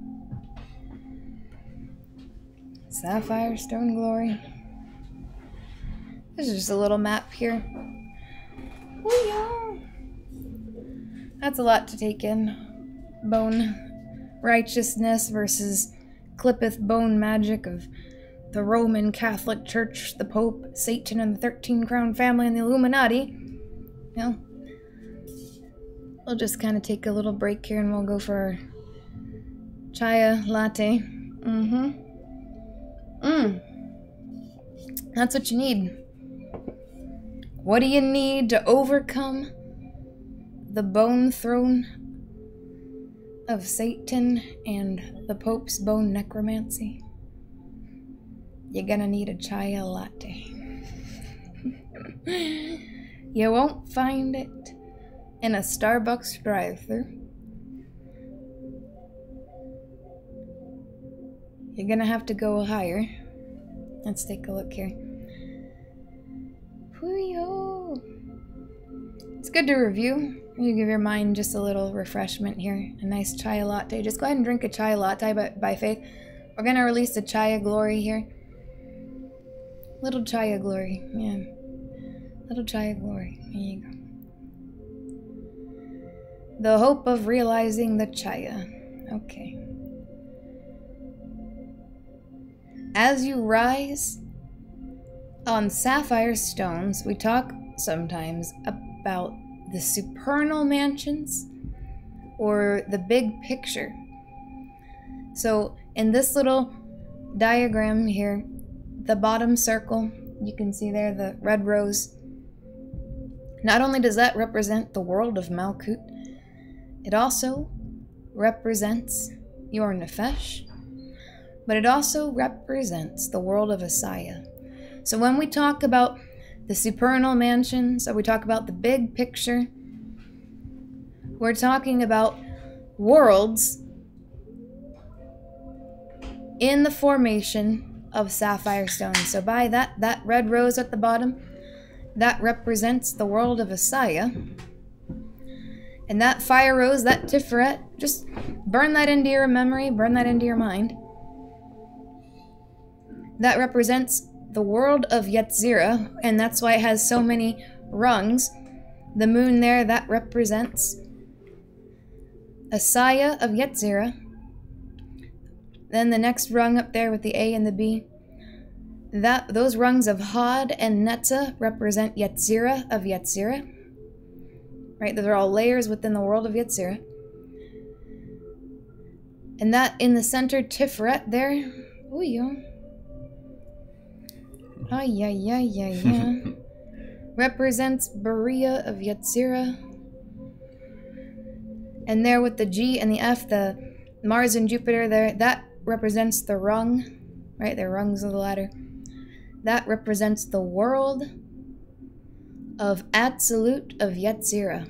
Sapphire, Stone Glory. This is just a little map here. Oh, yeah. That's a lot to take in. Bone righteousness versus clippeth bone magic of the Roman Catholic Church, the Pope, Satan, and the thirteen Crown family, and the Illuminati. You know, we'll just kind of take a little break here and we'll go for our chai latte. Mm-hmm. Mm. That's what you need. What do you need to overcome the bone throne of Satan and the Pope's bone necromancy? You're gonna need a chai latte. You won't find it in a Starbucks drive-thru. You're gonna have to go higher. Let's take a look here. Whoo-yo. It's good to review. You give your mind just a little refreshment here. A nice chai latte. Just go ahead and drink a chai latte by, by faith. We're gonna release the chai glory here. Little chai glory, yeah. Little chai glory. There you go. The hope of realizing the chaya. Okay. As you rise on sapphire stones, we talk sometimes about the supernal mansions or the big picture. So in this little diagram here, the bottom circle, you can see there the red rose. Not only does that represent the world of Malkut, it also represents your Nefesh, but it also represents the world of Asaya. So when we talk about the supernal mansions, or we talk about the big picture, we're talking about worlds in the formation of sapphire stones. So by that, that red rose at the bottom, that represents the world of Asaya. And that fire rose, that Tiferet, just burn that into your memory, burn that into your mind. That represents the world of Yetzirah, and that's why it has so many rungs. The moon there, that represents Asaya of Yetzirah. Then the next rung up there with the A and the B, that those rungs of Hod and Netzah represent Yetzirah of Yetzirah. Right, those are all layers within the world of Yetzirah. And that in the center, Tiferet there, ooh, yo. Ay, ay, ay, ay, ay. represents Berea of Yetzirah. And there with the G and the F, the Mars and Jupiter there, that represents the rung, right? The rungs of the ladder. That represents the world of Absolute of Yetzirah.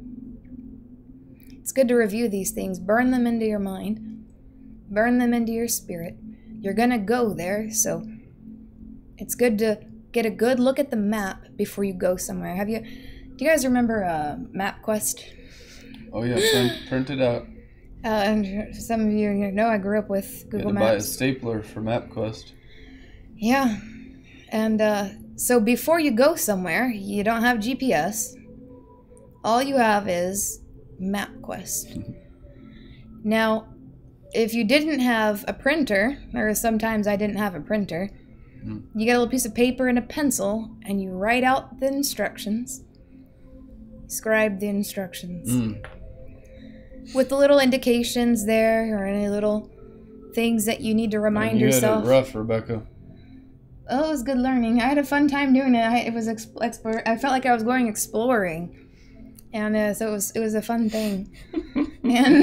It's good to review these things. Burn them into your mind. Burn them into your spirit. You're going to go there, so it's good to get a good look at the map before you go somewhere. Have you, do you guys remember uh, MapQuest? Oh yeah, print, print it out. Uh, and some of you know I grew up with Google you had to Maps. buy a stapler for MapQuest. Yeah, and uh, so before you go somewhere, you don't have G P S. All you have is MapQuest. Now, if you didn't have a printer, or sometimes I didn't have a printer, mm. you get a little piece of paper and a pencil, and you write out the instructions. Scribe the instructions. Mm. With the little indications there, or any little things that you need to remind Man, you yourself. You had it rough, Rebekah. Oh, it was good learning. I had a fun time doing it. I, it was exp- explore. I felt like I was going exploring, and uh, so it was. It was a fun thing. And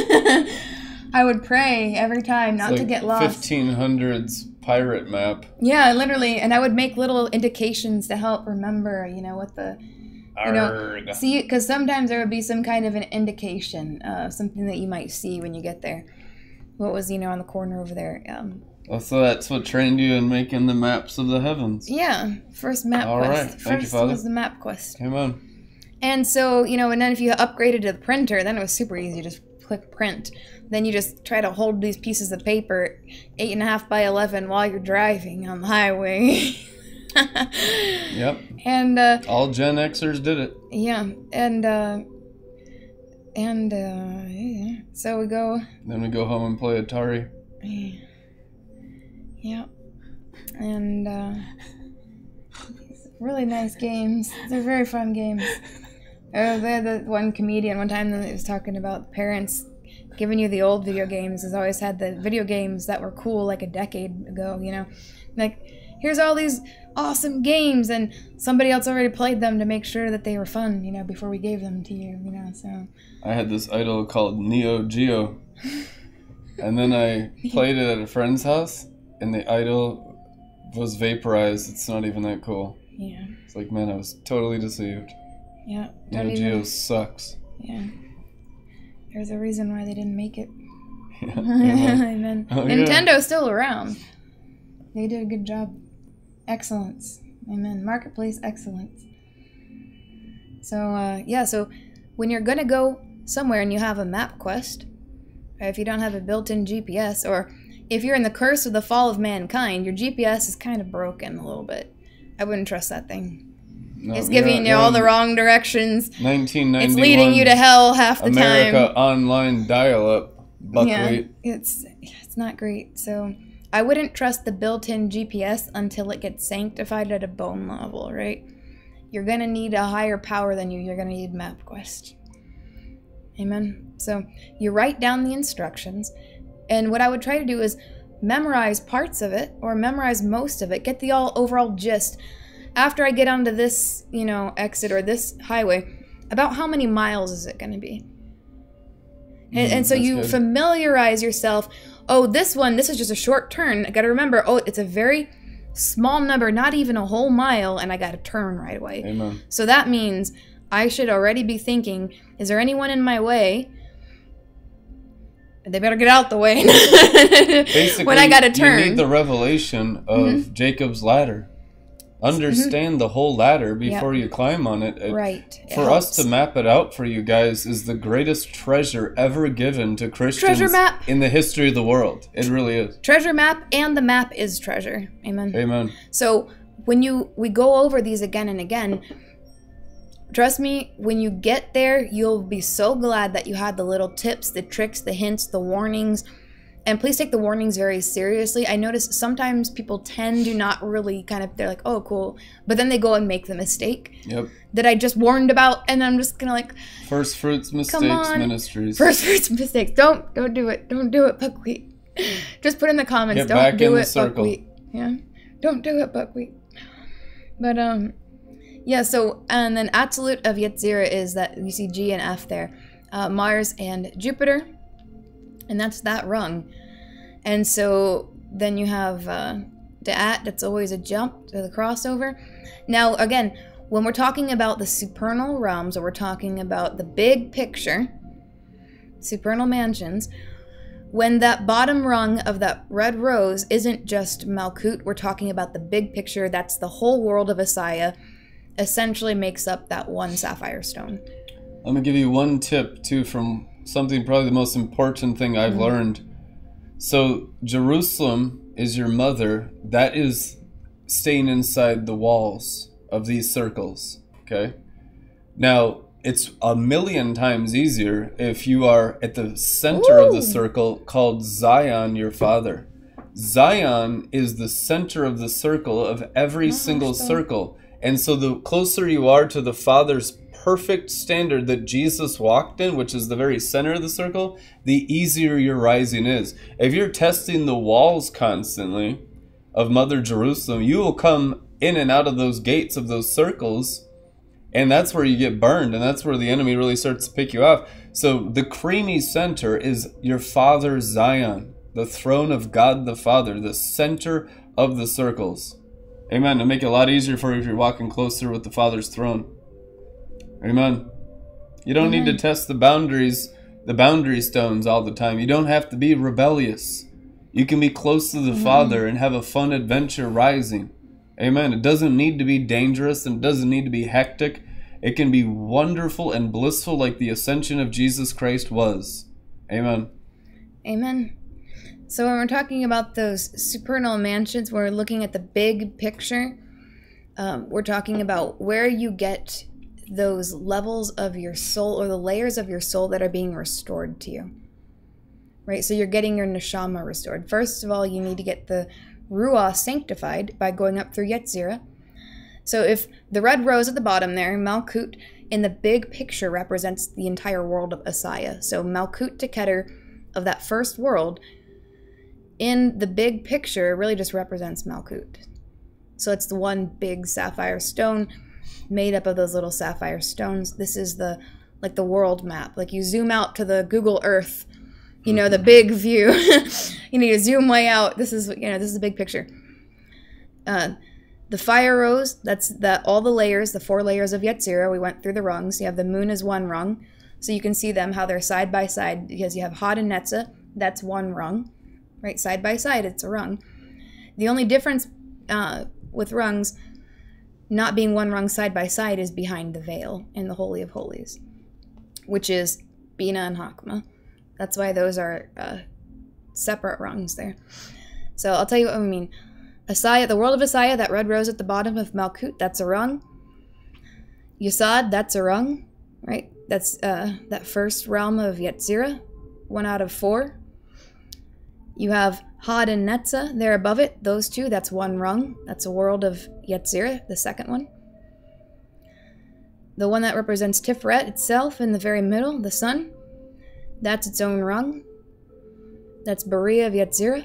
I would pray every time not it's to like get lost. fifteen hundreds pirate map. Yeah, literally, and I would make little indications to help remember. You know what the. You know, see, because sometimes there would be some kind of an indication, uh, something that you might see when you get there. What was, you know, on the corner over there? Um, oh, so that's what trained you in making the maps of the heavens. Yeah, first map All quest. right, First thank you, Father. was the map quest. Come on. And so, you know, and then if you upgraded to the printer, then it was super easy. Just click print. Then you just try to hold these pieces of paper, eight and a half by eleven, while you're driving on the highway. Yep. And uh, all Gen Xers did it. Yeah, and uh, and uh, yeah. So we go. Then we go home and play Atari. Yeah. Yeah. And uh, really nice games. They're very fun games. Oh, they had the one comedian one time that was talking about parents giving you the old video games. Has always had the video games that were cool like a decade ago. You know, like here's all these awesome games, and somebody else already played them to make sure that they were fun, you know, before we gave them to you, you know, so. I had this idol called Neo Geo, and then I played it at a friend's house, and the idol was vaporized. It's not even that cool. Yeah. It's like, man, I was totally deceived. Yeah. Neo Geo sucks. Yeah. There's a reason why they didn't make it. Yeah. And then oh, Nintendo's yeah. still around. They did a good job. Excellence. Amen. Marketplace excellence. So, uh, yeah, so when you're going to go somewhere and you have a map quest, or if you don't have a built-in G P S, or if you're in the curse of the fall of mankind, your G P S is kind of broken a little bit. I wouldn't trust that thing. No, it's giving yeah, you all the wrong directions. nineteen ninety-one. It's leading you to hell half the America time. America online dial-up. Buckwheat. Yeah, it's, it's not great, so... I wouldn't trust the built-in G P S until it gets sanctified at a bone level, right? You're going to need a higher power than you. You're going to need MapQuest. Amen? So you write down the instructions, and what I would try to do is memorize parts of it, or memorize most of it, get the all overall gist. After I get onto this, you know, exit or this highway, about how many miles is it going to be? And, mm, and so you good. familiarize yourself. Oh, this one, this is just a short turn. I got to remember, oh, it's a very small number, not even a whole mile, and I got to turn right away. Amen. So that means I should already be thinking, is there anyone in my way? They better get out the way. Basically, when I got to turn. You need the revelation of mm-hmm. Jacob's ladder. Understand mm-hmm. the whole ladder before yep. you climb on it. it right. For it us to map it out for you guys is the greatest treasure ever given to Christians treasure map. in the history of the world. It really is. Treasure map, and the map is treasure. Amen. Amen. So when you we go over these again and again, trust me, when you get there, you'll be so glad that you had the little tips, the tricks, the hints, the warnings. And please take the warnings very seriously. I notice sometimes people tend to not really kind of, they're like, oh, cool. But then they go and make the mistake yep. that I just warned about. And I'm just going to like, First Fruits Mistakes Ministries. First Fruits Mistakes. Don't, don't do it. Don't do it, Buckwheat. Just put in the comments. Get don't back do in it, the circle. Buckwheat. Yeah. Don't do it, Buckwheat. But, um, Yeah, so, and then absolute of Yetzirah is that, you see G and F there, uh, Mars and Jupiter, and that's that rung. And so then you have uh, Da'at, that's always a jump to the crossover. Now, again, when we're talking about the supernal realms, or we're talking about the big picture, supernal mansions, when that bottom rung of that red rose isn't just Malkut, we're talking about the big picture. That's the whole world of Asaya, essentially makes up that one sapphire stone. I'm going to give you one tip, too, from something probably the most important thing I've mm-hmm. learned. So Jerusalem is your mother. That is staying inside the walls of these circles, okay? Now, it's a million times easier if you are at the center Ooh. Of the circle, called Zion, your father. Zion is the center of the circle of every single circle. And so the closer you are to the Father's perfect standard that Jesus walked in, which is the very center of the circle, the easier your rising is. If you're testing the walls constantly of Mother Jerusalem, you will come in and out of those gates of those circles, and that's where you get burned, and that's where the enemy really starts to pick you off. So the creamy center is your Father's Zion, the throne of God the Father, the center of the circles. Amen. To make it a lot easier for you if you're walking closer with the Father's throne. Amen. You don't Amen. Need to test the boundaries, the boundary stones all the time. You don't have to be rebellious. You can be close to the Amen. Father and have a fun adventure rising. Amen. It doesn't need to be dangerous, and it doesn't need to be hectic. It can be wonderful and blissful like the ascension of Jesus Christ was. Amen. Amen. So when we're talking about those supernal mansions, we're looking at the big picture. Um, we're talking about where you get those levels of your soul, or the layers of your soul that are being restored to you. Right? So you're getting your neshama restored. First of all, you need to get the ruah sanctified by going up through Yetzirah. So if the red rose at the bottom there, Malkut, in the big picture represents the entire world of Asaya. So Malkut to Keter of that first world, in the big picture, really just represents Malkut. So it's the one big sapphire stone made up of those little sapphire stones. This is the, like the world map. Like you zoom out to the Google Earth, you know, the big view. You need to zoom way out. This is, you know, this is the big picture. Uh, the fire rose, that's the, all the layers, the four layers of Yetzirah. We went through the rungs. You have the moon as one rung. So you can see them, how they're side by side, because you have Had and Netzah. That's one rung. Right, side by side, it's a rung. The only difference uh, with rungs not being one rung side by side is behind the veil in the Holy of Holies, which is Bina and Hakma. That's why those are uh, separate rungs there. So I'll tell you what I mean. Asaya, the world of Asaya, that red rose at the bottom of Malkut, that's a rung. Yesod, that's a rung, right? That's uh, that first realm of Yetzirah, one out of four. You have Had and Netzah there above it. Those two, that's one rung. That's a world of Yetzirah, the second one. The one that represents Tiferet itself in the very middle, the sun, that's its own rung. That's Berea of Yetzirah.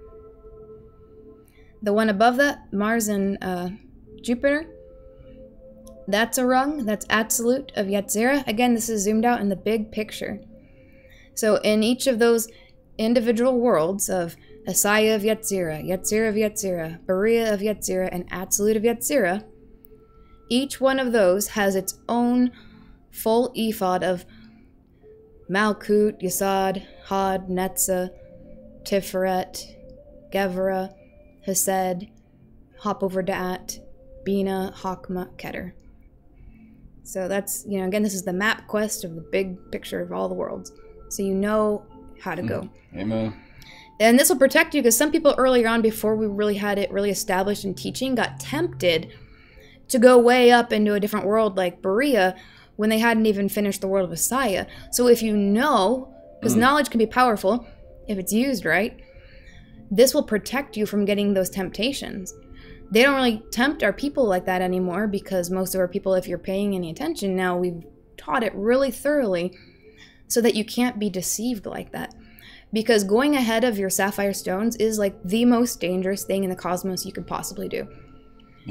The one above that, Mars and uh, Jupiter, that's a rung. That's absolute of Yetzirah. Again, this is zoomed out in the big picture. So in each of those individual worlds of Asaya of Yetzirah, Yetzirah of Yetzirah, Berea of Yetzirah, and Absolute of Yetzirah, each one of those has its own full ephod of Malkut, Yesod, Had, Netzah, Tiferet, Gevurah, Hesed, hop over Da'at, Bina, Hakma, Keter. So that's, you know, again, this is the map quest of the big picture of all the worlds. So you know how to go. Amen. And this will protect you, because some people earlier on, before we really had it really established in teaching, got tempted to go way up into a different world like Berea when they hadn't even finished the world of Asaya. So if you know, because mm. knowledge can be powerful if it's used right, this will protect you from getting those temptations. They don't really tempt our people like that anymore, because most of our people, if you're paying any attention now, we've taught it really thoroughly so that you can't be deceived like that. Because going ahead of your sapphire stones is like the most dangerous thing in the cosmos you could possibly do. Yeah.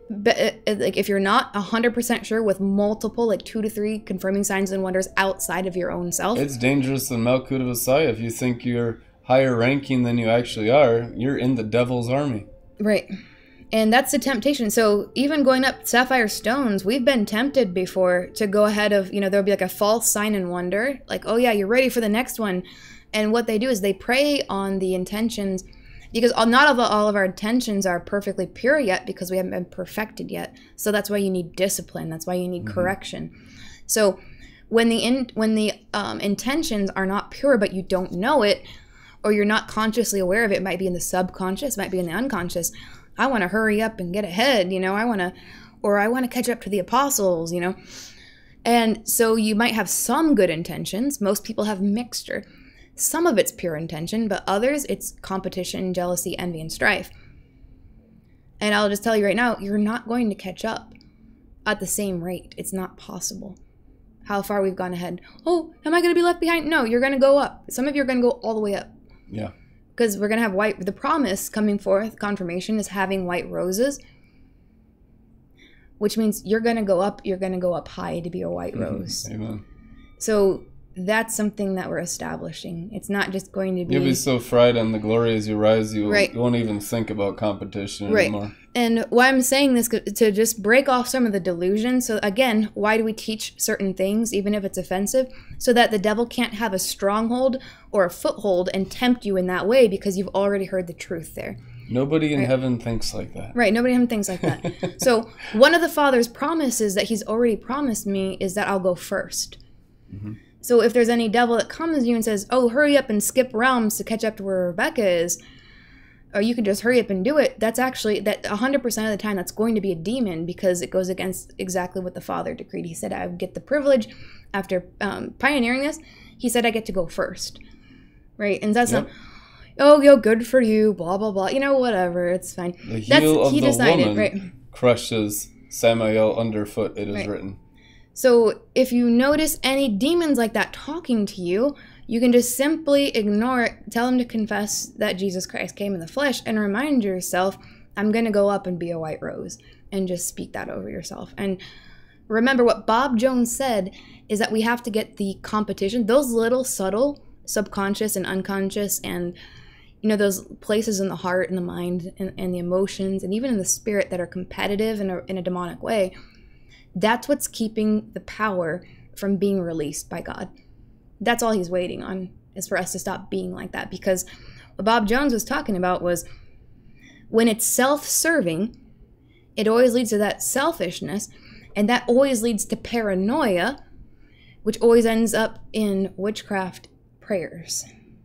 but uh, like if you're not one hundred percent sure with multiple, like two to three confirming signs and wonders outside of your own self. It's dangerous than Malkut of Messiah. If you think you're higher ranking than you actually are, you're in the devil's army. Right. And that's the temptation. So even going up sapphire stones, we've been tempted before to go ahead of, you know, there'll be like a false sign and wonder. Like, oh yeah, you're ready for the next one. And what they do is they prey on the intentions, because not all of, all of our intentions are perfectly pure yet, because we haven't been perfected yet. So that's why you need discipline. That's why you need mm-hmm. correction. So when the in, when the um, intentions are not pure, but you don't know it, or you're not consciously aware of it, it might be in the subconscious, might be in the unconscious. I want to hurry up and get ahead, you know, I want to, or I want to catch up to the apostles, you know. And so you might have some good intentions. Most people have mixture. Some of it's pure intention, but others, it's competition, jealousy, envy, and strife. And I'll just tell you right now, you're not going to catch up at the same rate. It's not possible. How far we've gone ahead. Oh, am I going to be left behind? No, you're going to go up. Some of you are going to go all the way up. Yeah. Because we're going to have white, the promise coming forth, confirmation, is having white roses. Which means you're going to go up, you're going to go up high to be a white rose. Mm-hmm. Amen. So that's something that we're establishing. It's not just going to be... You'll be so fried on the glory as you rise, you, right. you won't even think about competition right. anymore. And why I'm saying this, to just break off some of the delusion. So again, why do we teach certain things, even if it's offensive? So that the devil can't have a stronghold or a foothold and tempt you in that way, because you've already heard the truth there. Nobody in right. heaven thinks like that. Right, nobody in heaven thinks like that. So one of the Father's promises that he's already promised me is that I'll go first. Mm-hmm. So if there's any devil that comes to you and says, oh, hurry up and skip realms to catch up to where Rebekah is, or you can just hurry up and do it, that's actually, that one hundred percent of the time, that's going to be a demon, because it goes against exactly what the Father decreed. He said, I get the privilege, after um, pioneering this, he said I get to go first. Right? And that's yep. not, oh, yo, good for you, blah, blah, blah. You know, whatever, it's fine. The heel that's, of he the decided, woman right? crushes Samael underfoot, it is right. written. So if you notice any demons like that talking to you, you can just simply ignore it, tell them to confess that Jesus Christ came in the flesh, and remind yourself, I'm going to go up and be a white rose, and just speak that over yourself. And remember what Bob Jones said is that we have to get the competition, those little subtle subconscious and unconscious, and you know, those places in the heart and the mind and, and the emotions and even in the spirit that are competitive in a, in a demonic way. That's what's keeping the power from being released by God. That's all he's waiting on, is for us to stop being like that. Because what Bob Jones was talking about was when it's self-serving, it always leads to that selfishness, and that always leads to paranoia, which always ends up in witchcraft prayers.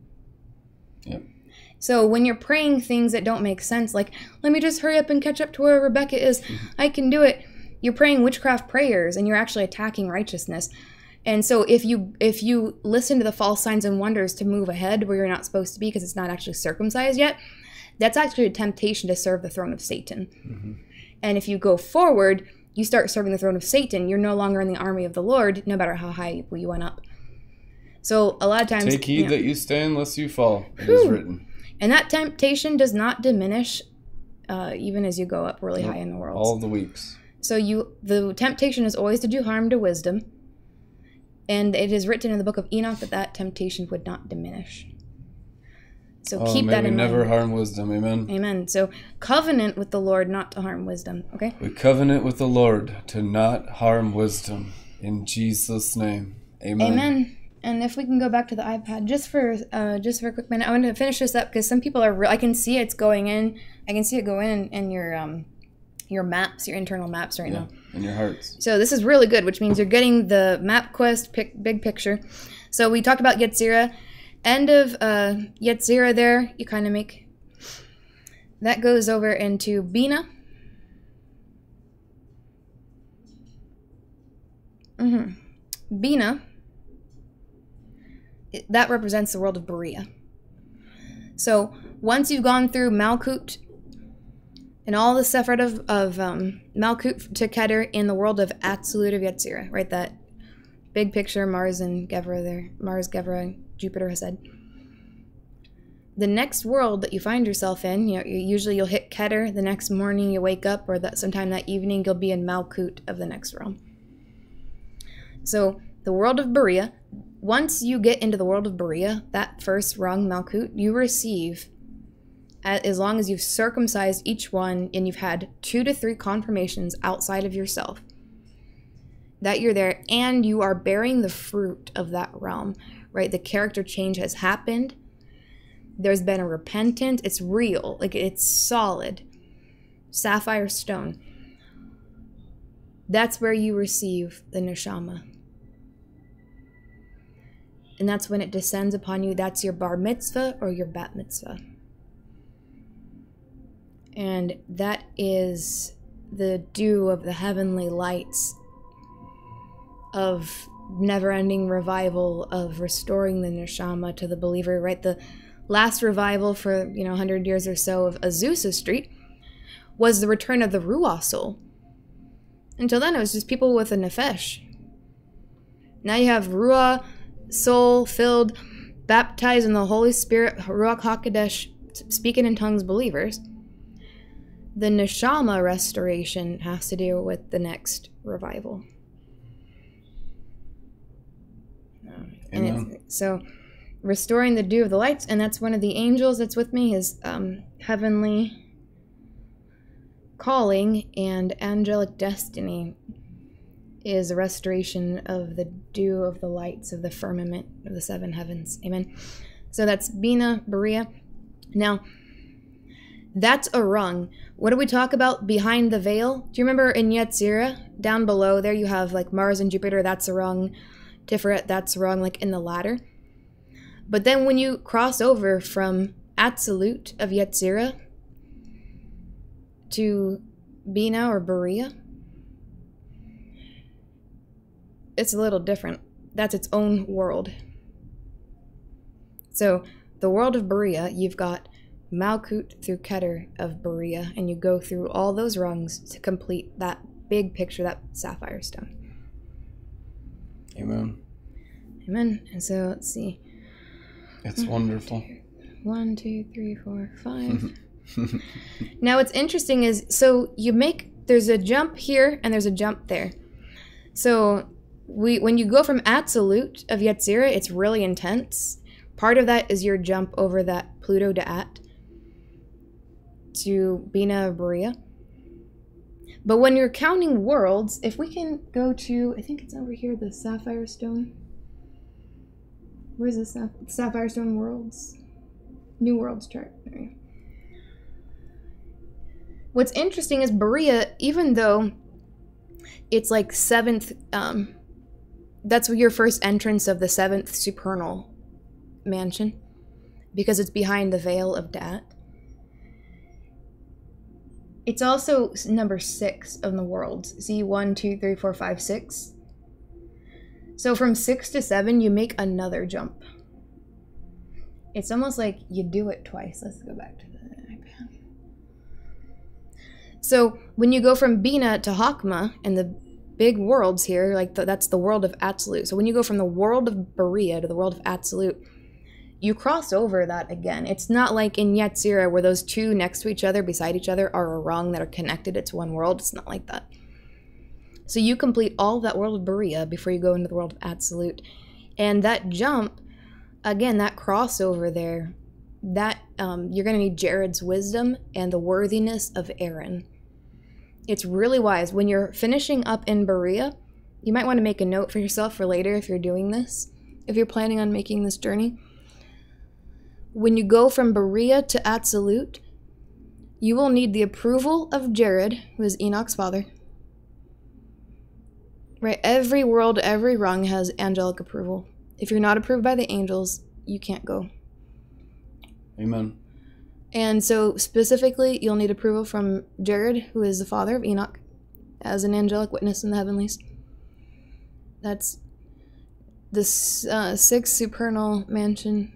Yep. So when you're praying things that don't make sense, like, let me just hurry up and catch up to where Rebekah is, mm-hmm. I can do it. You're praying witchcraft prayers, and you're actually attacking righteousness. And so if you if you listen to the false signs and wonders to move ahead where you're not supposed to be because it's not actually circumcised yet, that's actually a temptation to serve the throne of Satan. Mm-hmm. And if you go forward, you start serving the throne of Satan. You're no longer in the army of the Lord, no matter how high you went up. So a lot of times... Take heed you know, that you stand lest you fall, it whew, is written. And that temptation does not diminish uh, even as you go up really nope. high in the world. All the weeks. So you, the temptation is always to do harm to wisdom. And it is written in the book of Enoch that that temptation would not diminish. So oh, keep may that in we mind. Never harm wisdom. Amen. Amen. So covenant with the Lord not to harm wisdom. Okay? We covenant with the Lord to not harm wisdom. In Jesus' name. Amen. Amen. And if we can go back to the iPad just for uh, just for a quick minute, I want to finish this up because some people are. Re- I can see it's going in. I can see it go in in your um your maps, your internal maps right yeah, now. In your hearts. So this is really good, which means you're getting the map quest pic- big picture. So we talked about Yetzirah. End of uh, Yetzirah there, you kind of make... That goes over into Bina. Mm-hmm. Bina, that represents the world of Berea. So once you've gone through Malkut and all the Sephirot of, of um, Malkut to Keter in the world of Absolute of Yetzirah, right? That big picture, Mars and Gevra there. Mars, Gevra, Jupiter, Hesed. The next world that you find yourself in, you know, usually you'll hit Keter, the next morning you wake up, or that sometime that evening you'll be in Malkut of the next realm. So the world of Berea, once you get into the world of Berea, that first rung, Malkut, you receive, as long as you've circumcised each one and you've had two to three confirmations outside of yourself that you're there, and you are bearing the fruit of that realm, right? The character change has happened. There's been a repentance. It's real. Like, it's solid. Sapphire stone. That's where you receive the neshama. And that's when it descends upon you. That's your bar mitzvah or your bat mitzvah. And that is the dew of the heavenly lights of never-ending revival, of restoring the neshama to the believer, right? The last revival for, you know, one hundred years or so of Azusa Street was the return of the Ruah soul. Until then, it was just people with a nefesh. Now you have Ruah soul-filled, baptized in the Holy Spirit, Ruach HaKodesh, speaking in tongues believers. The neshama restoration has to do with the next revival. And it's, so, restoring the dew of the lights, and that's one of the angels that's with me, his um, heavenly calling and angelic destiny is a restoration of the dew of the lights of the firmament of the seven heavens. Amen. So that's Bina, Berea. Now, that's a rung. What do we talk about behind the veil? Do you remember in Yetzirah, down below there you have like Mars and Jupiter, that's a rung. Tiferet, that's a rung, like in the ladder. But then when you cross over from Absolute of Yetzirah to Bina or Berea, it's a little different. That's its own world. So the world of Berea, you've got Malkut through Keter of Berea, and you go through all those rungs to complete that big picture, that sapphire stone. Amen. Amen. And so let's see. It's wonderful. One, two, three, four, five. Now what's interesting is, so you make, there's a jump here and there's a jump there. So we, when you go from Absolute of Yetzirah, it's really intense. Part of that is your jump over that Pluto Da'at to Bina Berea. But when you're counting worlds, if we can go to, I think it's over here, the Sapphire Stone. Where's the Saph Sapphire Stone worlds? New Worlds chart. There you go. What's interesting is Berea, even though it's like seventh, um, that's your first entrance of the seventh supernal mansion, because it's behind the veil of Dat. It's also number six of the worlds. See, one, two, three, four, five, six. So from six to seven, you make another jump. It's almost like you do it twice. Let's go back to the iPad. So when you go from Bina to Hakma and the big worlds here, like the, that's the world of Absolute. So when you go from the world of Berea to the world of Absolute, you cross over that again. It's not like in Yetzirah where those two next to each other, beside each other, are a rung that are connected. It's one world. It's not like that. So you complete all of that world of Berea before you go into the world of Absolute. And that jump, again, that crossover there, that um, you're going to need Jared's wisdom and the worthiness of Aaron. It's really wise. When you're finishing up in Berea, you might want to make a note for yourself for later if you're doing this, if you're planning on making this journey. When you go from Berea to Absolute, you will need the approval of Jared, who is Enoch's father. Right? Every world, every rung has angelic approval. If you're not approved by the angels, you can't go. Amen. And so specifically, you'll need approval from Jared, who is the father of Enoch, as an angelic witness in the heavenlies. That's the uh, sixth supernal mansion.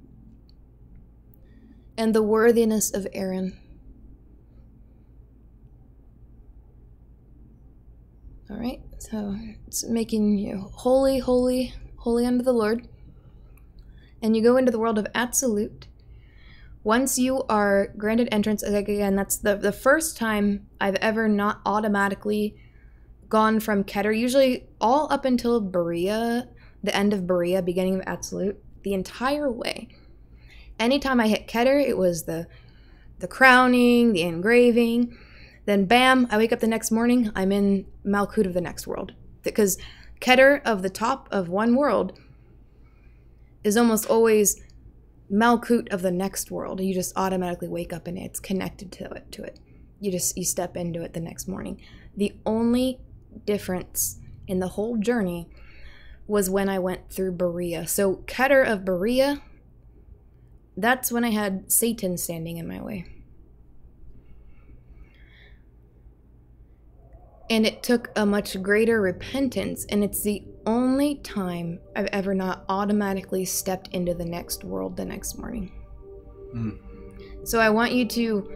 And the worthiness of Aaron. All right, so it's making you holy, holy, holy unto the Lord. And you go into the world of Absolute. Once you are granted entrance, like again, that's the, the first time I've ever not automatically gone from Keter, usually all up until Berea, the end of Berea, beginning of Absolute, the entire way. Anytime I hit Keter, it was the the crowning, the engraving, then bam, I wake up the next morning, I'm in Malkut of the next world. Because Keter of the top of one world is almost always Malkut of the next world. You just automatically wake up and it's connected to it. To it. You just you step into it the next morning. The only difference in the whole journey was when I went through Berea. So Keter of Berea, that's when I had Satan standing in my way. And it took a much greater repentance, and it's the only time I've ever not automatically stepped into the next world the next morning. Mm. So I want you to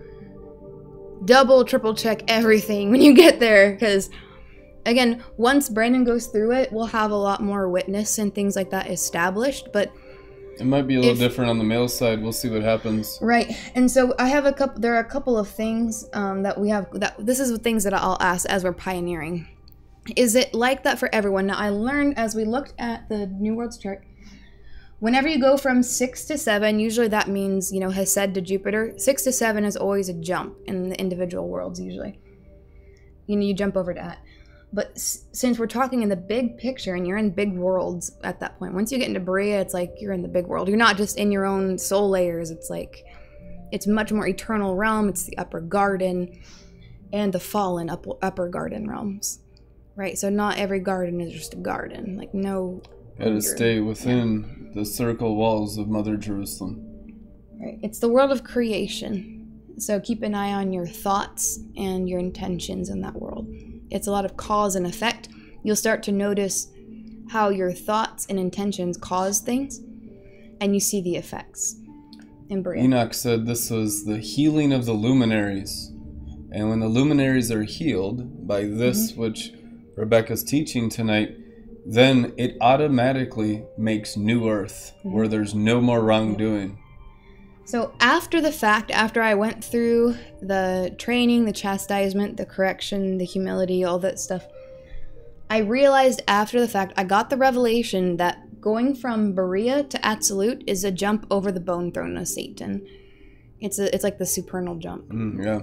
double, triple check everything when you get there, because again, once Brandon goes through it, we'll have a lot more witness and things like that established, but it might be a little if, different on the male side. We'll see what happens. Right. And so I have a couple, there are a couple of things um, that we have, that this is the things that I'll ask as we're pioneering. Is it like that for everyone? Now I learned as we looked at the New Worlds chart, whenever you go from six to seven, usually that means, you know, Hesed to Jupiter. Six to seven is always a jump in the individual worlds usually. You know, you jump over to that. But s- since we're talking in the big picture and you're in big worlds at that point, once you get into Berea, it's like you're in the big world. You're not just in your own soul layers. It's like, it's much more eternal realm. It's the upper garden and the fallen up, upper garden realms, right? So not every garden is just a garden. Like no. Gotta stay within yeah. the circle walls of Mother Jerusalem. Right. It's the world of creation. So keep an eye on your thoughts and your intentions in that world. It's a lot of cause and effect. You'll start to notice how your thoughts and intentions cause things, and you see the effects in Berea. Enoch said this was the healing of the luminaries. And when the luminaries are healed by this, mm-hmm. which Rebekah's teaching tonight, then it automatically makes new earth, mm-hmm. where there's no more wrongdoing. So after the fact, after I went through the training, the chastisement, the correction, the humility, all that stuff, I realized after the fact, I got the revelation that going from Berea to Absolute is a jump over the bone throne of Satan. It's a, it's like the supernal jump. Mm, yeah.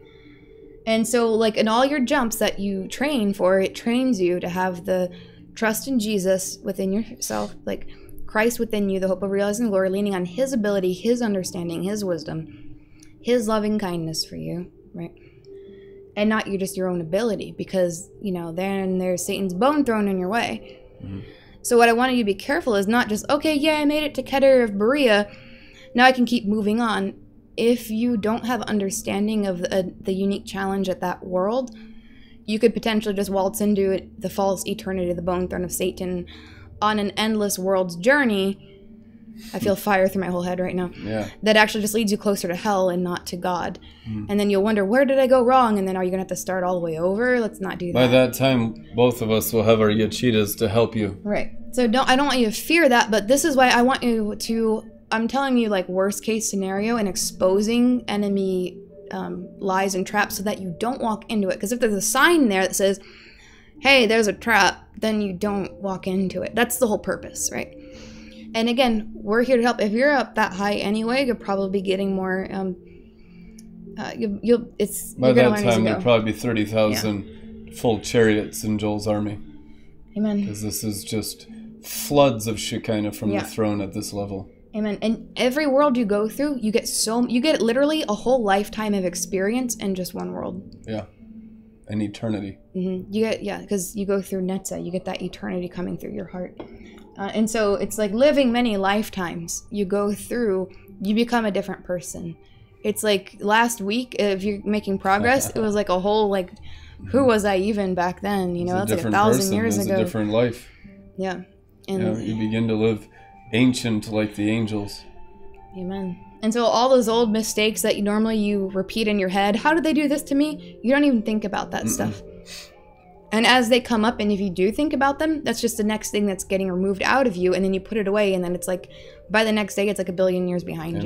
And so like in all your jumps that you train for, it trains you to have the trust in Jesus within yourself, like Christ within you, the hope of realizing glory, leaning on his ability, his understanding, his wisdom, his loving kindness for you, right? And not you just your own ability, because, you know, then there's Satan's bone thrown in your way. Mm-hmm. So what I wanted you to be careful is not just, okay, yeah, I made it to Keter of Berea, now I can keep moving on. If you don't have understanding of the, the unique challenge at that world, you could potentially just waltz into it, the false eternity, the bone throne of Satan, on an endless world's journey. I feel fire through my whole head right now. Yeah. That actually just leads you closer to hell and not to God. Mm. And then you'll wonder, where did I go wrong? And then are you going to have to start all the way over? Let's not do that. By that time, both of us will have our yachitas to help you. Right. So don't I don't want you to fear that, but this is why I want you to, I'm telling you like worst case scenario and exposing enemy um, lies and traps so that you don't walk into it. Because if there's a sign there that says, hey, there's a trap, then you don't walk into it. That's the whole purpose, right? And again, we're here to help. If you're up that high anyway, you'll probably be getting more. Um, uh, you, you'll. It's by that time there'll probably be thirty thousand yeah. full chariots in Joel's army. Amen. Because this is just floods of Shekinah from yeah. the throne at this level. Amen. And every world you go through, you get so you get literally a whole lifetime of experience in just one world. Yeah. An eternity. Mm-hmm. You get yeah, because you go through Netza, you get that eternity coming through your heart. Uh, and so it's like living many lifetimes. You go through, you become a different person. It's like last week, if you're making progress, it was like a whole, like, who was I even back then? You know, it's that's like a thousand person. years it's ago. It's a different life. Yeah. And you know, you begin to live ancient like the angels. Amen. And so all those old mistakes that you normally you repeat in your head, how did they do this to me? You don't even think about that Mm-mm. stuff. And as they come up, and if you do think about them, that's just the next thing that's getting removed out of you, and then you put it away, and then it's like, by the next day, it's like a billion years behind Amen.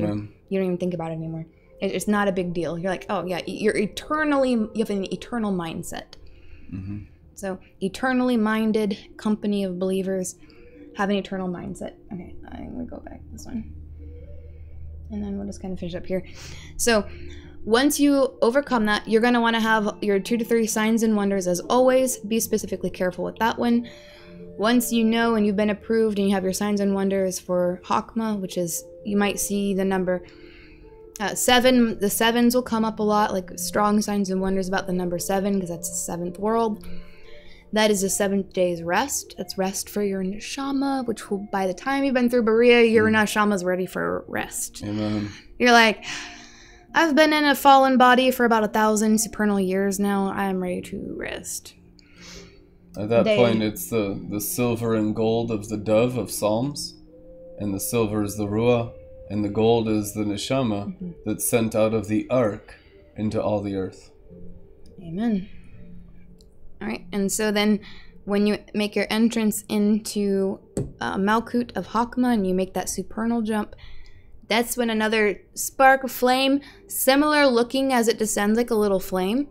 You don't even think about it anymore. It, it's not a big deal. You're like, oh yeah, you're eternally, you have an eternal mindset. Mm-hmm. So eternally minded company of believers have an eternal mindset. Okay, I'm gonna go back to this one. And then we'll just kind of finish up here. So once you overcome that, you're going to want to have your two to three signs and wonders as always. Be specifically careful with that one. Once you know and you've been approved and you have your signs and wonders for Hakma, which is, you might see the number uh, seven. The sevens will come up a lot, like strong signs and wonders about the number seven, because that's the seventh world. That is the seventh day's rest. That's rest for your neshama, which will, by the time you've been through Berea, your mm. neshama's ready for rest. Amen. You're like, I've been in a fallen body for about a thousand supernal years now. I'm ready to rest. At that they, point, it's the, the silver and gold of the dove of Psalms, and the silver is the ruah, and the gold is the neshama mm-hmm. that's sent out of the ark into all the earth. Amen. All right, and so then when you make your entrance into uh, Malkut of Hakma and you make that supernal jump, that's when another spark of flame, similar looking as it descends like a little flame,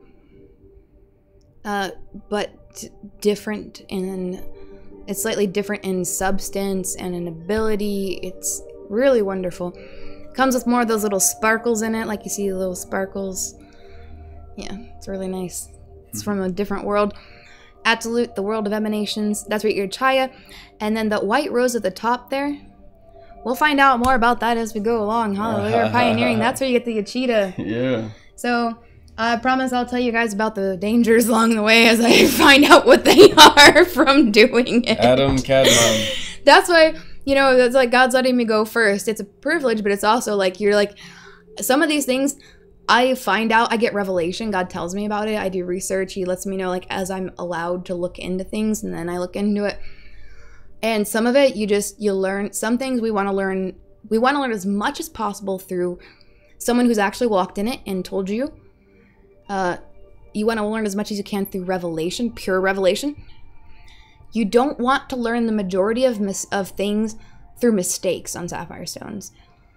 uh, but different in, it's slightly different in substance and in ability. It's really wonderful. Comes with more of those little sparkles in it, like you see the little sparkles. Yeah, it's really nice. It's from a different world. Absolute, the world of emanations. That's what your chaya. And then the white rose at the top there. We'll find out more about that as we go along, huh? We are pioneering. That's where you get the Yachida. Yeah. So I promise I'll tell you guys about the dangers along the way as I find out what they are from doing it. Adam Cadmon. That's why, you know, it's like God's letting me go first. It's a privilege, but it's also like you're like, some of these things I find out, I get revelation. God tells me about it. I do research. He lets me know, like, as I'm allowed to look into things, and then I look into it. And some of it, you just, you learn. Some things we want to learn, we want to learn as much as possible through someone who's actually walked in it and told you. Uh, you want to learn as much as you can through revelation, pure revelation. You don't want to learn the majority of mis- of things through mistakes on sapphire stones.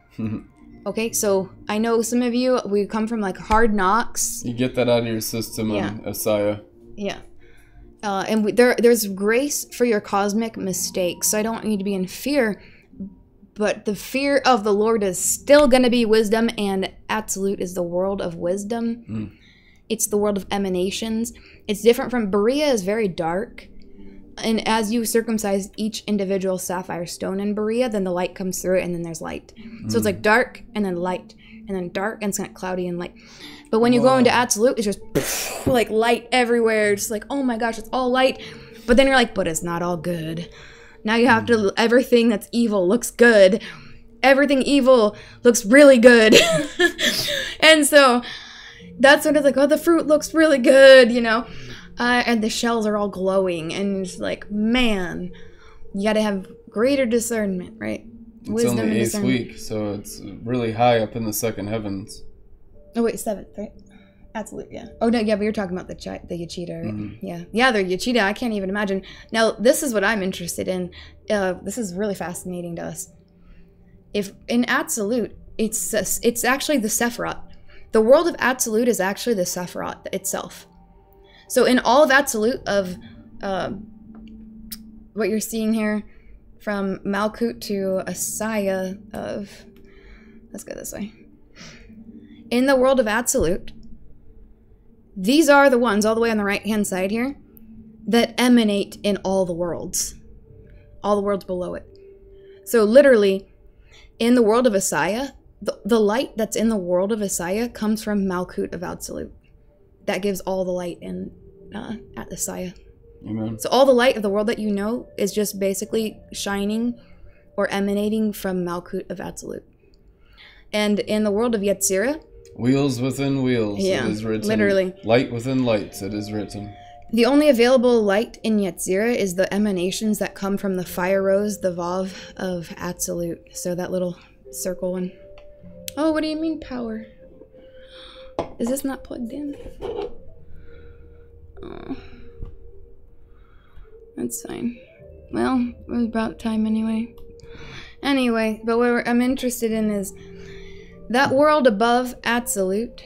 Okay, so I know some of you, we come from like hard knocks. You get that out of your system yeah. on Asaya. Yeah. Uh, and we, there, there's grace for your cosmic mistakes. So I don't want you to be in fear. But the fear of the Lord is still going to be wisdom. And absolute is the world of wisdom. Mm. It's the world of emanations. It's different from Berea is very dark. And as you circumcise each individual sapphire stone in Berea, then the light comes through it, and then there's light. Mm. So it's like dark, and then light, and then dark, and it's kind of cloudy and light. But when you Whoa. go into absolute, it's just poof, like light everywhere. It's like, oh my gosh, it's all light. But then you're like, but it's not all good. Now you have to, everything that's evil looks good. Everything evil looks really good. And so that's when it's like, oh, the fruit looks really good, you know? Uh, and the shells are all glowing, and it's like, man, you got to have greater discernment, right? It's Wisdom only eighth week, so it's really high up in the second heavens. Oh wait, seventh, right? Absolute, yeah. Oh no, yeah, but you're talking about the chi- the Yachida, right? Mm-hmm. Yeah, yeah, the Yachida. I can't even imagine. Now, this is what I'm interested in. Uh, this is really fascinating to us. If in absolute, it's uh, it's actually the Sephiroth. The world of absolute is actually the Sephiroth itself. So in all of absolute of uh, what you're seeing here, from Malkut to Asaya of, let's go this way. In the world of absolute, these are the ones all the way on the right hand side here that emanate in all the worlds, all the worlds below it. So literally, in the world of Asaya, the, the light that's in the world of Asaya comes from Malkut of absolute. That gives all the light in uh, at Asaya. Amen. So all the light of the world that you know is just basically shining or emanating from Malkut of absolute. And in the world of Yetzirah, wheels within wheels, yeah, it is written. Literally. Light within lights, it is written. The only available light in Yetzirah is the emanations that come from the fire rose, the Vav of absolute. So that little circle one. Oh, what do you mean power? Is this not plugged in? Oh. That's fine. Well, it was about time anyway. Anyway, but what I'm interested in is that world above absolute.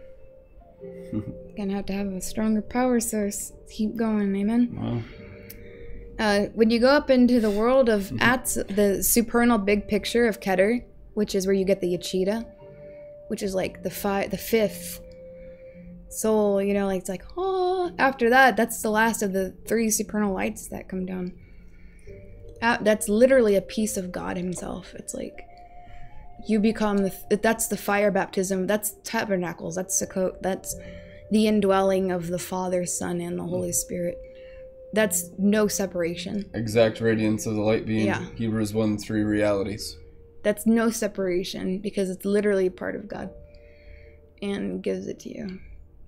Gonna have to have a stronger power source. Keep going, amen. Wow. Uh, when you go up into the world of ats, the supernal big picture of Keter, which is where you get the Yachida, which is like the fi- the fifth soul, you know, like it's like, oh, after that, that's the last of the three supernal lights that come down. Uh, that's literally a piece of God himself. It's like, you become, the, that's the fire baptism, that's tabernacles, that's Sukkot, that's the indwelling of the Father, Son, and the Holy Spirit. That's no separation. Exact radiance of the light being Yeah. Hebrews one three realities. That's no separation because it's literally part of God and gives it to you.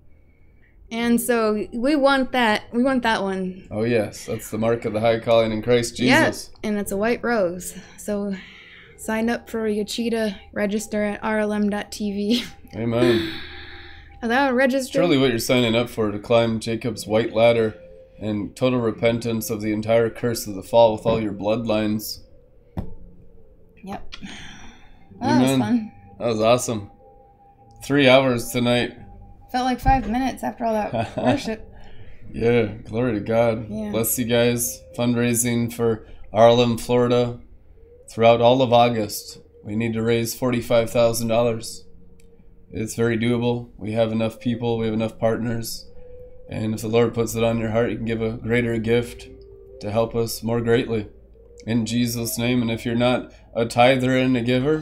And so we want that. We want that one. Oh yes, that's the mark of the high calling in Christ Jesus. Yeah, and it's a white rose. So sign up for Yachida, register at R L M dot T V. Amen. And that register. Truly what you're signing up for, to climb Jacob's white ladder and total repentance of the entire curse of the fall with all your bloodlines. Yep. Well, that was Amen. fun. That was awesome. Three hours tonight. Felt like five minutes after all that worship. Yeah, glory to God. Yeah. Bless you guys. Fundraising for R L M Florida throughout all of August. We need to raise forty-five thousand dollars. It's very doable. We have enough people. We have enough partners. And if the Lord puts it on your heart, you can give a greater gift to help us more greatly. In Jesus' name. And if you're not a tither and a giver,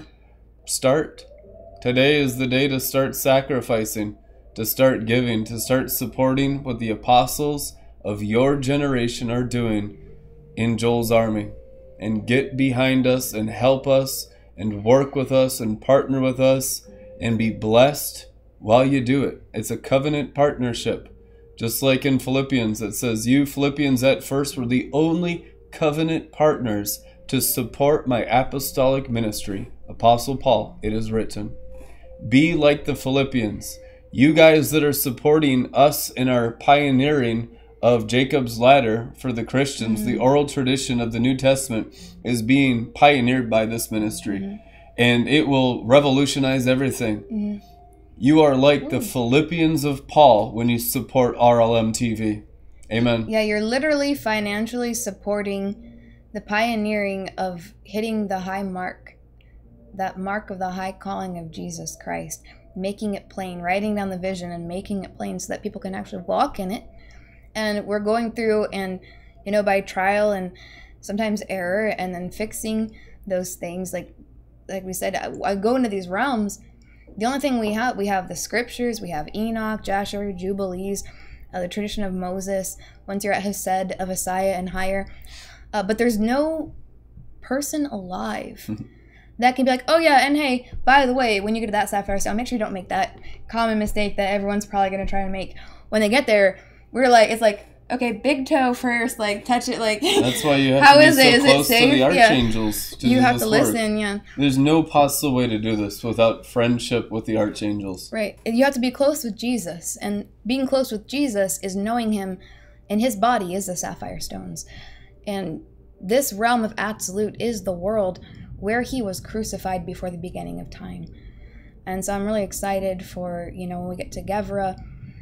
start. Today is the day to start sacrificing, to start giving, to start supporting what the apostles of your generation are doing in Joel's army. And get behind us and help us and work with us and partner with us and be blessed while you do it. It's a covenant partnership. Just like in Philippians, it says, you Philippians at first were the only covenant partners to support my apostolic ministry. Apostle Paul, it is written. Be like the Philippians. You guys that are supporting us in our pioneering of Jacob's ladder for the Christians, mm-hmm. the oral tradition of the New Testament is being pioneered by this ministry. Mm-hmm. And it will revolutionize everything. Mm-hmm. You are like Ooh. the Philippians of Paul when you support R L M T V. Amen. Yeah, you're literally financially supporting the pioneering of hitting the high mark, that mark of the high calling of Jesus Christ, making it plain, writing down the vision and making it plain so that people can actually walk in it. And we're going through and, you know, by trial and sometimes error and then fixing those things. Like, like we said, I, I go into these realms. The only thing we have, we have the scriptures, we have Enoch, Joshua, Jubilees, uh, the tradition of Moses, once you're at Hesed, of Isaiah, and higher. Uh, but there's no person alive that can be like, oh yeah, and hey, by the way, when you get to that Sapphire stone, make sure you don't make that common mistake that everyone's probably going to try to make. When they get there, we're like, it's like, okay, big toe first, like touch it, like. That's why you have how to be is so it? Is close it safe? to the Yeah. archangels. To you do have this to work. listen, yeah. There's no possible way to do this without friendship with the archangels. Right. You have to be close with Jesus, and being close with Jesus is knowing him, and his body is the sapphire stones. And this realm of absolute is the world where he was crucified before the beginning of time. And so I'm really excited for, you know, when we get to Gevra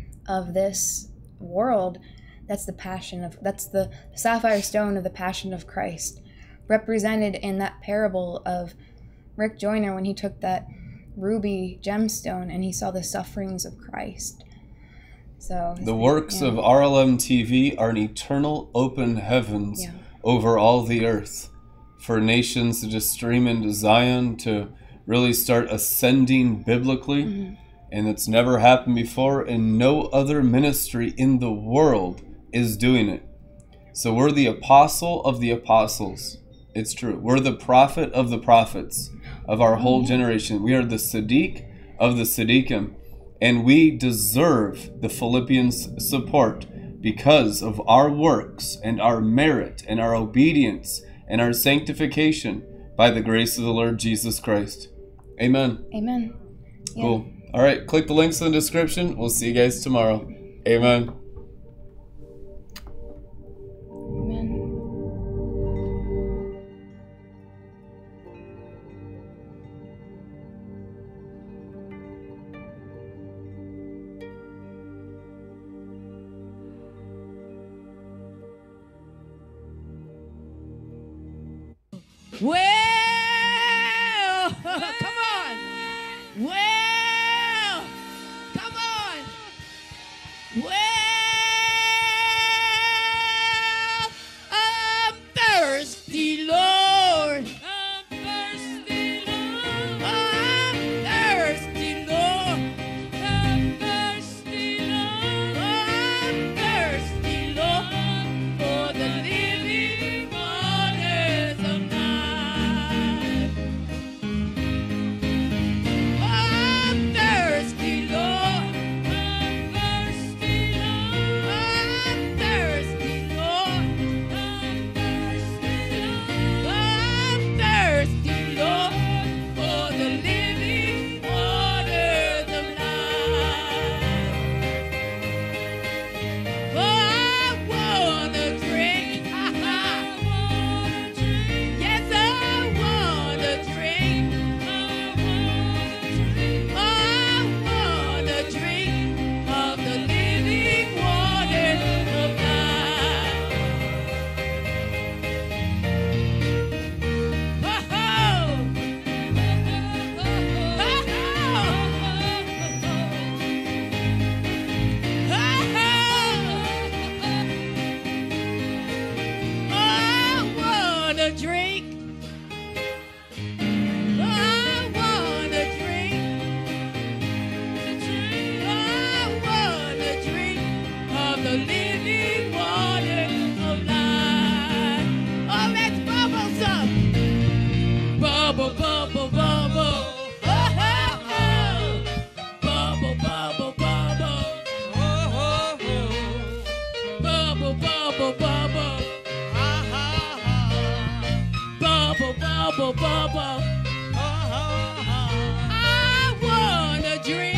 of this world, that's the passion of, that's the sapphire stone of the passion of Christ, represented in that parable of Rick Joyner when he took that ruby gemstone and he saw the sufferings of Christ. So the works yeah. of R L M T V are an eternal open heavens yeah. over all the earth for nations to just stream into Zion, to really start ascending biblically. Mm-hmm. And it's never happened before, and no other ministry in the world is doing it. So we're the apostle of the apostles. It's true. We're the prophet of the prophets of our whole generation. We are the Siddiq of the Siddiqim. And we deserve the Philippians' support because of our works and our merit and our obedience and our sanctification by the grace of the Lord Jesus Christ. Amen. Amen. Yeah. Cool. All right, click the links in the description. We'll see you guys tomorrow. Amen. Amen. Well, come on. Well, come on. Well, I'm thirsty, Lord. I'm thirsty, Lord. I'm thirsty, Lord. I'm thirsty, Lord. I'm thirsty, Lord, for the living waters of life. I'm thirsty, Lord. I'm thirsty, Lord. I'm thirsty, Lord. I'm thirsty, Lord. I'm thirsty, Lord, for the living waters of life. Oh, I wanna drink. Yes, I wanna drink. I wanna drink of the living water of life. I wanna drink. I wanna drink. I wanna drink of the living water of life. Oh, let's bubble some. Bubble, bubble, bubble. Oh, oh, oh. Bubble, bubble, bubble. Oh, oh, oh. Bubble, bubble, bubble. Ah, ah, ah. Bubble, bubble, bubble. Ah, ah, ah. I wanna drink.